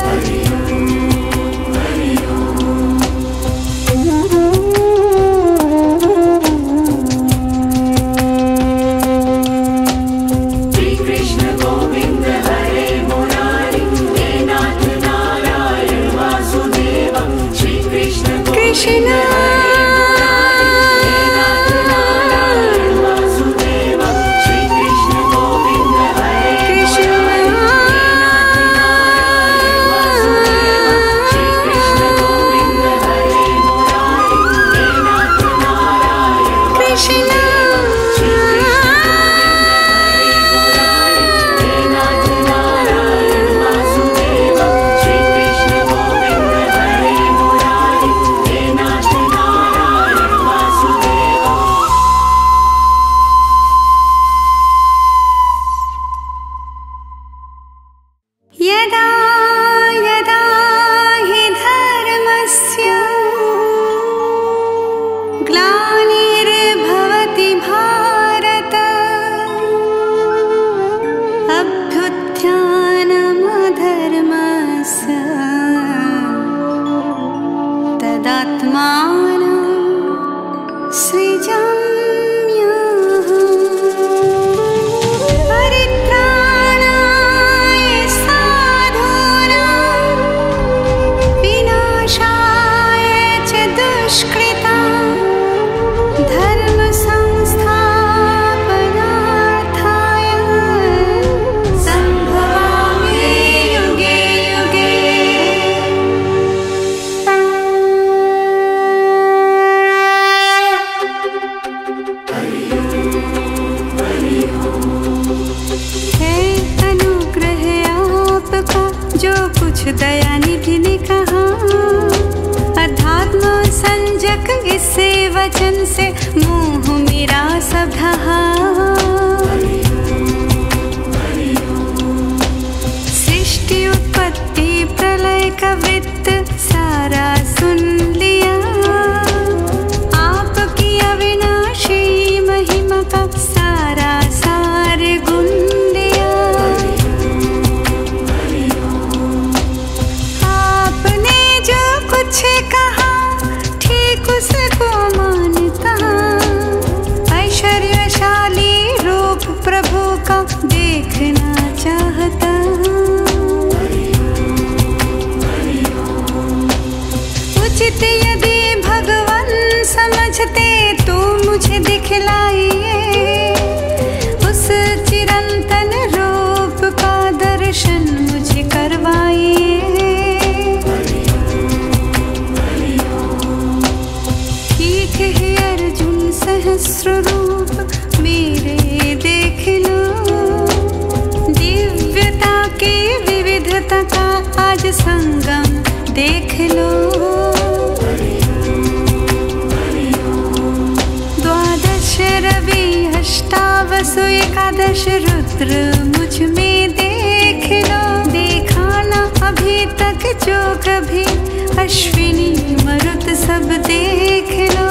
दयानिधि ने कहा अध्यात्म संजक इससे वचन से मोह मेरा सब ढहा। सृष्टि उत्पत्ति प्रलय का वृत्त सारा सुन लिया आपकी अविनाशी महिमा का सारा सार गुण दिया। कुछ कहा ठीक उसको मानता ऐश्वर्यशाली रूप प्रभु का देखना चाहता। उचित यदि भगवान समझते तो मुझे दिखलाइए उस चिरंतन रूप का दर्शन मुझे करवाइए। सहस्र रूप मेरे देख लो दिव्यता की विविधता का आज संगम देख लो। द्वादश रवि अष्टावसु एकादश रुद्र मुझ में देख लो देखा ना अभी तक जो कभी अश्विनी मरुत सब देख लो।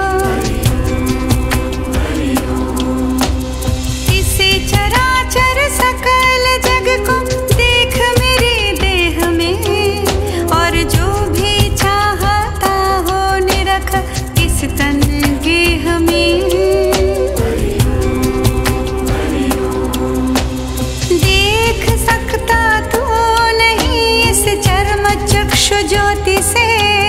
चराचर सकल जग को देख मेरे देह में और जो भी चाहता हो निरख इस तन गेह में। देख सकता तू नहीं इस चर्म चक्षु ज्योति से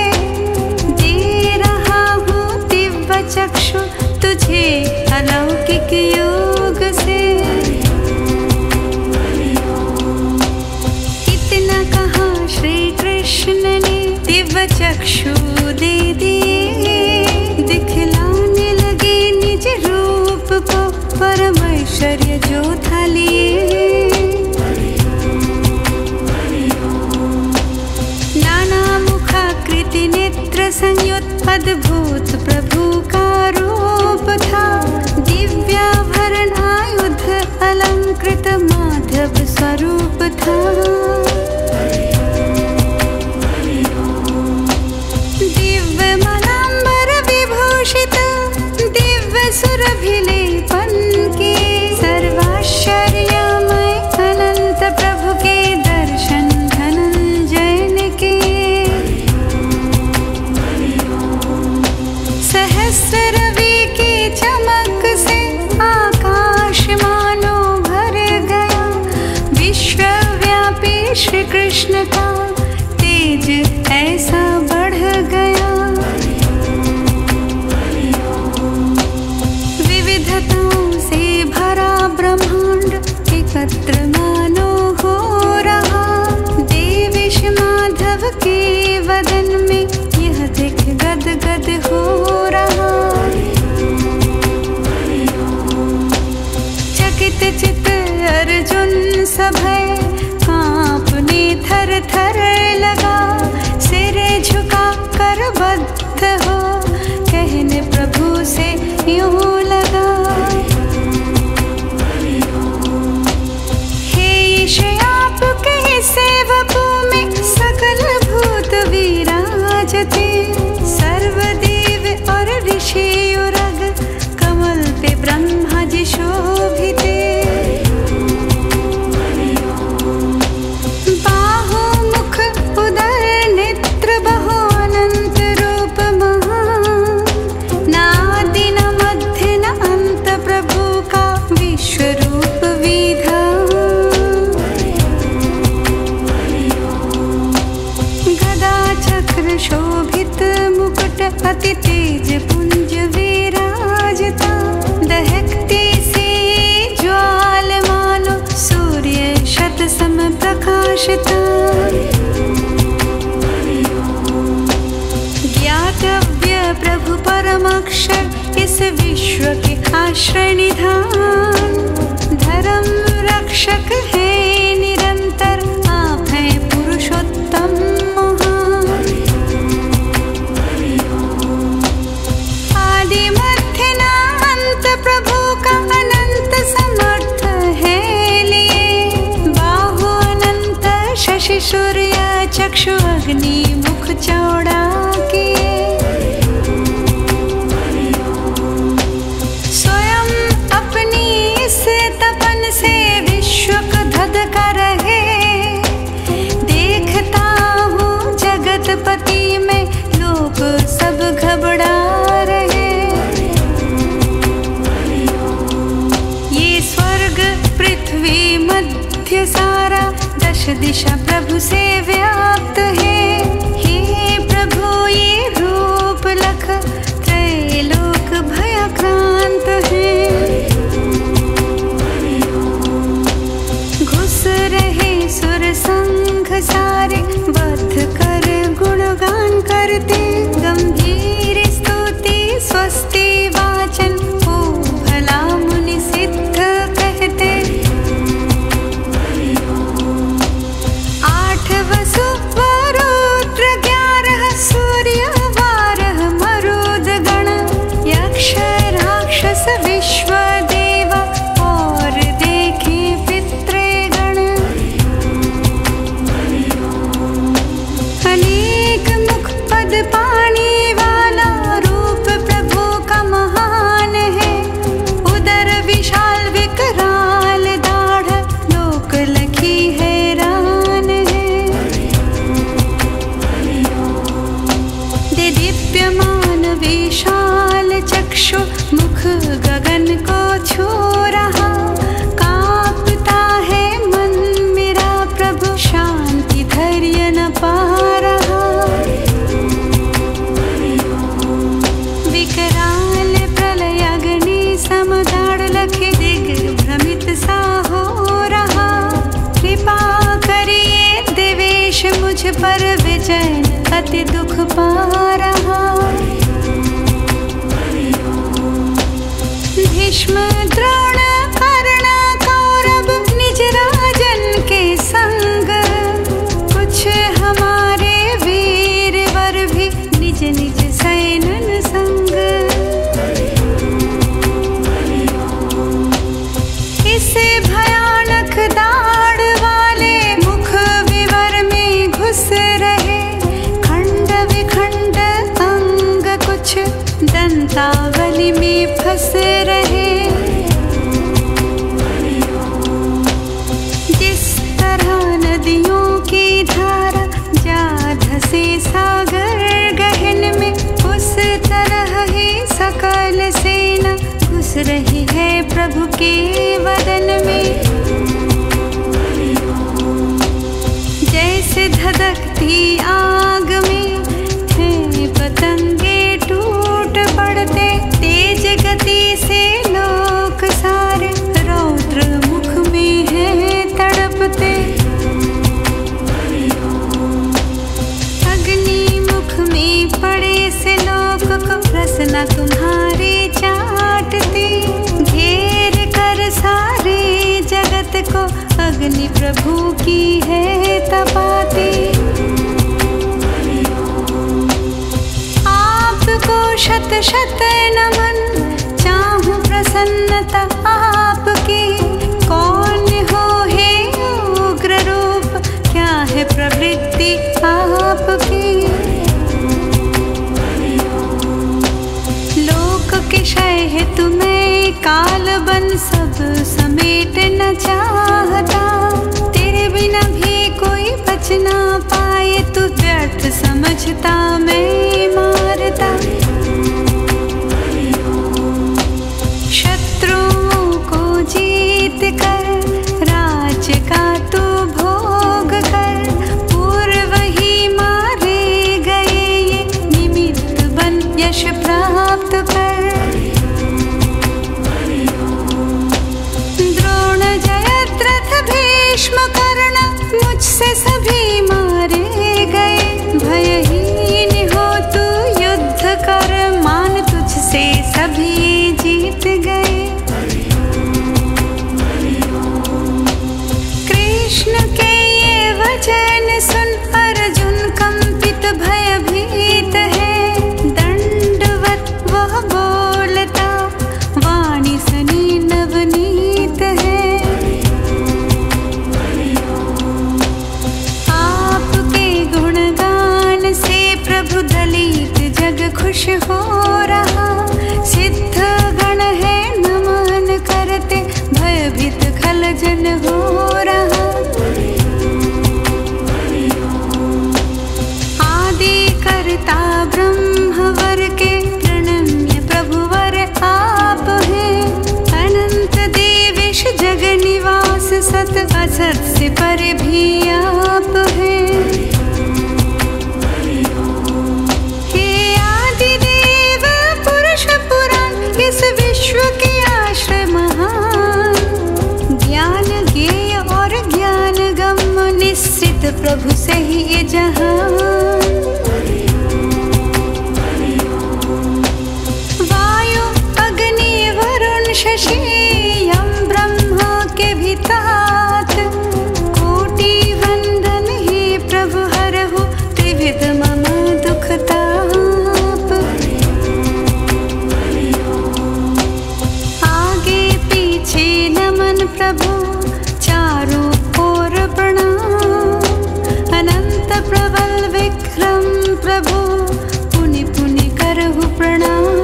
दे रहा हूँ दिव्य चक्षु तुझे अलौकिक योग से। दिव्य चक्षु दे दिए दिखलाने लगे निज रूप को परम ऐश्वर्य जो था लिए। नाना श्री कृष्ण का तेज ऐसा बढ़ गया। विविधताओं से भरा ब्रह्मांड एकत्र मानो हो रहा। देवेश माधव के वदन में यह दिख गद गद हो रहा। चकित चित अर्जुन सभय कांपने थर थर लगा। सिरे झुका कर बद्ध हो कहने प्रभु से यूं लगा। हे ईश आपके सेवकों में सकल भूत विराजते। सर्वदेव और ऋषि उरग कमल पे ब्रह्मा जी शोभिते। बाहु मुख उदर नेत्र बहु अनंत रूप महान। नादि न मध्य न अंत प्रभु का विश्व रूप विधान। गदा चक्र शोभित मुकुट अति तेज पुंज विराजता। दहकते से ज्वाल मानो सूर्य शत सम प्रकाशता। ज्ञातव्य प्रभु परम अक्षर इस विश्व के आश्रय निधान। धर्म रक्षक है निरंतर आप हैं पुरुषोत्तम महान। आदि मध्य न अंत प्रभु का अनंत समर्थ है लिए। बाहु अनंत शशि सूर्य चक्षु अग्नि मुख चौड़ा किए। स्वयं अपनी इस तपन से विश्व को धधका रहे। देखता हूँ जगतपति में लोग सब घबरा रहे। ये स्वर्ग पृथ्वी मध्य सारा दश दिशा प्रभु से व्याप्त है। हे प्रभु ये रूप लख त्रैलोक भयाक्रांत है। घुस रहे सुर संघ सारे बद्ध कर गुणगान करते। गंभीर स्तुति स्वस्ति वाचन हो भला मुनि सिद्ध कहते। 8 वसु वरुद्र 11 सूर्य 12 मरुद गण। यक्ष राक्षस विश्व देवा और देखे पितृगण। अनेक मुख पद पानी वाला रूप प्रभु का महान है। उदर विशाल विकराल दाढ़ लोक लखी हैरान है। दे दीप्यमान विशाल चक्षु मुख गगन को छू रहा। कांपता है मन मेरा प्रभु शांति धैर्य न पा रहा। विकराल प्रलय अग्नि समदाड़ लखे दिग्भ्रमित सा हो रहा। कृपा करिए देवेश मुझ पर विजय अति दुख पा रहा। भीष्म द्रोण कर्ण कौरव निज राजन के संग। कुछ हमारे वीर वर भी निज निज सैनन संग। इस भयानक दाढ़ वाले मुख विवर में घुस रहे। खंड विखंड अंग कुछ दंतावली में फंस रहे। जिस तरह नदियों की धारा जा धसे सागर गहन में, उस तरह ही सकल सेना घुस रही है प्रभु के वदन में। अग्नि प्रभु की है तपाती। आपको शत शत नमन, चाहूं प्रसन्नता आपकी। कौन हो हे उग्र रूप, क्या है प्रवृत्ति आपकी। लोक के क्षय है तुम्हें काल बन सब समेट न चाहता। तेरे बिना भी कोई बच ना पाए, तू व्यर्थ समझता मैं मारता। शत्रुओं को जीत कर राज्य का तू भोग कर। पूर्व ही मारे गए ये निमित्त बन यश प्राप्त कर। द्रोण जयद्रथ भीष्म कर्ण मुझसे सभी मारे गए। भयहीन हो तू युद्ध कर, मान तुझसे सभी जीत गए। कृष्ण के ये वचन सुन अर्जुन कंपित भयभीत है। दंडवत वह बोलता, वाणी सनी नवनीत है। आपके गुणगान से प्रभु दलित जग खुश हो रहा। सिद्ध गण है नमन करते, भयभीत खल जन हो रहा। आदि करता ब्रह्मवर के, प्रणम्य प्रभुवर आप हैं। अनंत देवेश जग निवास, सत असत से पर भी आप हैं। हे आदिदेव पुरुष पुराण, इस विश्व के आश्रय महान। ज्ञान ज्ञेय और ज्ञान गम, निश्चित प्रभु से ही ये जहान। वायु अग्नि वरुण शशि, यम ब्रह्मा के भी तात। कोटि वंदन हे प्रभु हरहु, त्रिविध मम दुख ताप। आगे पीछे नमन प्रभु, चारों ओर प्रणाम। अनंत प्रबल विक्रम प्रभु, पुनि पुनि करहु प्रणाम।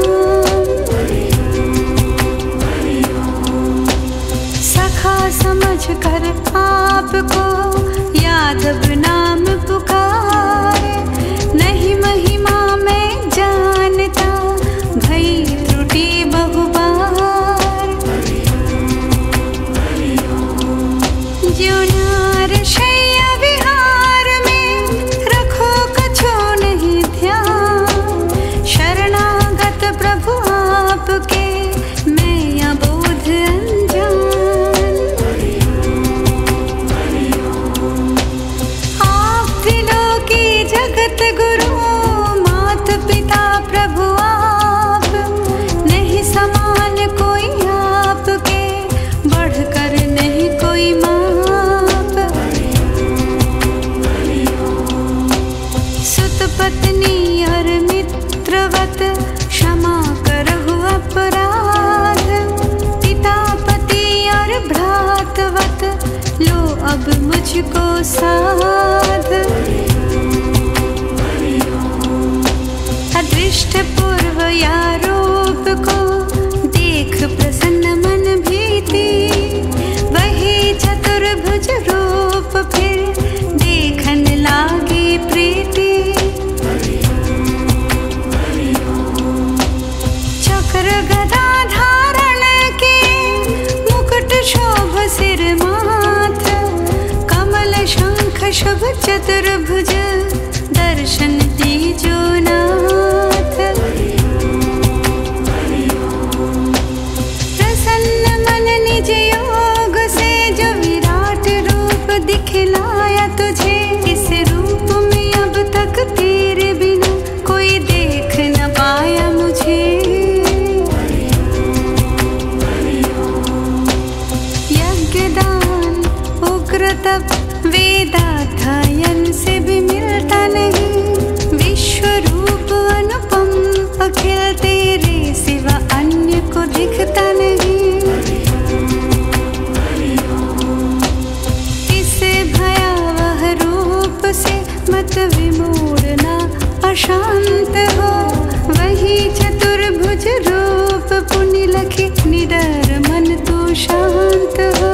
सखा समझ कर आपको, यादव नाम पुकारे। नहीं महिमा मैं जानता, भई त्रुटि बहु बार। ज्यों नार शय्या विहार में, रखो कछो नहीं ध्यान। शरणागत प्रभु आपके, मैं अबोध अनजान। आप त्रिलोकी जगत गुरु, मात पिता प्रभु आप। नहीं समान कोई आपके, बढ़कर नहीं कोई माप। सुत पत्नी और मित्रवत, क्षमा करहु अपराध। पिता पति और भ्रातवत, लो अब मुझको साध। अदृष्ट पूर्व या रूप को, देख प्रसन्न मन भीति। वही चतुर्भुज रूप फिर, देखन लागे प्रीति। चक्र गदा धारण के, मुकुट शोभ सिर माथ। कमल शंख शुभ चतुर्भुज, दर्शन दीजो नाथ। प्रसन्न मन निज योग से, जो विराट रूप दिखलाया तुझे। इस रूप में अब तक तेरे बिना कोई देख न पाया मुझे। यज्ञ दान उग्र तब वेदाध्ययन से भी मिलता नहीं। विश्व रूप अनुपम अखिल तेरे सिवा अन्य को दिखता नहीं। इस भयावह रूप से मत विमूढ़ना अशांत हो। वही चतुर्भुज रूप पुण्य लखे निडर मन तू शांत हो।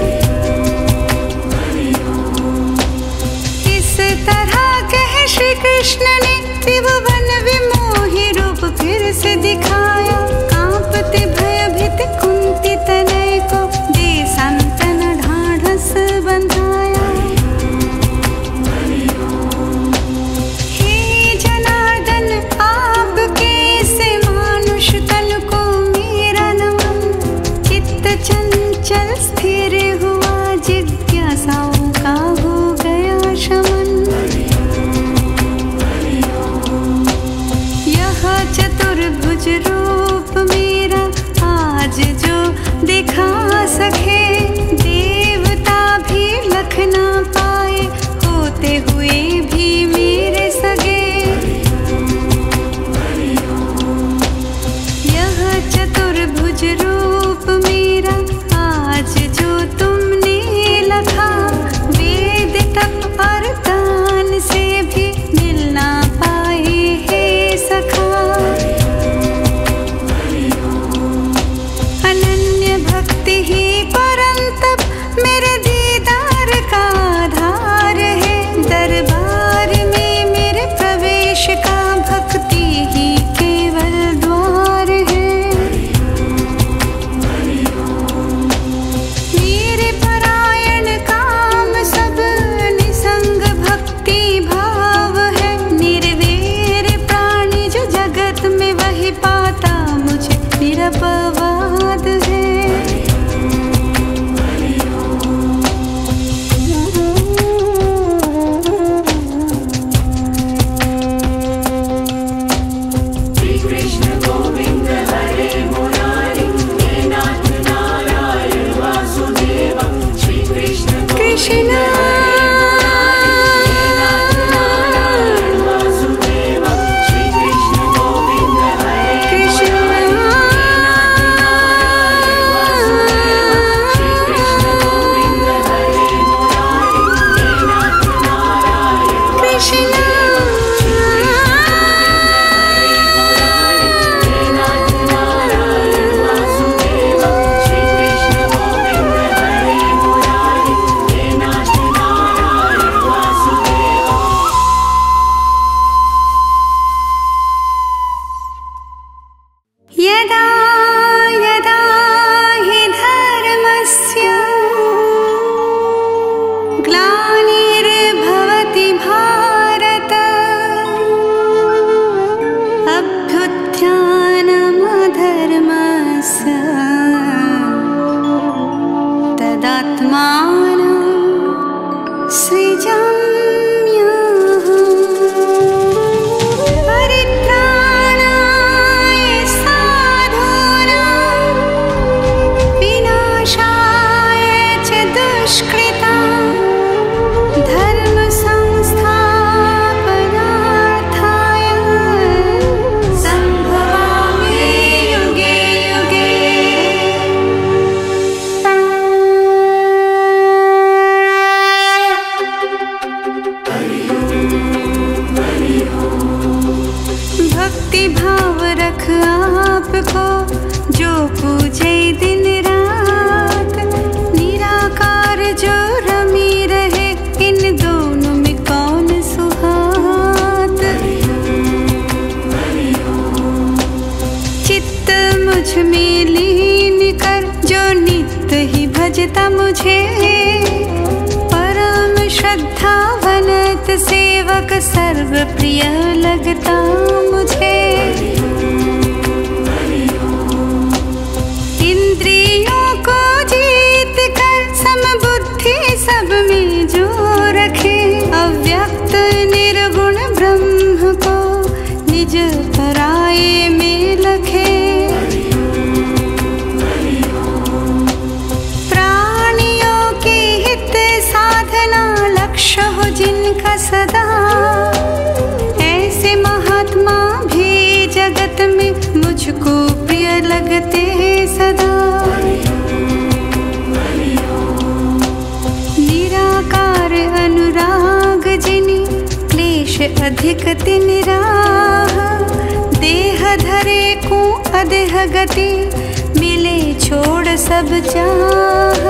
इस तरह कह श्री कृष्ण ने त्रिभुवन विमोही रूप फिर से दिखाया। कांपते भयभीत कुंती तनय को दे संतन ढाढ़स बंधाया। हे जनार्दन आपके से मानुष तन को मेरा नमन। चित्त चंचल स्थिर हुआ जिज्ञासाओं का हो गया शमन। यह चतुर्भुज रूप मेरा आज जो दिखा सके, देवता भी लख ना पाए होते हुए भी मेरे सगे। यह चतुर्भुज रूप मेरा आज जो तुमने लखा, वेद तप और दान से भी मिल ना पाए हे सखा। अनन्य भक्ति ही परंतप मेरे दीदार का आधार है। दरबार में मेरे प्रवेश का भक्ति ही केवल द्वार है। मेरे परायण काम सब निसंग भक्ति भाव है। निर्वैर प्राणी जो जगत में वही पाता मुझे निरपवाद है। श्री कृष्ण गोविंद हरे मुरारी, हे नाथ नारायण वासुदेव। श्री कृष्ण कृष्ण वासुदेव। श्री कृष्ण गोविंद हरे कृष्ण श्री कृष्ण गोविंद हरे मुरारी, हे नाथ नारायण कृष्ण यदा यदा हि धर्मस्य ग्लानिर्भवति भारत, अभ्युत्थानमधर्मस्य तदात्मानं सृजाम्यहम्। परित्राणाय साधूनां विनाशाय च दुष्कृतां धर्म संस्थापनार्थाय संभवामि युगे युगे। भक्ति भाव रख आपको जो पूजे दिन रात। निराकार जो रमी रहे इन दोनों में कौन सुहात। चित्त मुझ में लीन कर जो नित्य ही भजता मुझे, परम श्रद्धा वनत सेवक सर्व प्रिय लगता मुझे। इंद्रियों को जीत कर समबुद्धि सब में जो रखे, अव्यक्त निर्गुण ब्रह्म को निज पराये में लखे। प्राणियों के हित सा इनका सदा। ऐसे महात्मा भी जगत में मुझको प्रिय लगते सदा। निराकार अनुराग जिनि क्लेश अधिक तिन राह। देह धरे को अदेह गति मिले छोड़ सब चाह।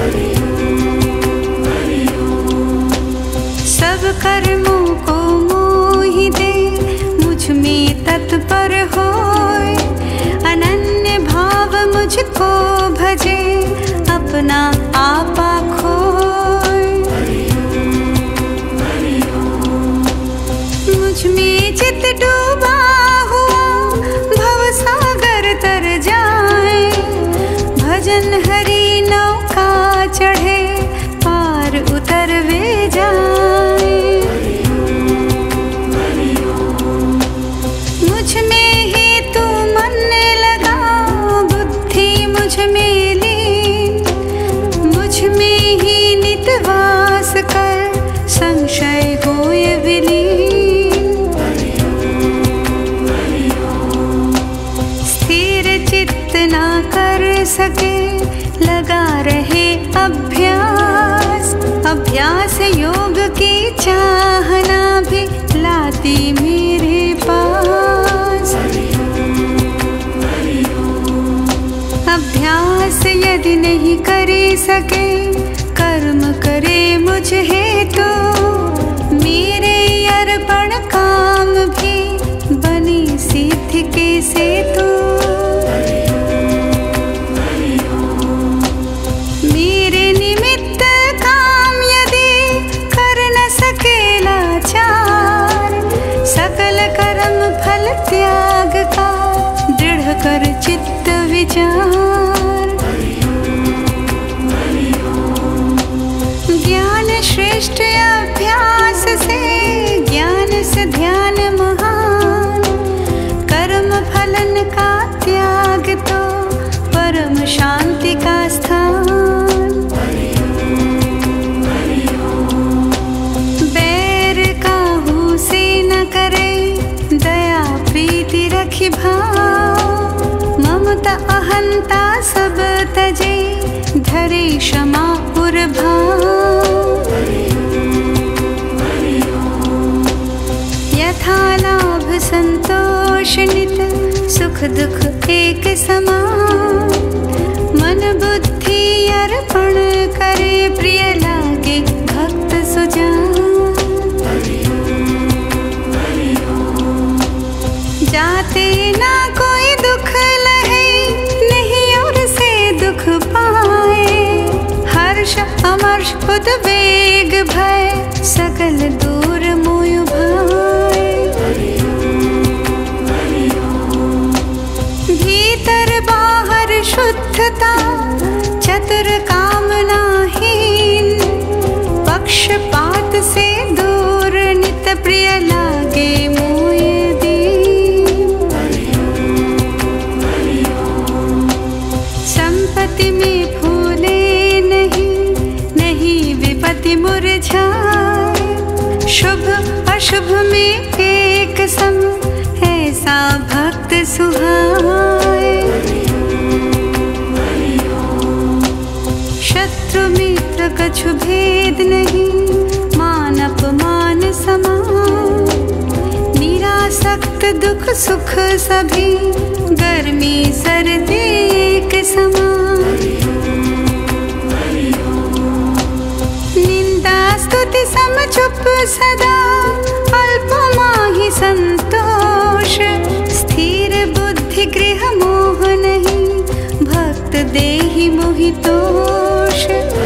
सब कर्मों को मोहि दे मुझ में तत्पर होए। अनन्य भाव मुझको भजे अपना आपा खोए। मुझ में चित डूबा हुआ भव सागर तर जाए। भजन हरि नौका चढ़े पार उतर वे जाए। मुझ में ही तू मन लगा बुद्धि मुझ में लीन। मुझ में ही नित वास कर संशय होए विलीन। स्थिर चित्त ना कर सके लगा रहे अभ्यास। अभ्यास योग की चाहना भी लाती मेरे पास। अभ्यास यदि नहीं करे सके कर्म करे मुझ हेतु। मेरे अर्पण काम भी बने सिद्धि के सेतु। मेरे निमित्त काम यदि कर न सके लाचार। सकल कर्म फल त्याग का दृढ़ कर चित्त विचार। ज्ञान श्रेष्ठ अभ्यास से ज्ञान से ध्यान महान। कर्म फलन का त्याग तो परम शांति का स्थान। बैर काहू से न करे दया प्रीति रखी भाव। ममता अहंता सब तजे धरे क्षमा पुर भाव। यथा लाभ संतोष नित सुख दुख एक समान। मन बुद्धि अर्पण करे प्रिय लागे भक्त सुजान। जाते ना कोई दुख लहे नहीं और से दुख पाए। हर्ष अमर्ष उद्वेग भय सकल दूर मोय भाए। भीतर बाहर शुद्धता चतुर कामनाहीन। पक्षपात से दूर नित प्रिय लागे मोय दीन। संपत्ति में फूले नहीं नहीं विपत्ति मुरझाए। शुभ अशुभ में एक सम ऐसा भक्त सुहाए। शत्रु मित्र कछु भेद नहीं मान अपमान समान। निरासक्त दुख सुख सभी गर्मी सर्दी एक समान। निंदा स्तुति सम चुप सदा अल्प माहि संतोष। स्थिर बुद्धि गृह मोह नहीं भक्त देहि मोहि तोष।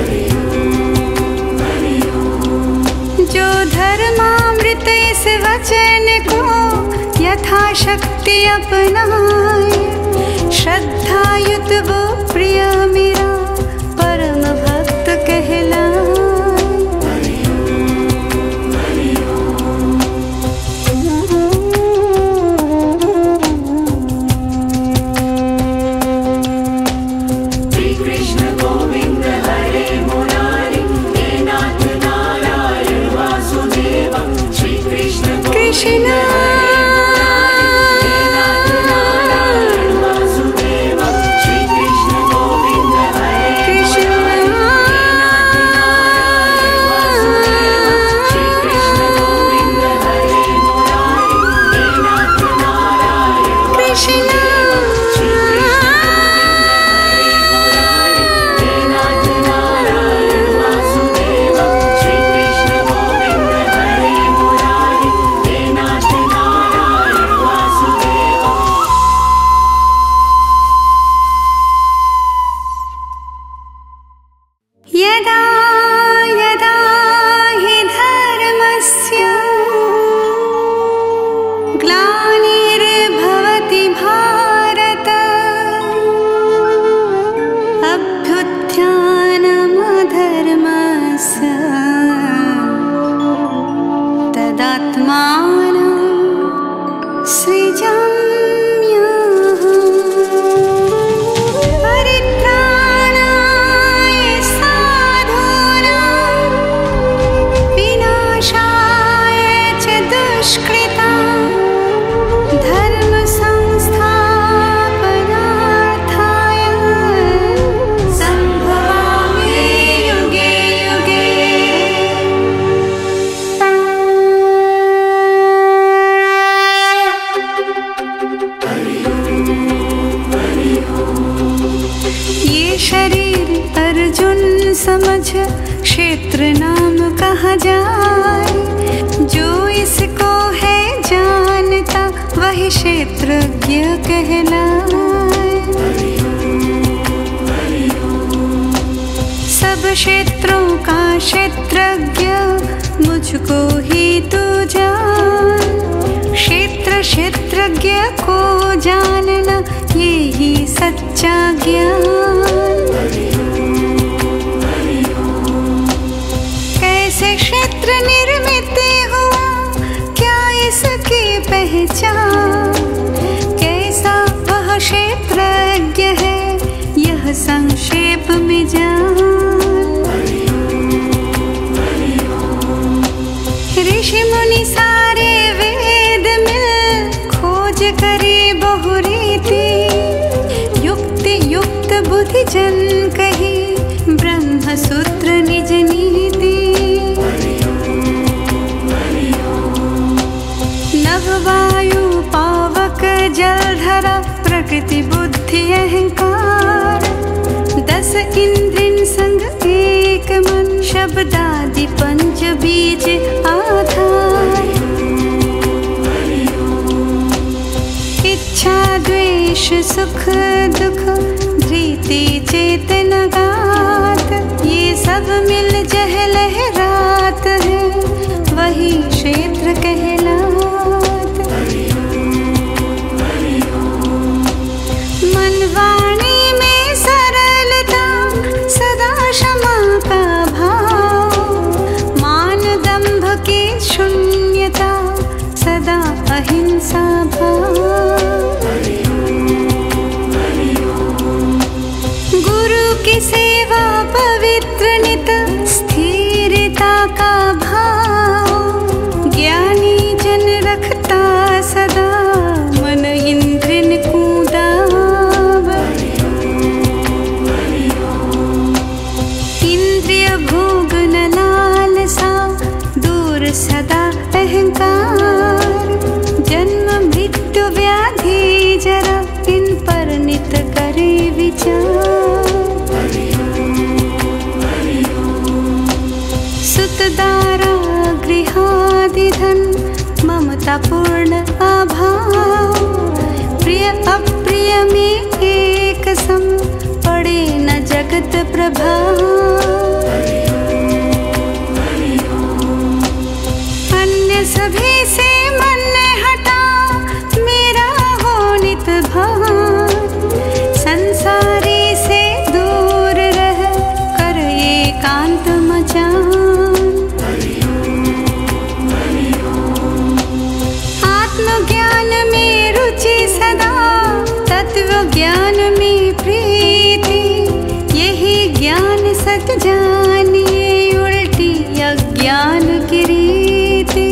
जो धर्मामृत इस वचन को यथाशक्ति अपनाए। श्रद्धा युत वो प्रिय मेरा परम भक्त कहलाए। गोविंद हरे मुरारी हे नाथ नारायण वासुदेव। कहलाए। सब क्षेत्रों का क्षेत्रज्ञ मुझको ही तू जान। क्षेत्र क्षेत्रज्ञ को जानना ये ही सच्चा ज्ञान। कैसे क्षेत्र निर्मित हुआ, क्या इसकी पहचान? कैसा वह क्षेत्रज्ञ है, यह संक्षेप में जान। ऋषि मुनि सारे वेद मिल खोज करे बहुरीति। युक्ति युक्त बुद्धि जन कही ब्रह्म सूत्र निज नीति। नभ वायु पावक जलधरा प्रकृति बुद्धि अहंकार। 10 इंद्रिय संग एक मन, शब्दादि पंच बीज आधार। इच्छा द्वेष सुख दुख धृति चेतना गात, ये सब मिल जह लहरात है, वही क्षेत्र कहलात। मन वाणी में सरलता, सदा क्षमा का भाव। मान दंभ की शून्यता, सदा अहिंसा भाव। गुरु की सेवा पवित्र नित, स्थिरता का भाव। ज्ञानी जन रखता सदा, मन इंद्रिय कूदाव। इंद्रिय भोग न लालसा, दूर सदा अहंकार। जन्म मृत्यु व्याधि जरा, इन पर नित करे विचार। सुतदारा गृहादि धन, ममता पूर्ण अभाव। प्रिय अप्रिय में एक सम, पड़े न जगत प्रभाव। अन्य सभी से मन हटा, मेरा हो नित भान। संसारी से दूर रह, कर एकांत मचान। आत्मज्ञान में रुचि सदा, तत्व ज्ञान में प्रीति। यही ज्ञान सत जानिए, उल्टी अज्ञान की रीति।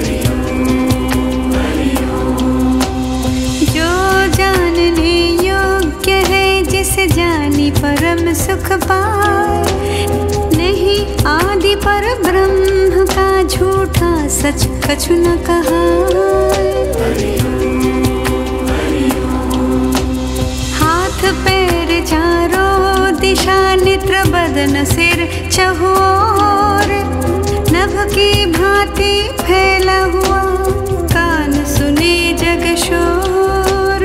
जो जानने योग्य है, जिसे जानी परम सुख पाए। नहीं आदि पर ब्रह्म का, झूठा सच कछु न कहा। हाथ पैर चारों दिशा, नेत्र बदन सिर चहुओर। नभ की भांति फैला हुआ, कान सुने जग शोर।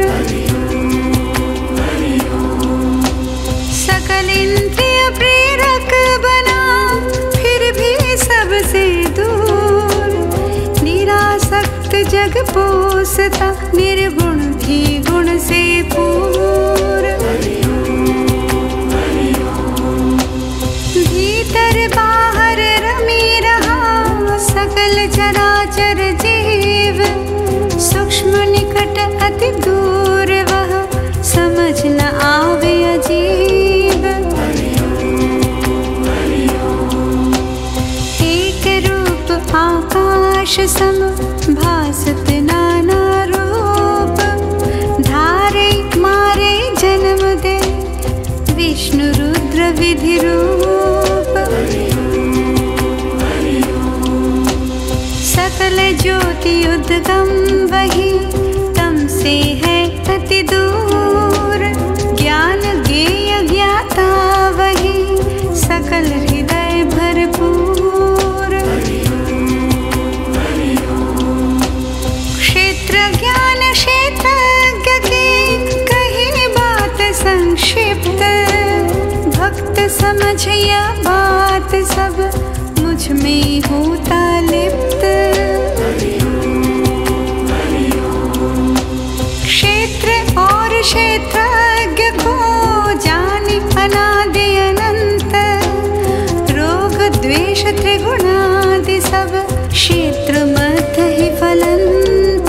सकल इंद्रिय प्रेरक बना, फिर भी सबसे दूर। निरासक्त जग पोसता, निर्गुण भी गुण से पूर। भीतर बाहर रमी रहा, सकल चराचर जीव। सूक्ष्म निकट अति दूर, वह समझ न आवे अजीब। एक रूप आकाश सम, भासत नाना रूप। धारे मारे जन्म दे, विष्णु रुद्र विधि रूप। सकल ज्योति उद्गम वही, तम से है अति दूर। ज्ञान ज्ञेय ज्ञाता वही, सकल हृदय भरपूर। क्षेत्र ज्ञान क्षेत्रज्ञ के, समझ यह बात सब मुझ में होता लिप्त। क्षेत्र और क्षेत्रज्ञ को जाने अनादि अनंत, रोग द्वेष त्रिगुणादि सब क्षेत्र मत ही फलंत।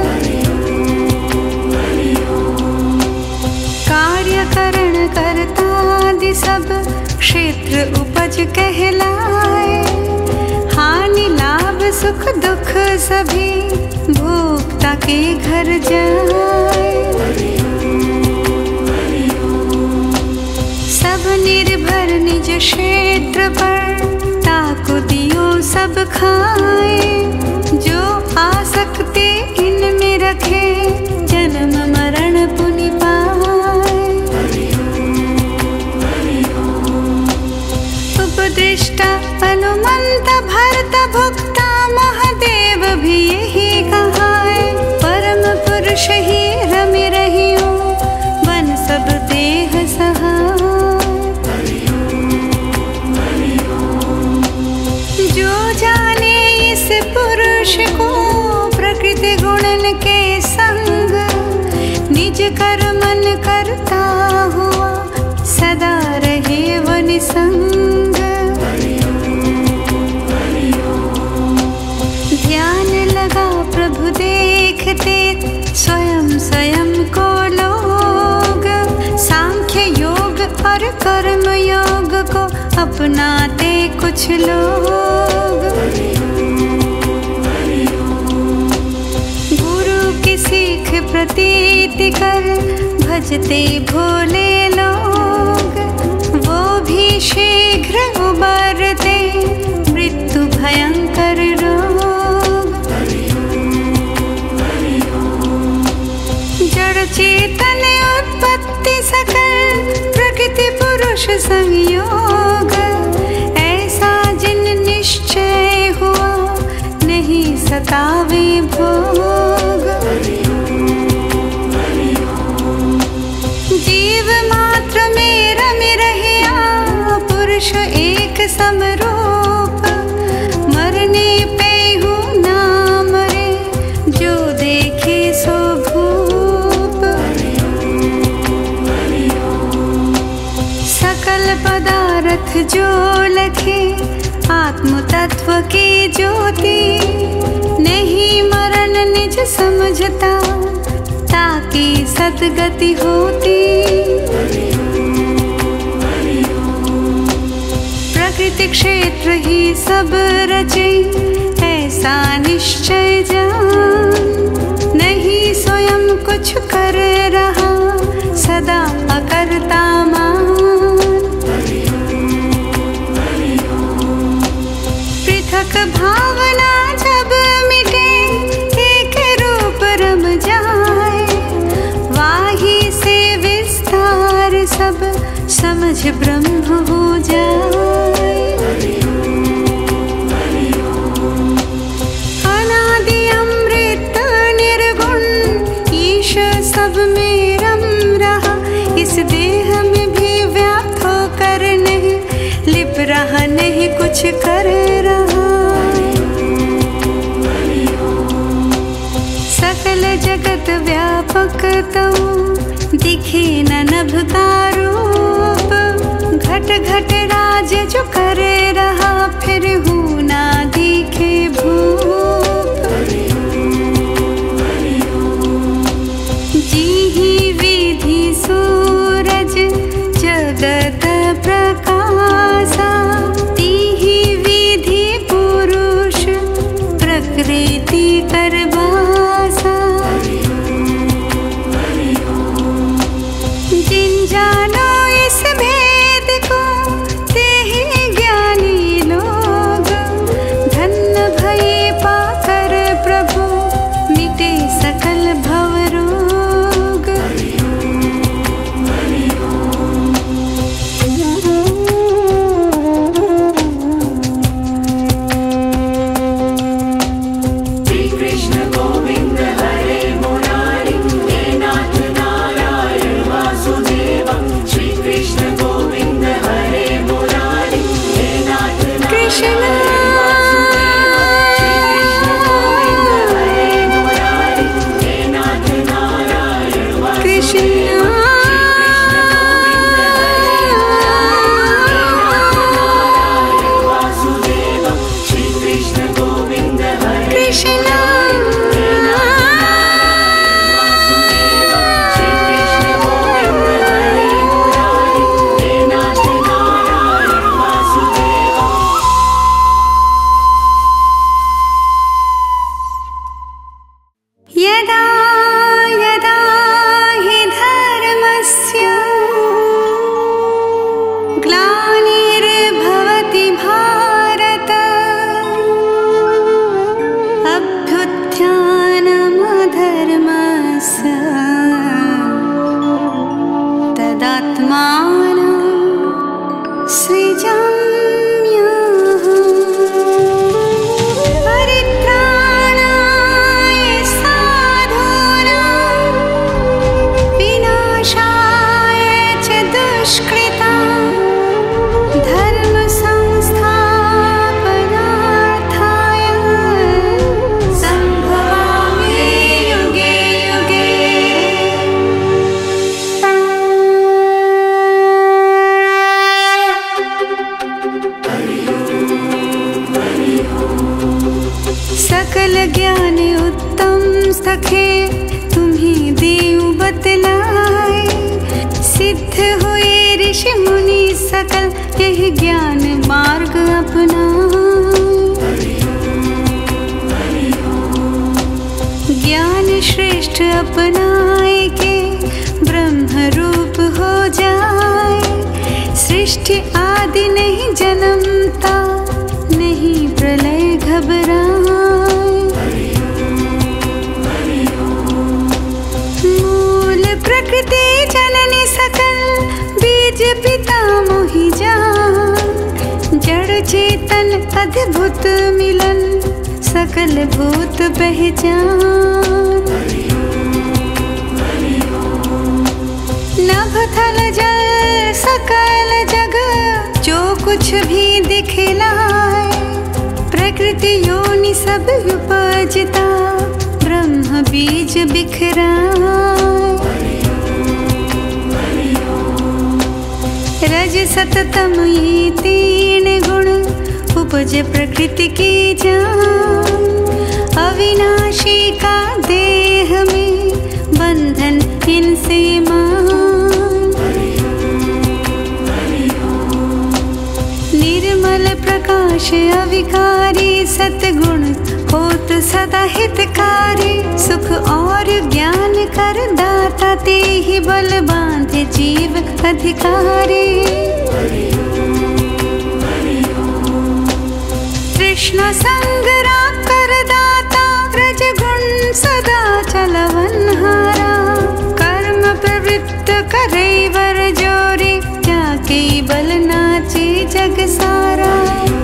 कार्य करण करतादि सब क्षेत्र उपज कहलाए। हानि लाभ सुख दुख सभी भोक्ता के घर जाए। सब निर्भर निज क्षेत्र पर, ताको दियो सब खाए। जो आसक्ति इनमें रखे, जन्म मरण पुनि पाए। उपदृष्टा अनुमंत भरत भुक्ता, महादेव भी यही कहाए। परम पुरुष ही रमि रहियो, बन सब देह सहाय। जो जाने इस पुरुष को प्रकृति गुणन के संग, निज कर्मन करता हुआ सदा रहे वो निसंग। ध्यान लगा प्रभु देखते स्वयं स्वयं को लोग। सांख्य योग और कर्म योग को अपनाते कुछ लोग। गुरु की सीख प्रतीति कर भजते भोले लोग। वो भी शीघ्र उबरते मृत्यु भयंकर रोग। जड़ चेतन उत्पत्ति सकल, प्रकृति पुरुष संयोग। ऐसा जिन निश्चय हुआ, नहीं सतावे भोग। जीव मात्र में रमि रहिया, पुरुष एक समरूप। मरने पे हूँ ना मरे, जो देखे सो भूप। सकल पदार्थ जो लखे, आत्म तत्व की ज्योति। नहीं मरण निज समझता, ताकि सद्गति होती। प्रकृति क्षेत्र ही सब रचे, ऐसा निश्चय जान। नहीं स्वयं कुछ कर रहा, सदा अकर्ता मान। पृथक भावना जब मिटे, एक रूप रम जाए। वाही से विस्तार सब समझ ब्रह्म हो जाए। अनादि अमृत निर्गुण, ईश सब में रम रहा। इस देह में भी व्याप्त होकर नहीं, लिप रहा नहीं कुछ कर रहा। सकल जगत व्यापक तो दिखे न नभ का रूप। घट घट राज जो कर रहा, फिर हूँ ना दिखे भूप। जी ही विधि सूरज जगत प्रकाशा। ती ही विधि पुरुष प्रकृति कर बासा। जिन जानो इस भेद को, ते ही ज्ञानी लोग। सकल ज्ञान उत्तम सखे तुम्हें देव बतलाए। सिद्ध हुए ऋषि मुनि सकल यह ज्ञान मार्ग अपनाए। ज्ञान श्रेष्ठ अपनाए के ब्रह्म रूप हो जाए। सृष्टि आदि नहीं जन्मता, नहीं प्रलय घबराए। मूल प्रकृति जननी सकल बीज पिता मोहि जान। जड़ चेतन अद्भुत मिलन सकल भूत पहचान। नभ थल जल सकल जग जो कुछ भी दिखलाए। प्रकृति योनि सब उपजता ब्रह्म बीज बिखराए। रज सत तम ये तीन गुण उपज प्रकृति की जान। अविनाशी का देह में बंधन इनसे मान। निर्मल प्रकाश अविकारी सतगुण होत सदा हितकारी। सुख और ज्ञान कर दाता ते ही बल बांधे जीव अधिकारी। कृष्ण संग कर दाता रज गुण सदा चलवनहारा। कर्म प्रवृत्त करे वर जोरे जाके बल नाचे जग सारा।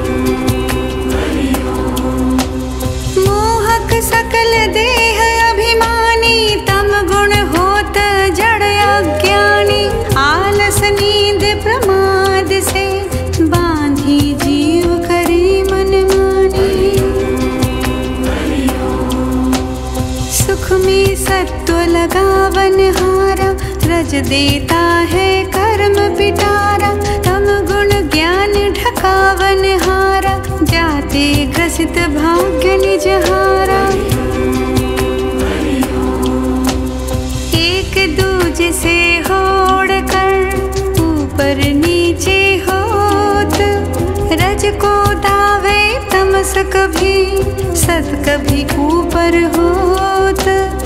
मोहक सकल देह अभिमानी तम गुण होत जड़ अज्ञानी। आलस नींद प्रमाद से बांधी जीव करे मन मानी। सुख में सत्व लगावन हारा रज देता है कर्म पिटारा। तम गुण ज्ञान ढकावन हारा जाते ग्रसित भाग्य निजहारा। एक दूजे से होड़ कर ऊपर नीचे होत। रज को दावे तमस कभी सत कभी ऊपर होत।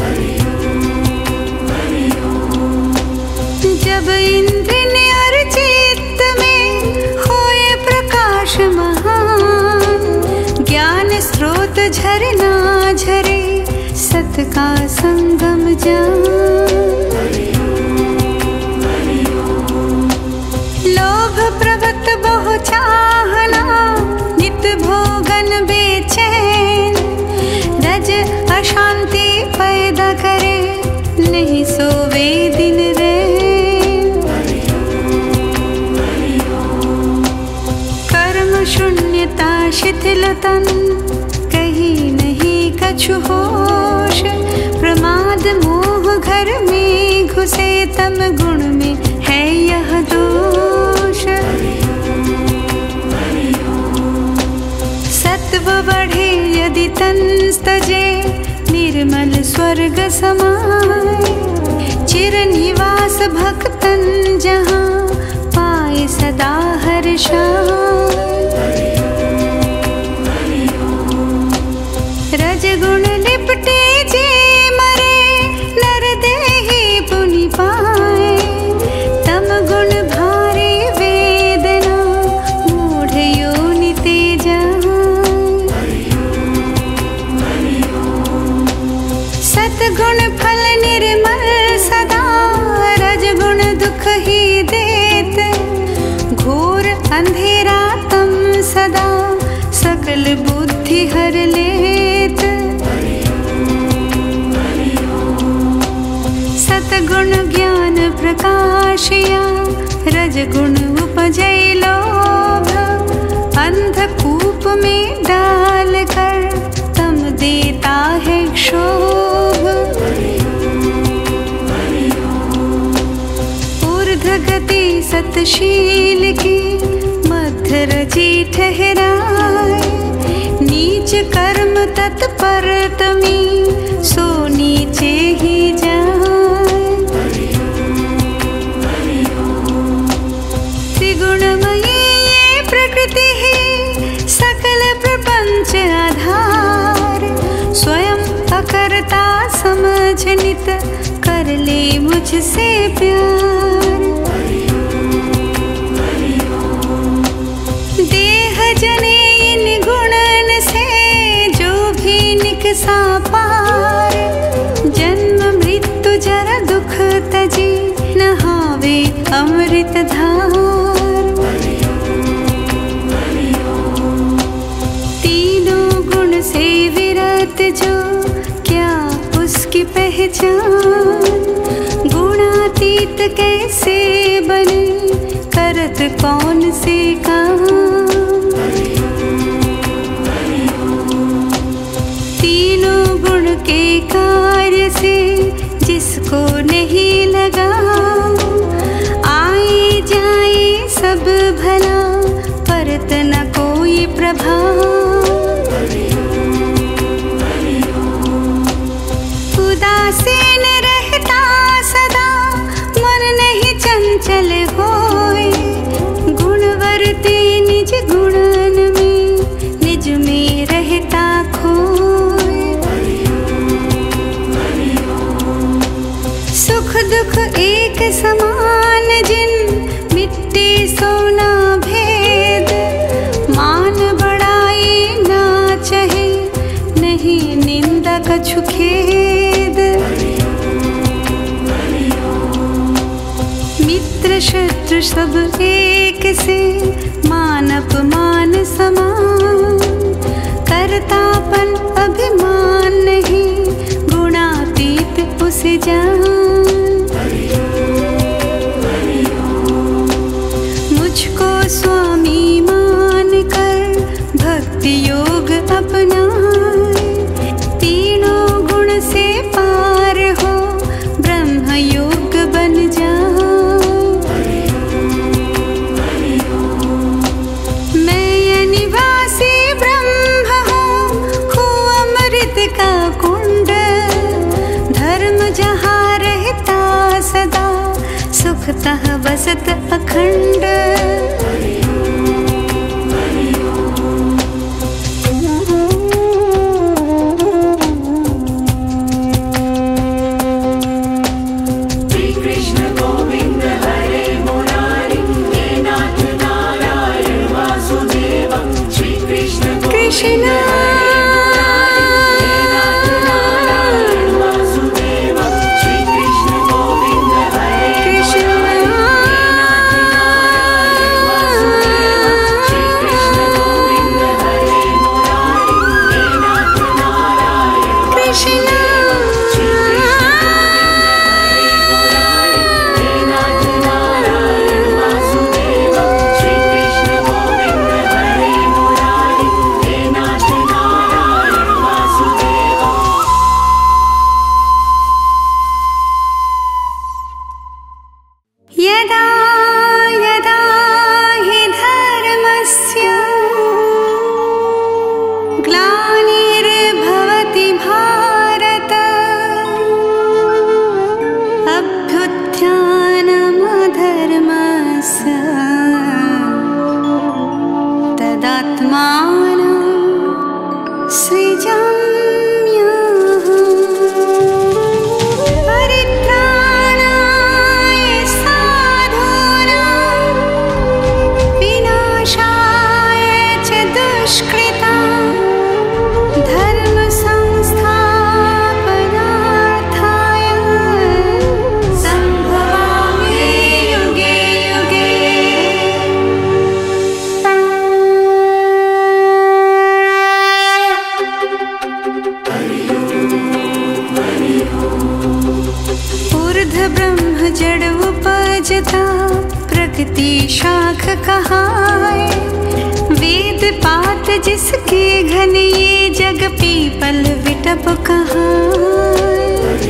जब इंद्र ने और चित्त में होए प्रकाश महान। ज्ञान स्रोत झरना झरे सत का संगम जान। लोभ प्रवृत्त बहु चाहना नित भोगन बेचैन। रज अशांति पैदा करे नहीं सोवे दिन रैन। कर्म शून्यता शिथिल तन कहीं नहीं कछु होश। प्रमाद मोह घर में घुसे तम गुण में है यह दोष। सत्व बढ़े यदि तन तजे निर्मल स्वर्ग समाए। चिर निवास भक्तन जहाँ पाए सदा हर्षाए। रजगुण लिपटे जे मरे नर देहि पुनि पाए। तम गुण भारी वेदना मूढ़ योनि ते जाए। सतगुण फल निर्मल सदा रजगुण दुख ही देत। घोर अंधेरा तम सदा सकल बुद्धि हर लेत। सतगुण ज्ञान प्रकाशिया रजगुण उपजै लोभ। अंधकूप में डाल कर तम देता है क्षोभ। ऊर्ध्व गति सतशील की मध्य रची ठहराए। नीच कर्म धर्म तत्परतमी सो नीचे ही जाए। त्रिगुणमयी ये प्रकृति ही सकल प्रपंच आधार। स्वयं अकर्ता समझ नित कर ले मुझसे प्यार। देह जने इन गुणन से जो भी निकसा पार। जन्म मृत्यु जरा दुख तजी नहावे अमृत धार। तीनों गुण से विरत जो क्या उसकी पहचान। गुणातीत कैसे बने करत कौन से काम। तीनों गुण के कार्य से जिसको नहीं लगा। आए जाए सब भला परत न कोई प्रभाव। उदासीन रहता सदा मन नहीं चंचल होए। गुणवर्ती निज गुणन में निज में रहता खोए। सुख दुख एक समान जिन मिट्टी सोना भेद। मान बढ़ाई ना चाहे नहीं निंदा कछु खेद। मित्र शत्रु सब एक से मान अपमान समान। करतापन अभिमान नहीं गुणातीत उसे जान। मुझको स्वामी मान कर भक्ति योग अपनाए। तीनों गुण से पार हो ब्रह्म योग बन जाए। मैं अनिवासी ब्रह्म हूँ हूँ अमृत का कुंड। धर्म जहाँ रहता सदा सुखतः बसत अखंड। श्री कृष्ण गोविंद हरे मुरारी हे नाथ नारायण वासुदेव। श्री कृष्ण कृष्ण यदा यदा हि धर्मस्य ग्लानिर्भवति भारत। अभ्युत्थानमधर्मस्य तदात्मानं सृजाम्यहम्। परित्राणाय साधूनां विनाशाय च दुष्कृतां। धर्म संस्थापनार्थाय संभवामि युगे युगे। ऊर्ध्व ब्रह्म जड़ उपजता प्रकृति शाख कहाए। वेद पात जिसके घन ये जग पीपल विटप कहाए।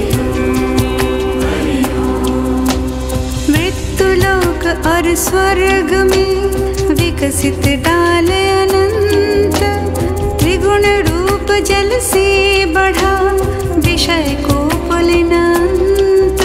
मृत्युलोक और स्वर्ग में विकसित डाल अनंत। त्रिगुण रूप जल से बढ़ा विषय को पुलिनंत।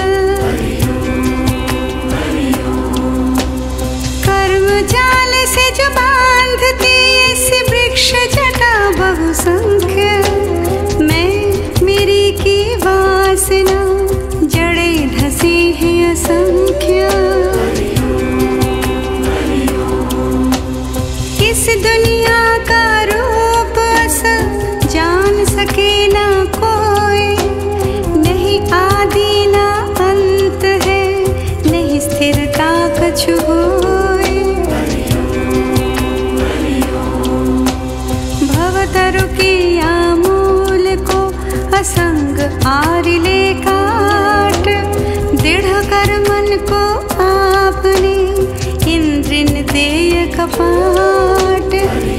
कर्म जाल से जो बांधती इस वृक्ष जटा बहुसंख्य, मैं मेरी की वासना जड़े धसी है असंख्य। इस दुनिया का रूप असल जान सके ना कोई, नहीं आदि ना अंत है, नहीं स्थिरता कछु होए। भवतरु की आमूल को असंग आरिले काट, दृढ़ कर मन को आपने इंद्रिन देय कपाट।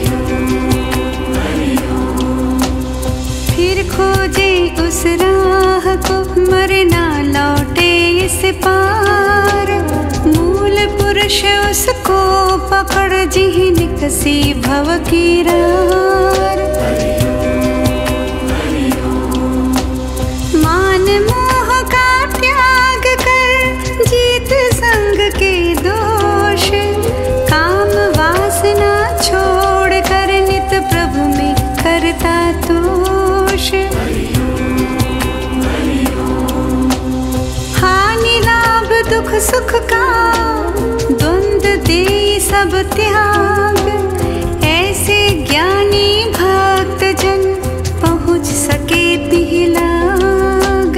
फिर खोजे उस राह को मरे ना लौटे इस पार, मूल पुरुष उसको पकड़ जिहि निकसी भव की रार। मान मोह का त्याग कर जीत संग के दोष, काम वासना छोड़ कर नित प्रभु में करता तोष। हानि लाभ दुख सुख का द्वंद्व दे सब त्याग, ऐसे ज्ञानी भक्त जन पहुँच सके तिहि लाग।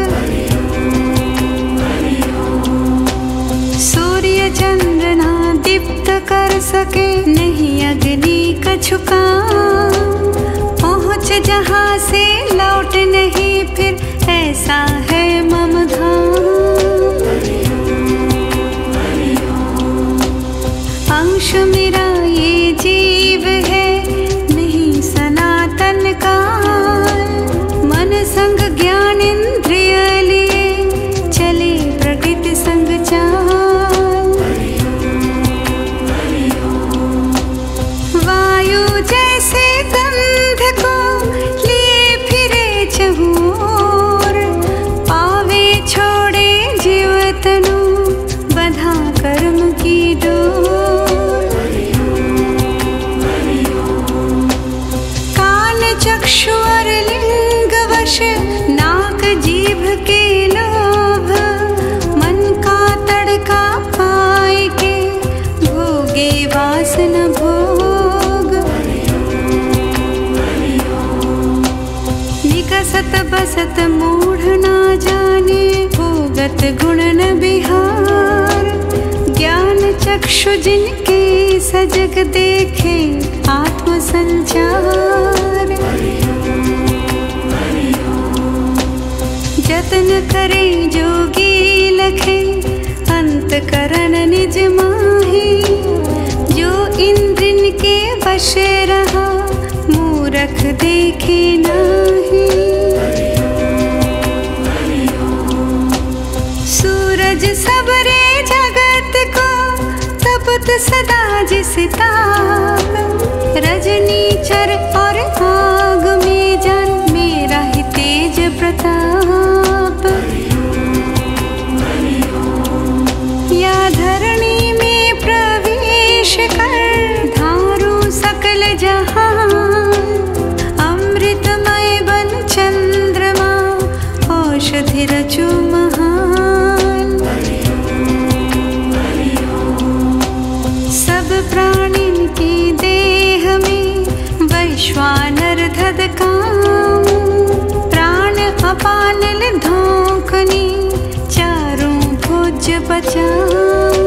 सूर्य चंद्र ना दीप्त कर सके, नहीं अग्नि कछु काम, पहुँच जहाँ से लौट नहीं फिर, ऐसा है मम धाम। अंश मेरा ये जीव है, नहीं सनातन काल, मन संग ज्ञान इंद्रिय लिए चले प्रकृति संग चाल। वायु जैसे गंध को लिए फिरे चहुओर, पावे छोड़े जीवतनु बंधा कर्म की डोर। चक्षु और लिंग वश नाक जीभ के लोभ, मन का तड़का पाए के भोगे वासना भोग। निकसत बसत मूढ़ ना जाने, भोगत गुण न बिहार। ज्ञान चक्षु जिनके सजग देखे आत्म संचार। जतन करे जोगी लखे अंत करन निज माही, जो इंद्रिन के वश रहा मूरख देखे नाही। सूरज सबरे जगत को तपत सदा जिस ताप, रजनी चर और आग में जन मेरा ही तेज प्रताप। या धरणी में प्रवेश कर धारू सकल जहान, अमृतमय बन चंद्रमा औषधि रचु महान। सब प्राणिन की देह में वैश्वानर धद काम, प्राण अपानल धोखनी चारों भुज बचाऊं।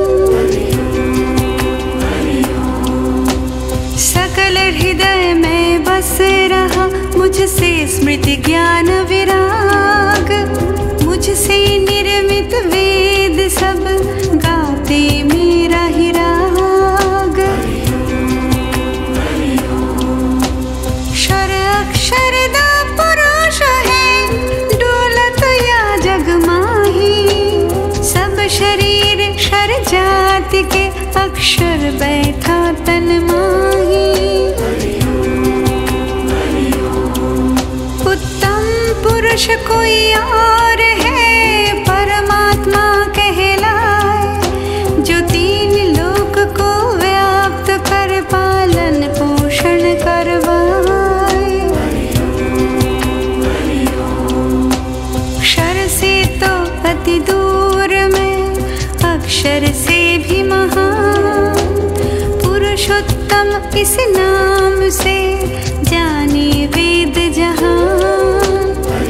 सकल हृदय में बस रहा मुझसे स्मृति ज्ञान विराग, मुझसे निर्मित वेद सब गाते मेरा ही राग। क्षर अक्षर दा पुरुष है डोलत या जग माही, सब शरीर क्षर जाति के अक्षर बैठा तन माही। पुरुष कोई और है परमात्मा कहलाए, जो तीन लोक को व्याप्त कर पालन पोषण करवाए। क्षर से तो अति दूर में, अक्षर से भी महान, पुरुषोत्तम इस नाम से जाने वेद जहान।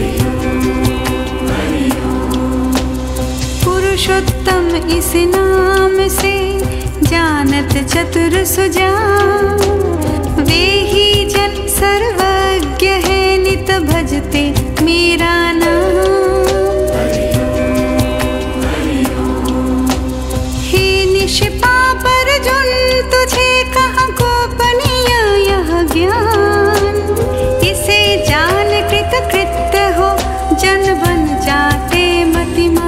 पुरुषोत्तम इस नाम से जानत चतुर सुजान, वे ही जन सर्वज्ञ है नित भजते मेरा नाम। हे निष्पाप अर्जुन तुझे कहाँ गोपनीय यह ज्ञान, इसे जान कृत कृत्य हो जन बन जाते मतिमान।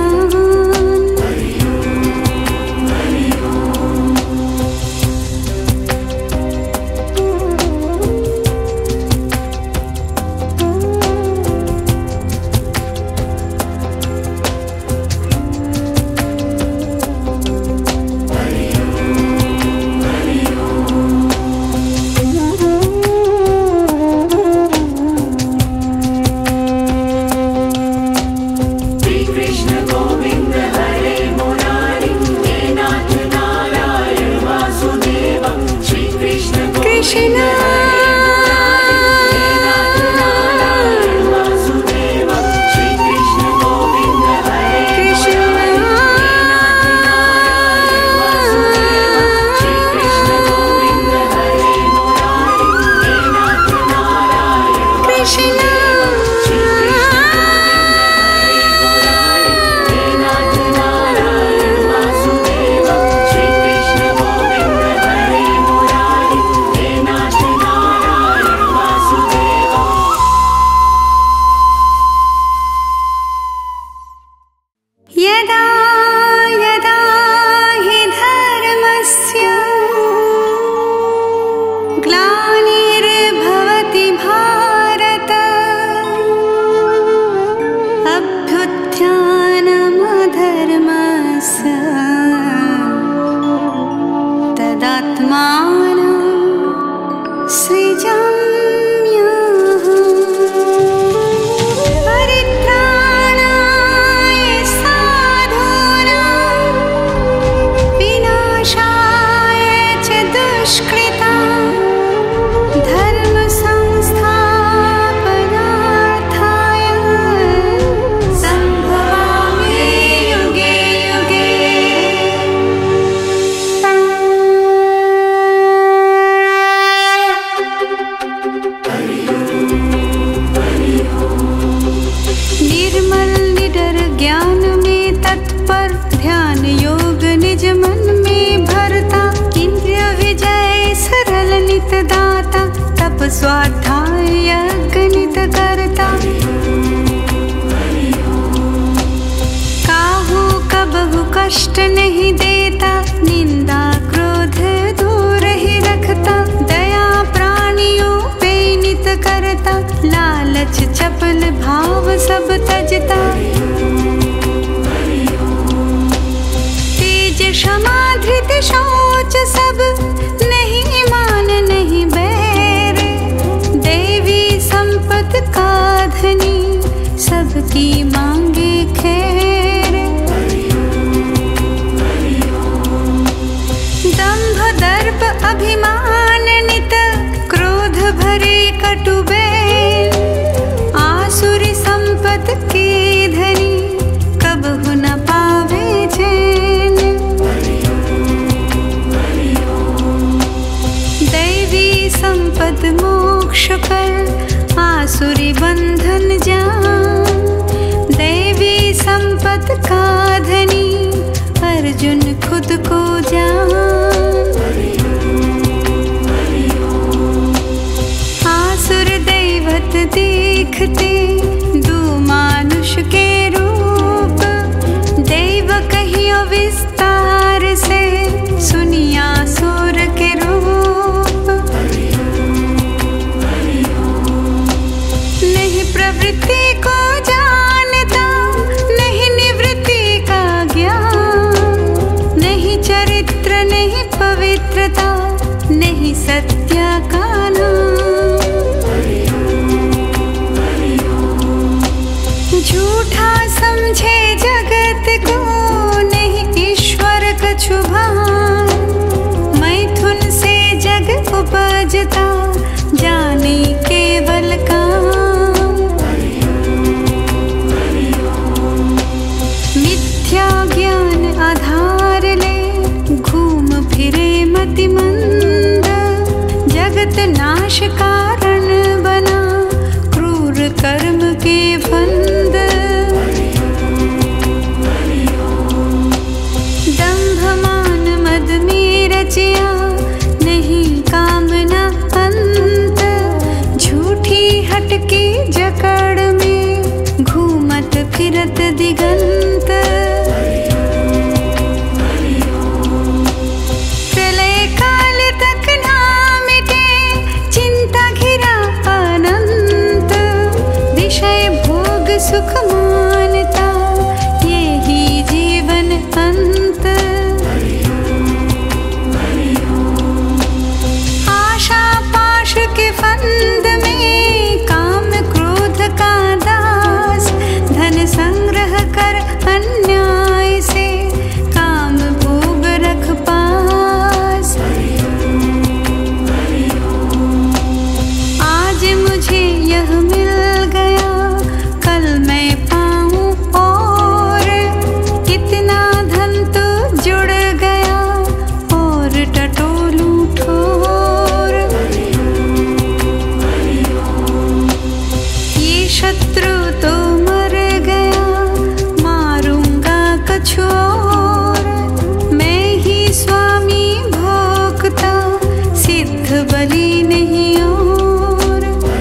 स्वाध्याय गणित करता, काहू कबहू कष्ट नहीं देता, निंदा क्रोध दूर ही रखता, दया प्राणियों पे नित करता, लालच चपल भाव सब तजता। तेज क्षमा धृत शौच सब नहीं मान नहीं बैर, देवी संपत का धनी सबकी मांगे खैर। दंभ दर्प अभिमान नित क्रोध भरे कटु बैर, आसुरी संपत के धनी कबहु न पावे चैन। दैवी संपत मोक्ष कर आसुरी बंधन जान, दैवी संपत का धनी अर्जुन खुद को जान। आसुर दैवत देखते दो मानुष के रूप, दैव कहियो विस्तार से सुनिया सुर के रूप। नहीं प्रवृत्ति को भजता जाने केवल काम। मिथ्या ज्ञान आधार ले घूम फिरे मतिमंद, जगत नाश कारण बना क्रूर कर्म के फंद। दंभ मान मद में रचिया नहीं कामना अंत, झूठी हटके जकड़ में घूमत फिरत दिगंत। प्रलय काल तक ना मिटे चिंता घिरा अनंत, विषय भोग सुख मानता ये ही जीवन अंत। आशा पाश के फंद में काम क्रोध का दास, धन संग्रह कर अन्याय से काम भोग रख पास। आज मुझे यह मिल गया कल मैं पाऊं और, कितना धन तो जुड़ गया और टटोलूं ठोर। ये शत्रु तो मर गया मारूंगा कछु और, मैं ही स्वामी भोगता सिद्ध बलि नहीं और।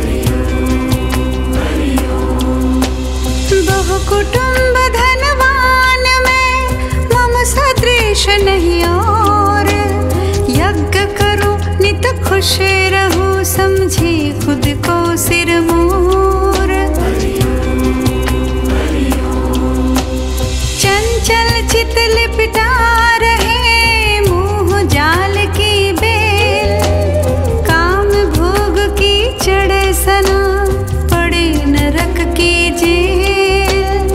बहु कुटुंब धनवान में मम सदृश नहीं और, यज्ञ करो नित खुश रहो समझे खुद को सिर मोर। चंचल चित लिपटा रहे मोह जाल की बेल, काम भोग की चढ़े सना पड़े नरक की जेल।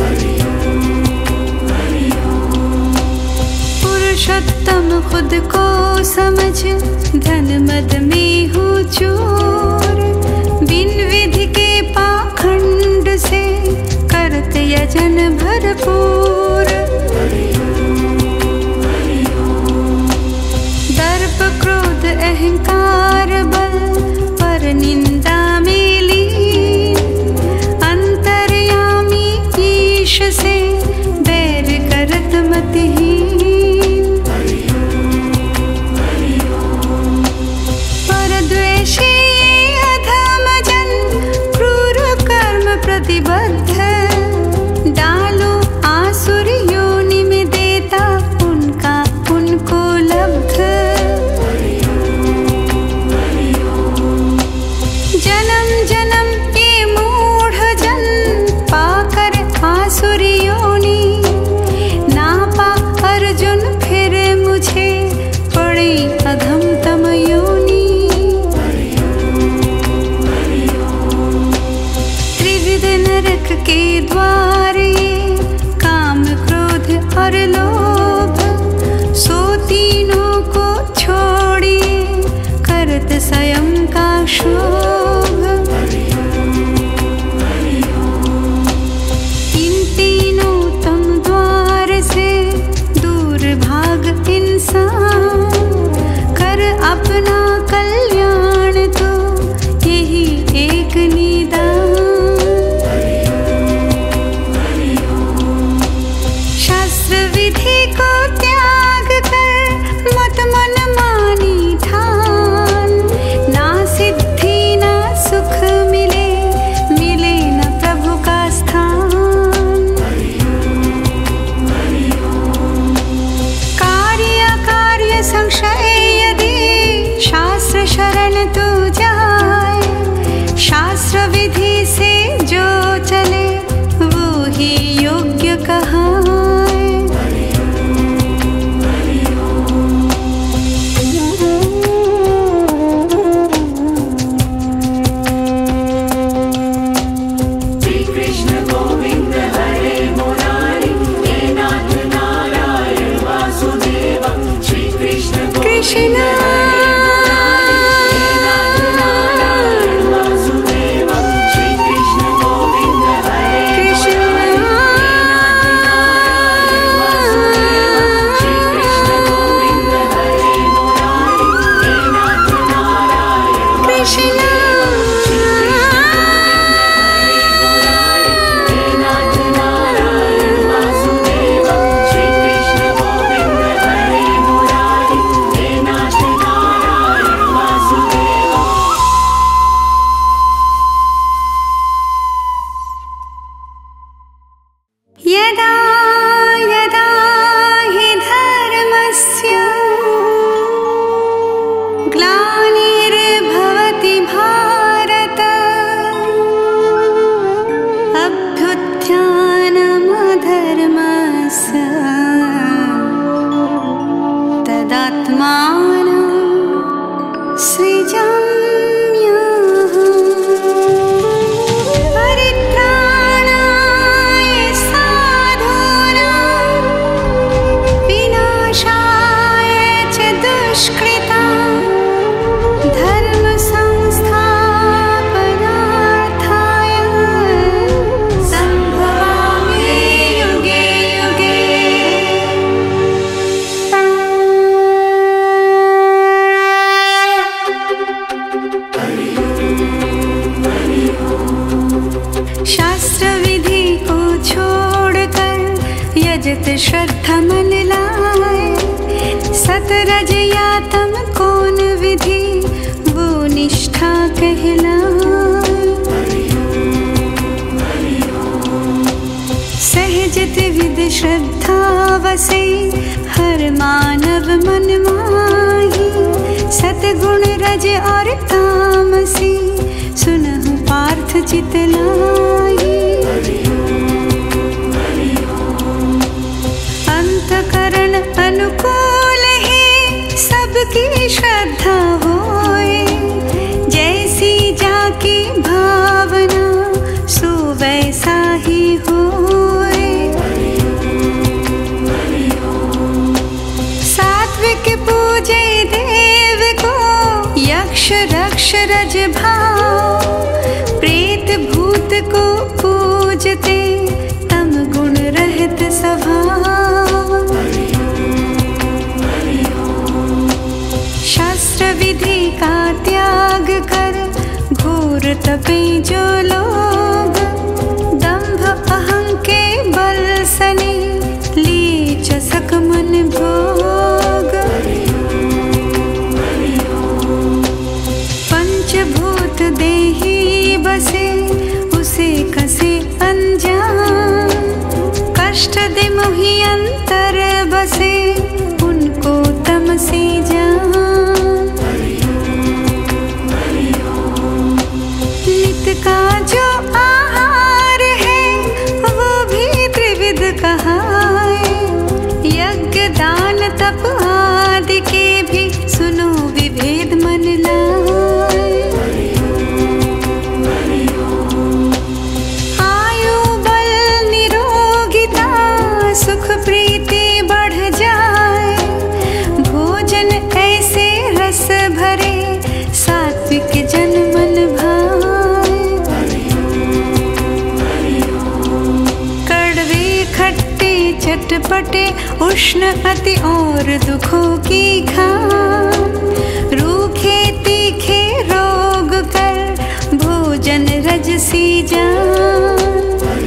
पुरुषोत्तम खुद को समझ धन मद में हूँ चूर, बिन विधि के पाखंड से करत यजन भरपूर। दर्प क्रोध अहंकार बल पर निंदा में लीन, अंतर्यामी ईश से बैर करत मतिहीन। परद्वेषी अधम जन क्रूर कर्म प्रतिबद्ध, डालो आसुर योनि में देता उनका उनको लब्ध। जन्म जन्म के मूढ़ जन पाकर आसुर योनि, नापा अर्जुन फिर मुझे पड़ी अधम तम योनि। त्रिविध नरक के द्वार ये काम क्रोध और लोभ, सो तीनों को छोड़िए करत स्वयं का शोभ। इन तीनों तम द्वार से दूर भाग इंसान, कर अपना कल्याण तो यही एक निदान। शास्त्र विधि को त्याग कर मत मन मानी ठान, ना सिद्धि ना शास्त्र विधि को छोड़कर यजत श्रद्धा मन लाए। सतरज या तम कौन विधि वो निष्ठा कहलाए। सहजत विद श्रद्धा वसे हर मानव मन माही। सतगुण रज और तामसी सुनहु पार्थ चितलाई। अंतकरण अनुकूल ही सबकी श्रद्धा होए। जैसी जाकी भावना सो वैसा ही होए। सात्विक पूजे देव को यक्ष रक्ष रज भाव। प्रेत भूत को पूजते तम गुण रहित स्वभाव। शास्त्र विधि का त्याग कर घोर तपे जो लोग। दंभ अहं के बल सने लिए चसक मन भोग। पंचभूत देही बसे उसे कसे अनजान। कष्ट दे मोहि अंतर बसे उनको तम से जान। नित का जो आहार है वो भी त्रिविध कहाए। यज्ञ दान तप आदि के भी सुनो विभेद मन लाए। आयु बल निरोगिता सुख प्रीति बढ़ जाए। भोजन ऐसे रस भरे सात्विक जन मन भाए। कड़वे खट्टे चटपटे उष्ण अति और दुखों की खान। रूखे तीखे रोग कर भोजन रजसी जान।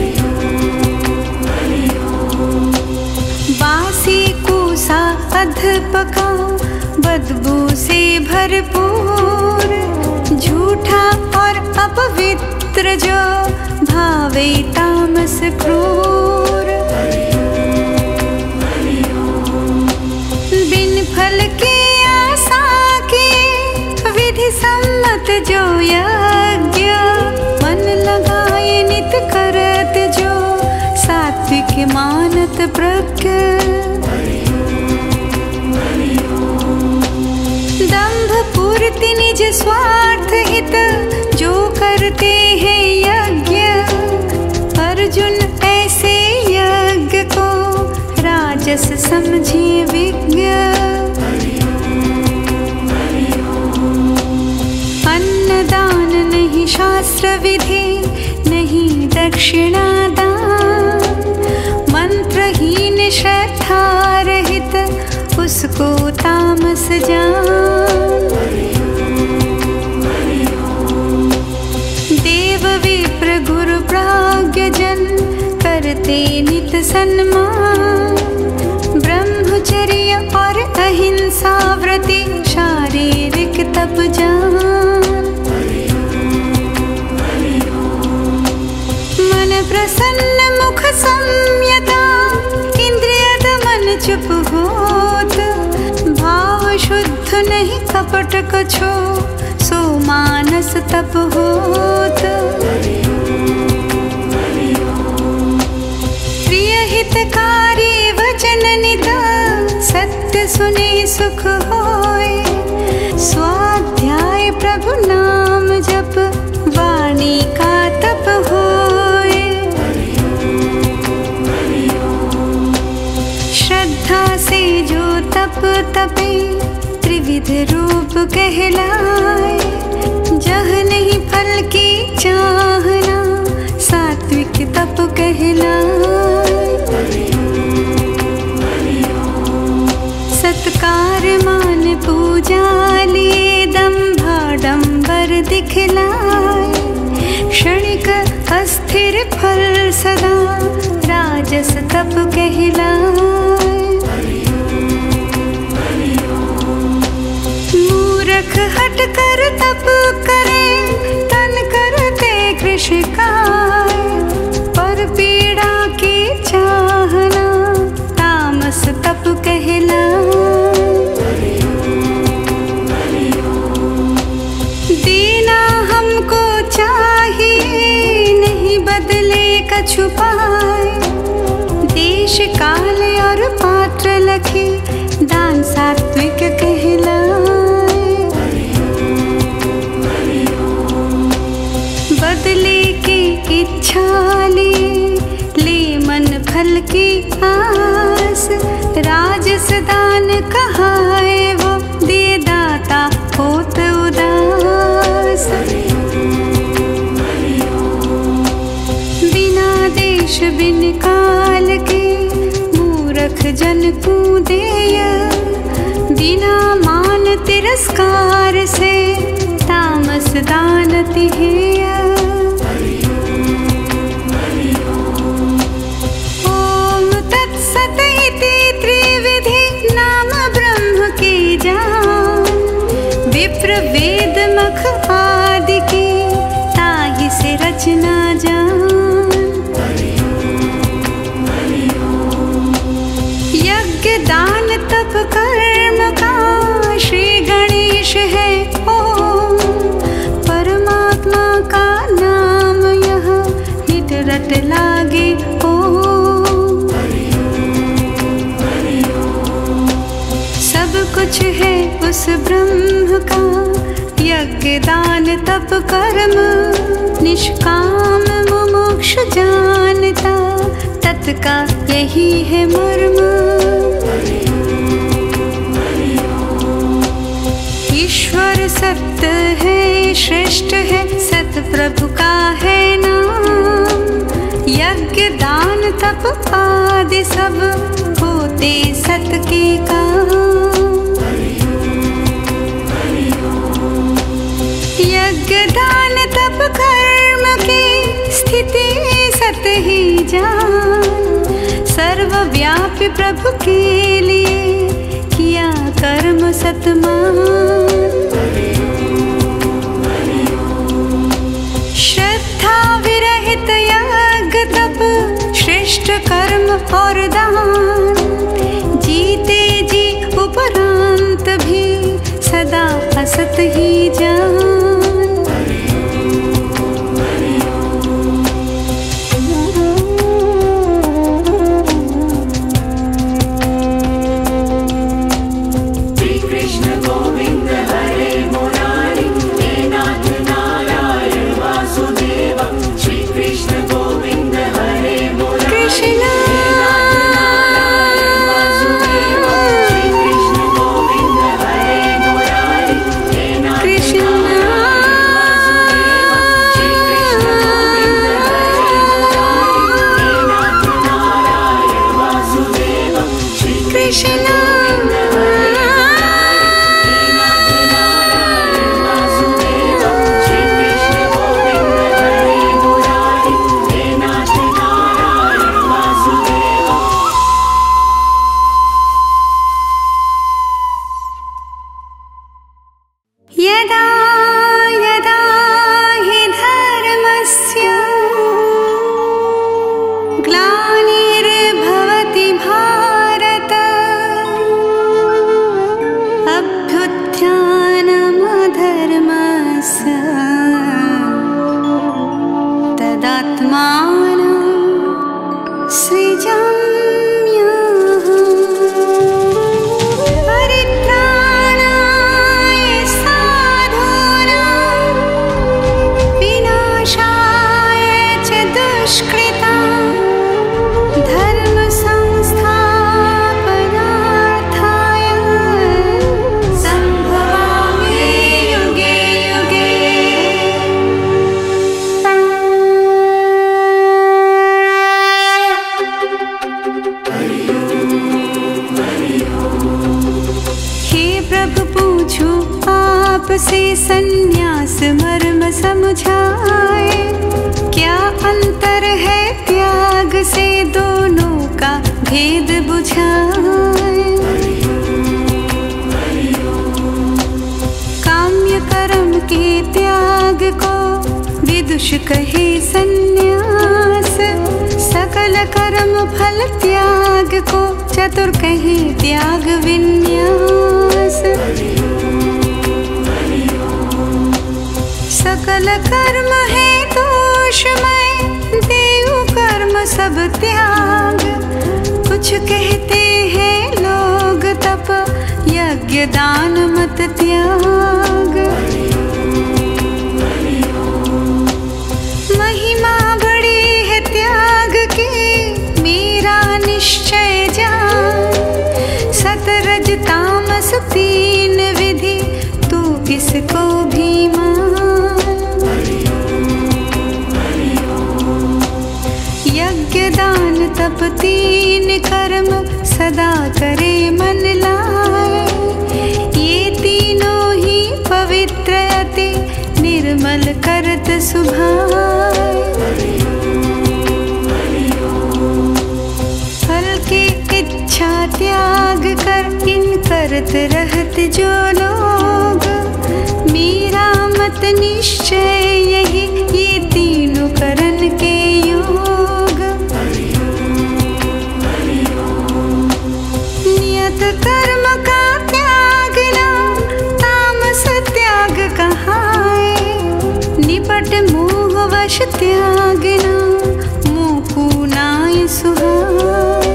बासी कूसा अध पका बदबू से भरपूर। झूठा और अपवित्र जो भावे तामस क्रूर। बिन फल की आशा के विधि सम्मत जो यज्ञ। मन लगाए नित करत जो सात्विक मानत प्रज्ञ। दंभ पूर्ति निज स्वार्थ हित जो करते हैं यज्ञ। अर्जुन ऐसे यज्ञ को राजस समझिए विज्ञ। अन्नदान नहीं शास्त्र विधि नहीं दक्षिणा दान। मंत्रहीन श्रद्धा रहित उसको तामस जान। देव विप्र गुरु प्राज्ञ जन करते नित सन्मान। ब्रह्मचर्य और अहिंसा व्रति शारीरिक तप जान। मन प्रसन्न मुख संयता इंद्रिय दमन चुप होत। भाव शुद्ध नहीं कपट कछो सो मानस तप होत। प्रिय हितकारी वचन नित सत्य सुने सुख होए। स्वाध्याय प्रभु नाम जप वाणी का तप होए। श्रद्धा से जो तप तपे त्रिविध रूप कहलाए। जह नहीं फल की चाहना सात्विक तप कहलाए। सत्कार मान पूजा लिए दंभाडंबर दिखलाए। क्षणिक अस्थिर फल सदा राजस तप कहलाए। मूर्ख हट कर तप करे तन करते कृषिकाय, पर पीड़ा की चाहना तामस तप कहलाए। दीना हमको चाहिए नहीं बदले कछु पाए, देश काल और पात्र लखे दान सात्विक कहलाए। बदले की इच्छा ले मन फल की आस, राजस दान कहाए वो दे दाता होत उदास। बिना देश बिन काल के मूर्ख जन को देय, बिना मान तिरस्कार से तामस दान तिहेय। ओम तत्सत इति त्रिविधि नाम ब्रह्म के जान, विप्र वेद मख आदि की ताहि से रचना जान। यज्ञ दान तप कर्म का श्री गणेश है ओम, परमात्मा का नाम यह नित रट लागे ओम। सब कुछ है उस ब्रह्म का, यज्ञ दान तप कर्म निष्काम मुमुक्ष जानता, तत्का यही है मर्म। ईश्वर सत्य है श्रेष्ठ है, सत प्रभु का है नाम। यज्ञ दान तप आदि सब होते सत के काम। यज्ञ दान तप कर्म की स्थिति सत ही जान, सर्वव्यापी प्रभु के लिए किया कर्म सतमान। श्रद्धा विरहित यज्ञ तप श्रेष्ठ कर्म और दान, जीते जी उपरांत भी सदा असत ही जान। से सन्यास मर्म समझाए, क्या अंतर पीयूष कहे सन्यास, सकल कर्म फल त्याग को चतुर कहे त्याग विन्यास। सकल कर्म है दोषमय, देव कर्म सब त्याग। कुछ कहते हैं लोग तप, यज्ञ दान मत त्याग। महिमा बड़ी है त्याग की, मेरा निश्चय जान। सतरज तामस तीन विधि, तू किसको भी मान। यज्ञ दान तप तीन कर्म, सदा करे मन लाए। ये तीनों ही पवित्र अति, निर्मल करत सुभाए। फल की इच्छा त्याग कर, इन करत रहत जो लोग। मेरा मत निश्चय यही, ये तीनों करन के योग। नियत कर्म का त्यागना, तामस त्याग कहाए। निपट मोह वश त्यागना, मोह नाय सुहाए।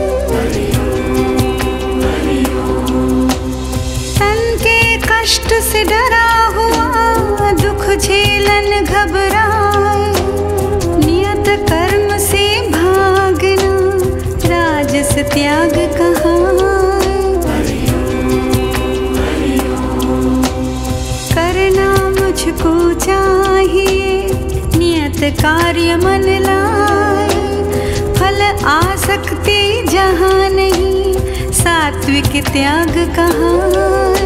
तन के कष्ट से डरा हुआ, दुख झेलन घबराए। नियत कर्म से भागना, राजस त्याग कहाए। करना मुझको चाहिए, नियत कार्य मन लाए। फल आसक्ति जहाँ नहीं, सात्विक त्याग कहाए।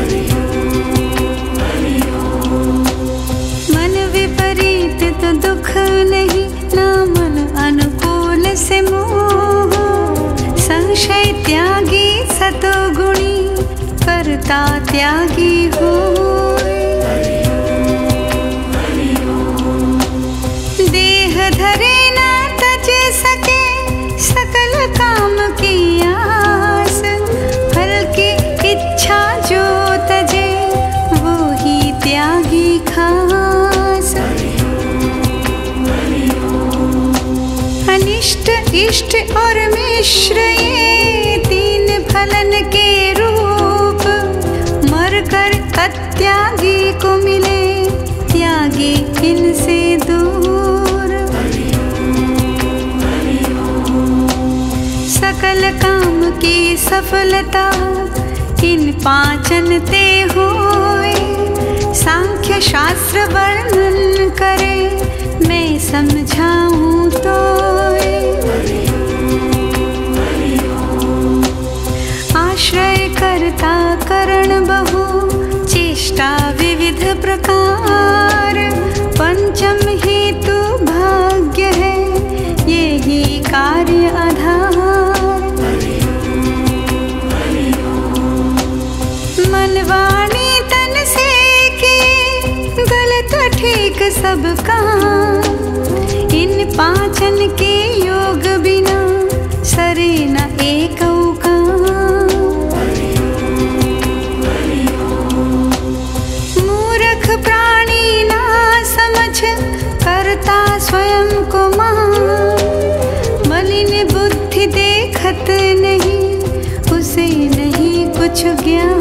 मन विपरीत तो दुख नहीं, ना मन अनुकूल से मोह। संशय त्यागी सतो गुणी, करता त्यागी हो। देह धरे ना तज सके, सकल काम की आस। फल की इच्छा जो तजे, वो ही त्यागी खास। अनिष्ट इष्ट और मिश्र ये तीन फलन के रूप। मर कर अत्यागी को मिले, त्यागी इनसे दूर। सकल काम की सफलता, इन पाचन ते होए। सांख्य शास्त्र वर्णन करे, मैं समझाऊं तो। आश्रय करता करण बहु, चेष्टा विविध प्रकार। पंचम हेतु भाग्य है, यही कार्य आधार। मनवाणी तन से किए, गलत ठीक सब काम। इन पाचन के योग बिना, सरे न एक काम। मूर्ख प्राणी ना समझ, करता स्वयं को मान। मलिन बुद्धि देखत नहीं, उसे नहीं कुछ ज्ञान।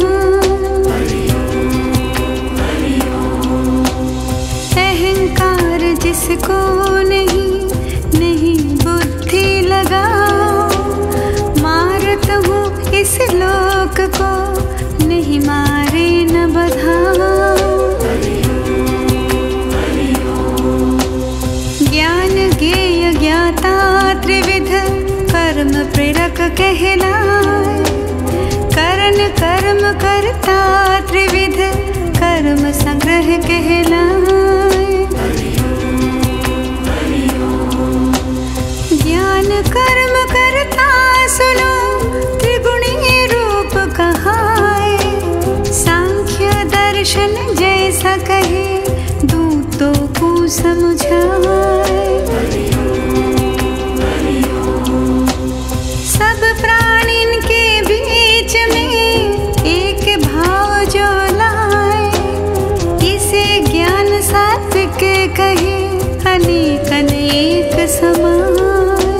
अहंकार जिसको नहीं, नहीं बुद्धि लगाओ। मारत हूँ इस लोक को, नहीं मारे न बधाओ। ज्ञान ज्ञेय ज्ञाता त्रिविध, कर्म प्रेरक कहलाए। करन कर्म करता त्रिविध, कर्म संग्रह कहलाए। ज्ञान कर्म करता सुनो, त्रिगुणी रूप कहाए। सांख्य दर्शन जैसा कहे, दूतों को समझा। समाए।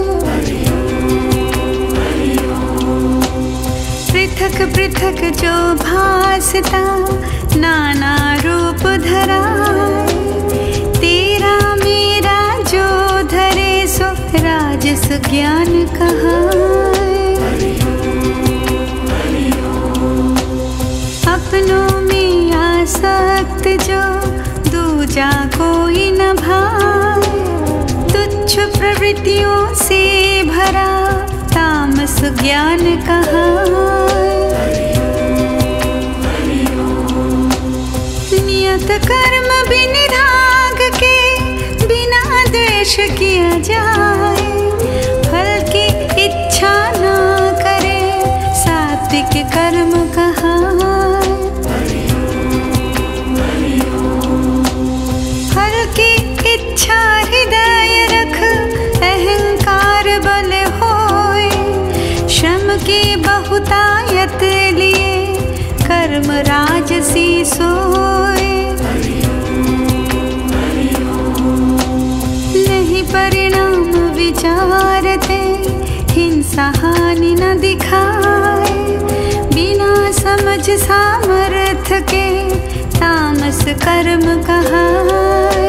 पृथक पृथक जो भासता नाना रूप धराए, तेरा मेरा जो धरे सो राजस ज्ञान कहाए। अपनों में आसक्त जो दूजा कोई न भाए, तुच्छ प्रवृत्तियों से भरा तामस ज्ञान कहाए। नियत कर्म विनिराग के बिना द्वेष किया जाए, फल की इच्छा ना करे सात्विक कर्म कहाए। फल की इच्छा हृदय रख अहंकार बल होए, श्रम की बहुतायत लिए कर्म राजसी सोए। नहीं परिणाम विचारते हिंसा हानि न दिखाए, बिना समझ सामर्थ्य के तामस कर्म कहाए।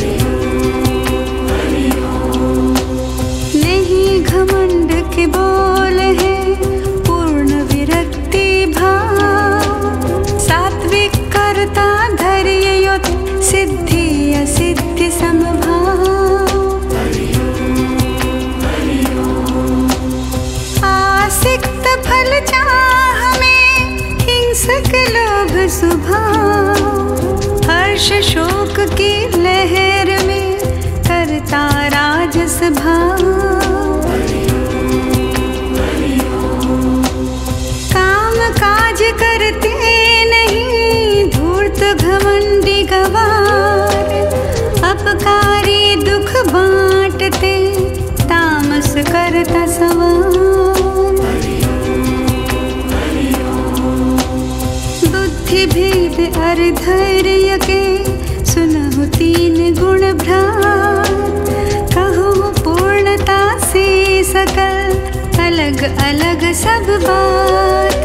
नहीं घमंड के बोल है पूर्ण विरक्ति भाव, सात्विक कर्ता धैर्य युत सिद्धि असिद्धि समभाव। आसिक्त फल चाह में हिंसक लोभ स्वभाव, हर्ष शोक की लहर में करता राजस भाव। काम काज करते नहीं धूर्त घमंडी गवार, अपकारी दुख बांटते तामस करता सवार। बुद्धि भेद और धैर्य के सुनहु तीन गुण भ्रात, कहो पूर्णता से सकल अलग अलग सब बात।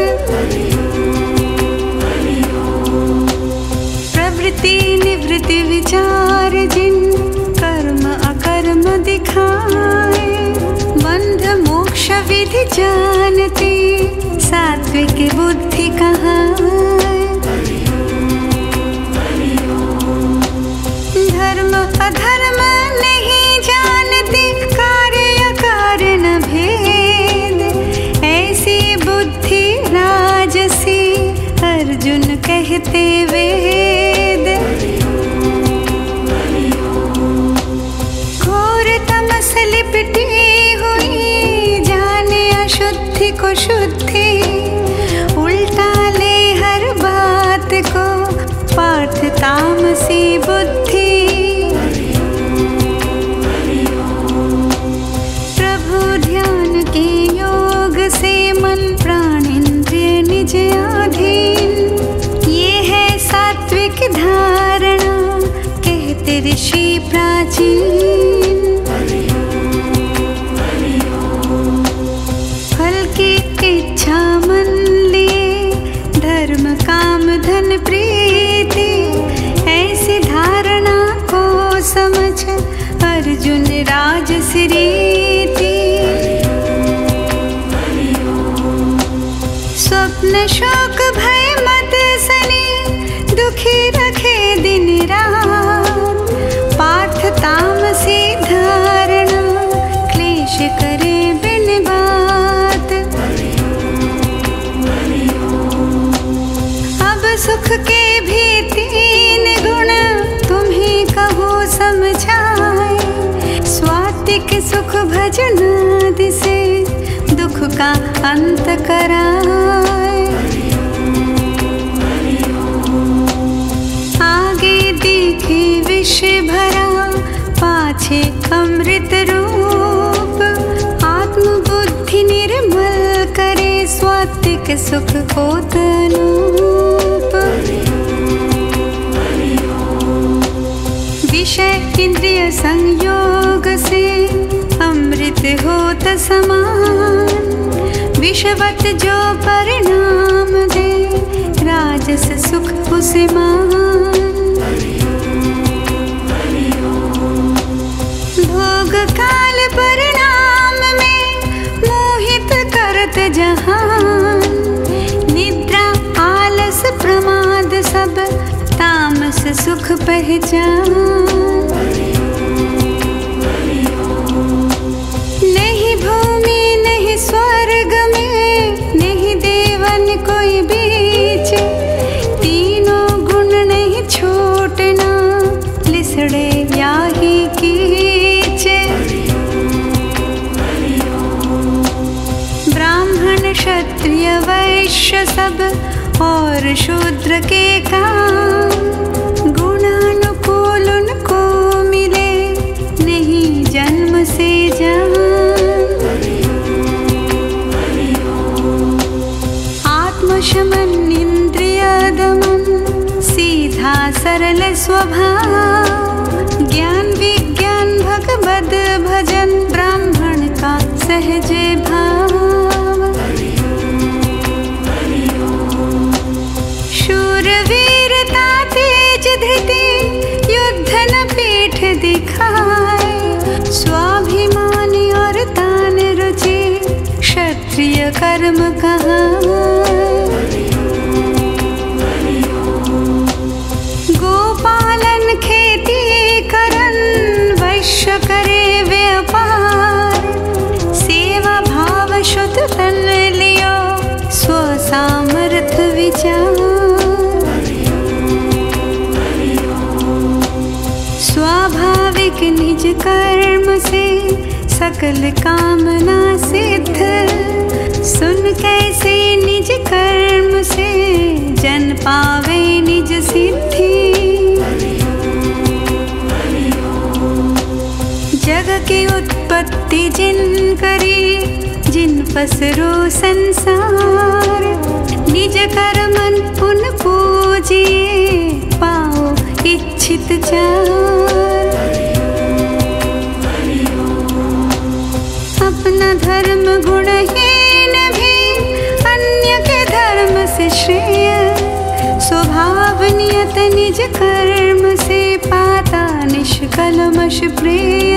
प्रवृत्ति निवृत्ति विचार जिन कर्म अकर्म दिखाए, बंध मोक्ष विधि जानते सात्विक बुद्धि कहाए। धर्म अधर्म नहीं जानते कार्य कारण भेद, ऐसी बुद्धि राजसी अर्जुन कहते वेद। घोर तमस लिपटी हुई जाने अशुद्धि को शुद्धि, उल्टा ले हर बात को पाठ तामसी बुद्धि। प्रभु ध्यान के योग से मन प्राण इंद्रिय निज अधीन, ये है सात्विक धारणा कहते ऋषि प्राचीन। फल की इच्छा मन लिए धर्म काम धन प्रीति, ऐसी धारणा को समझ अर्जुन राजसी रीति। स्वप्न शोक भय मत सनी दुखी रखे दिन रात, पाठ तामसी धारणा क्लेश करे बिन बात। अब सुख के भी तीन गुण तुम्हें कहो समझाए, स्वात्विक सुख भजनादि से दुख का अंत कराए। आगे देखे विष भरा पाछे अमृत रूप, आत्म बुद्धि निर्मल करे स्वात्विक सुख को तनूप। विषय इंद्रिय संयोग से समान, विषवत जो परिणाम दे, राजस सुख उसे मान। भोग काल परिणाम में मोहित करत जहान, निद्रा आलस प्रमाद सब तामस सुख पहचान। नहीं भूमि नहीं स्वर्ग में, नहीं देवन कोई बीच, तीनों गुण नहीं छोटना, लिसड़े याही कीच। ब्राह्मण क्षत्रिय वैश्य सब और शूद्र के काम, गुणानुकूल उनको मिले, नहीं जन्म से जान। आत्मशमन इंद्रिय दमन, सीधा सरल स्वभाव, ज्ञान विज्ञान भगवद भजन, ब्राह्मण का सहज भाव। शूरवीरता तेज धृति, युद्ध न पीठ दिखाए, स्वाभिमान और तान रुचि, क्षत्रिय कर्म कहाए। गोपालन खेती करन, वैश्य करे व्यापार, सेवा भाव शुद्ध तन लियो, स्व सामर्थ विचार। स्वाभाविक निज कर्म से सकल कामना सिद्ध, सुन कैसे निज कर्म से जन पावे निज सिद्धि। जग की उत्पत्ति जिन करी, जिन पसरो संसार, निज कर्मन पुन पूजिए, पाओ इच्छित चार। अपना धर्म गुणहीन भी, अन्य के धर्म से श्रेय, स्वभाव नियत निज कर्म से, पाता निष्कलमश प्रेय।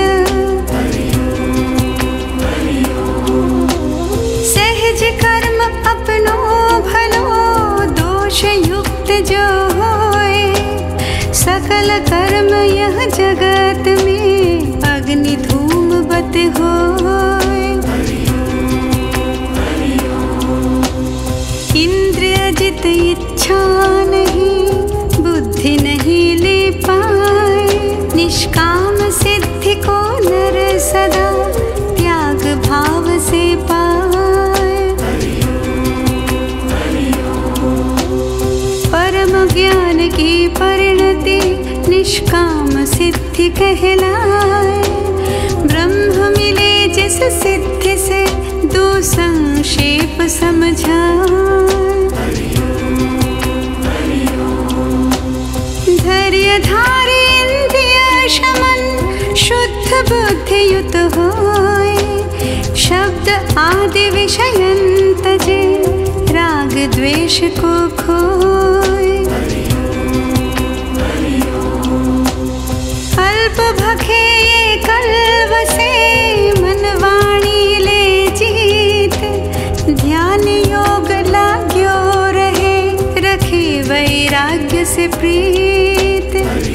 सहज कर्म अपनो भलो, दोष युक्त जो होए, सकल कर्म यह जगत में, अग्नि धूम बत होए। इंद्रिय जित इच्छा नहीं, बुद्धि नहीं ले पाए, निष्काम सिद्धि को नर सदा, त्याग भाव से पाए। परम ज्ञान की परिणति, निष्काम सिद्धि कहलाए, ब्रह्म मिले जिस सिद्धि से, दो संक्षेप समझाए। धैर्य धारी इंद्रिय शमन, शुद्ध बुद्धि युत होए, शब्द आदि विषयन तजे, राग द्वेष को खोए। अल्प भखे ये कल्व से, मन वाणी ले जीत, ध्यान योग लाग्यो रहे, रखे वैराग्य से प्रीत।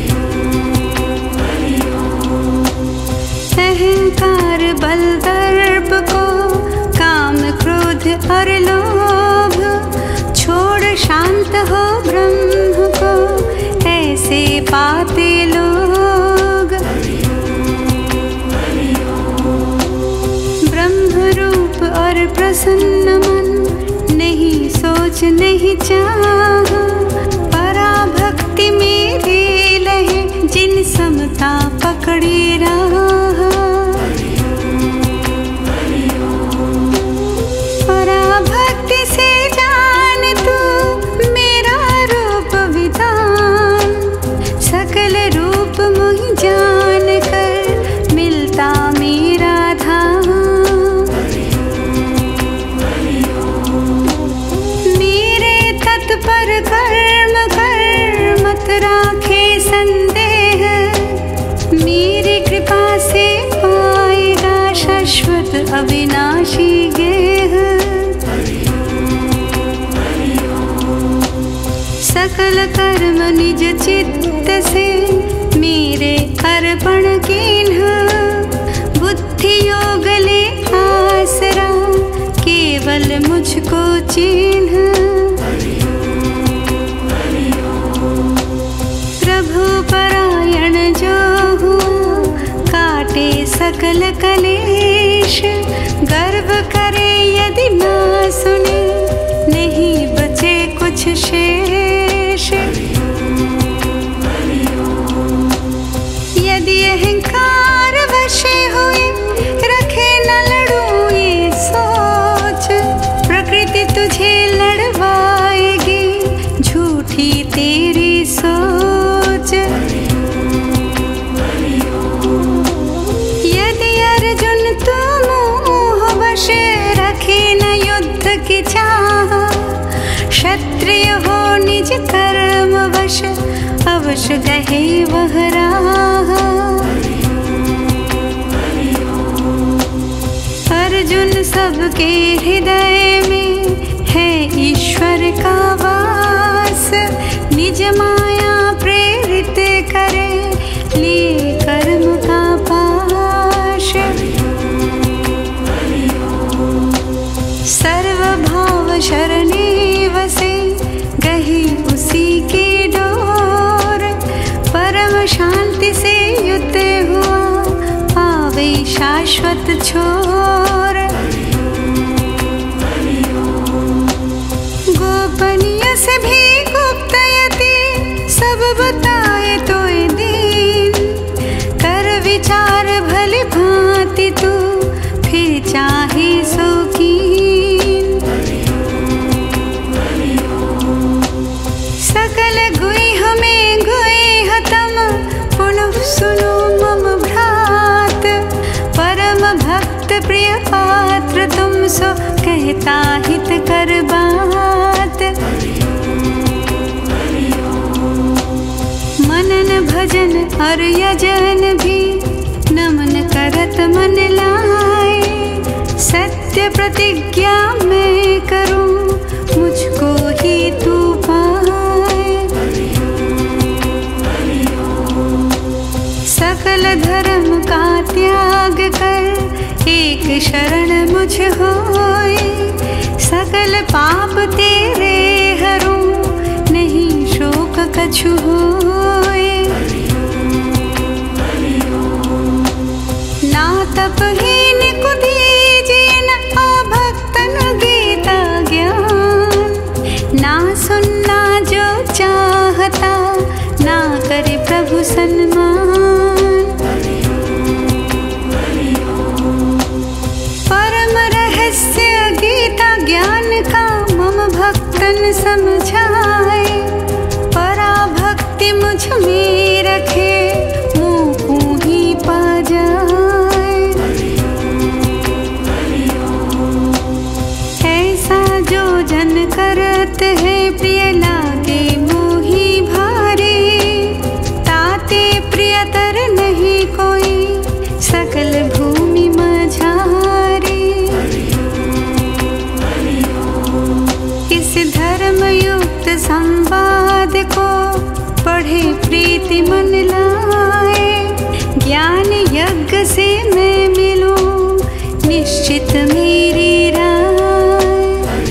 अहंकार बल दर्प को, काम क्रोध और लोभ, छोड़ शांत हो ब्रह्म को, ऐसे पाते लोग। ब्रह्म रूप और प्रसन्न मन, नहीं सोच नहीं चाह, पराभक्ति मेरे लहे, जिन समता पकड़ी राह। पराभक्ति से जान तू मेरा रूप विधान, सकल रूप मोहि जान कर, मिलता मेरा धाम। अविनाशी गेह। सकल कर्म निज चित्त से मेरे अर्पण कीन्ह। बुद्धि योग ले आसरा केवल मुझको चिन्ह। प्रभु परायण जो हुआ काटे सकल कलेश। गर्व करे यदि ना सुने नहीं बचे कुछ शेष। यदि अहंकार वशे हुए रखे न लड़ूं ये सोच। प्रकृति तुझे लड़वाएगी झूठी तेरी सोच। यदि अर्जुन तू मोह वश रखे न युद्ध की चाह। क्षत्रिय हो निज कर्म वश अवश्य गहे वह राह। अर्जुन सबके हृदय में है ईश्वर का वास। निज माया प्रेरित करे ले कर्म का पाश। सर्वभाव शरणे वसे गही उसी की डोर। परम शांति से युक्त हुआ पावे शाश्वत छोर। गोपनीय से भी गुप्त यति सब बताए तो दीन। कर विचार भली भांति तू फिर चाहे सो कीन। सकल गुह में गुह तम पुनः सुनो मम भ्रात। परम भक्त प्रिय पात्र तुम सो कहता हित कर बात। मनन भजन और यजन भी नमन करत मन लाए। सत्य प्रतिज्ञा मैं करूं मुझको ही तू पाए। सकल धर्म का त्याग कर एक शरण मुझ होए। सकल पाप तेरे हरूं नहीं शोक कछु होए। ना तपहीन को दीजिए न अभक्तन गीता ज्ञान। ना सुनना जो चाहता ना करे प्रभु सन्मान। परम रहस्य गीता ज्ञान का मम भक्तन समझाए। पराभक्ति मुझ में रखे मुँह ही पा जाए। ऐसा जो जन करत है प्रिय लागे मोही भारे। ताते प्रियतर नहीं कोई सकल भूमि मझारे। इस धर्म युक्त संवाद को पढ़े प्रीति मन लाए। ज्ञान यज्ञ से मैं मिलूं निश्चित मेरी राय।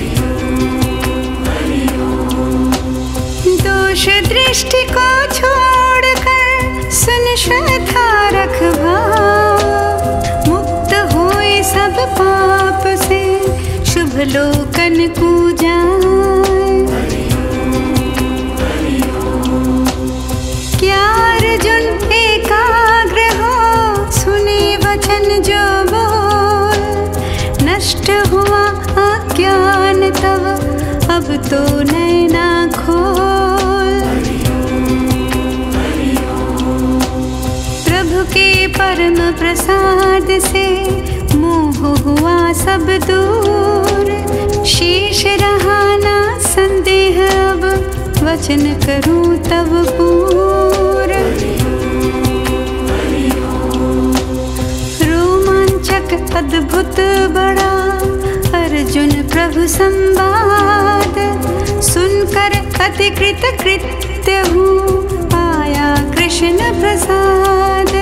दोष दृष्टि को छोड़कर सुन श्रद्धा रख भाव। मुक्त होए सब पाप से शुभ लोकन को जाए। क्या अर्जुन एकाग्र हो सुने वचन जो बोल। नष्ट हुआ अज्ञान तब अब तो नैना खोल। प्रभु के परम प्रसाद से मोह हुआ सब दूर। शेष रहा ना संदेह अब वचन करूं तब पूर। रोमांचक अद्भुत बड़ा अर्जुन प्रभु संवाद सुनकर अति कृतकृत्य हूँ पाया कृष्ण प्रसाद।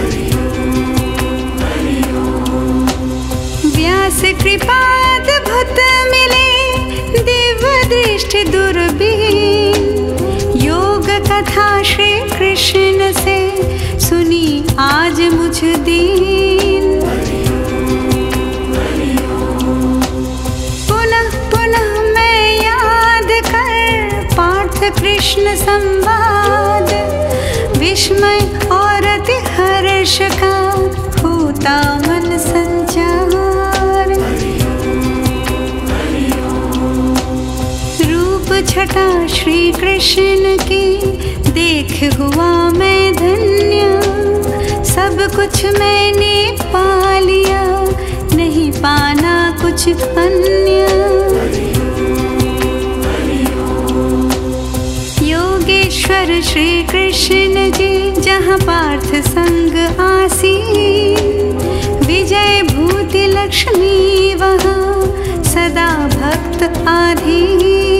व्यास कृपाद्भुत मिले दिव्य दृष्टि दूरबीन योग कथा श्री कृष्ण से सुनी आज मुझ दीन। पुनः पुनः मैं याद कर पार्थ कृष्ण संवाद विस्मय और अति हर्ष का होता मन संचार। रूप छटा श्री कृष्ण की देख हुआ मैं धन्य सब कुछ मैंने पा लिया नहीं पाना कुछ अन्य। योगेश्वर श्री कृष्ण जी जहाँ पार्थ संग आसीन विजय भूति लक्ष्मी वहाँ सदा भक्त आधीन।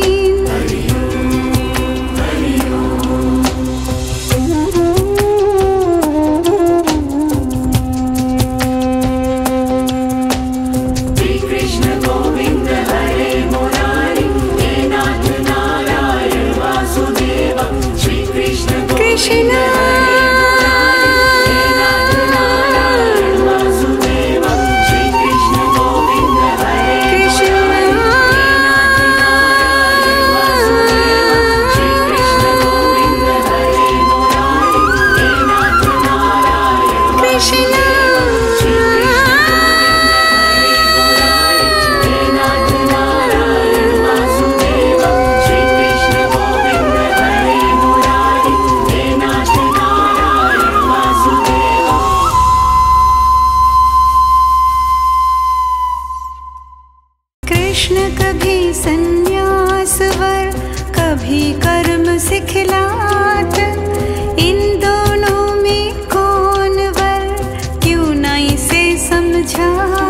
कृष्ण कभी संन्यासवर कभी कर्म सिखलात इन दोनों में कौन वर क्यों न इसे समझा।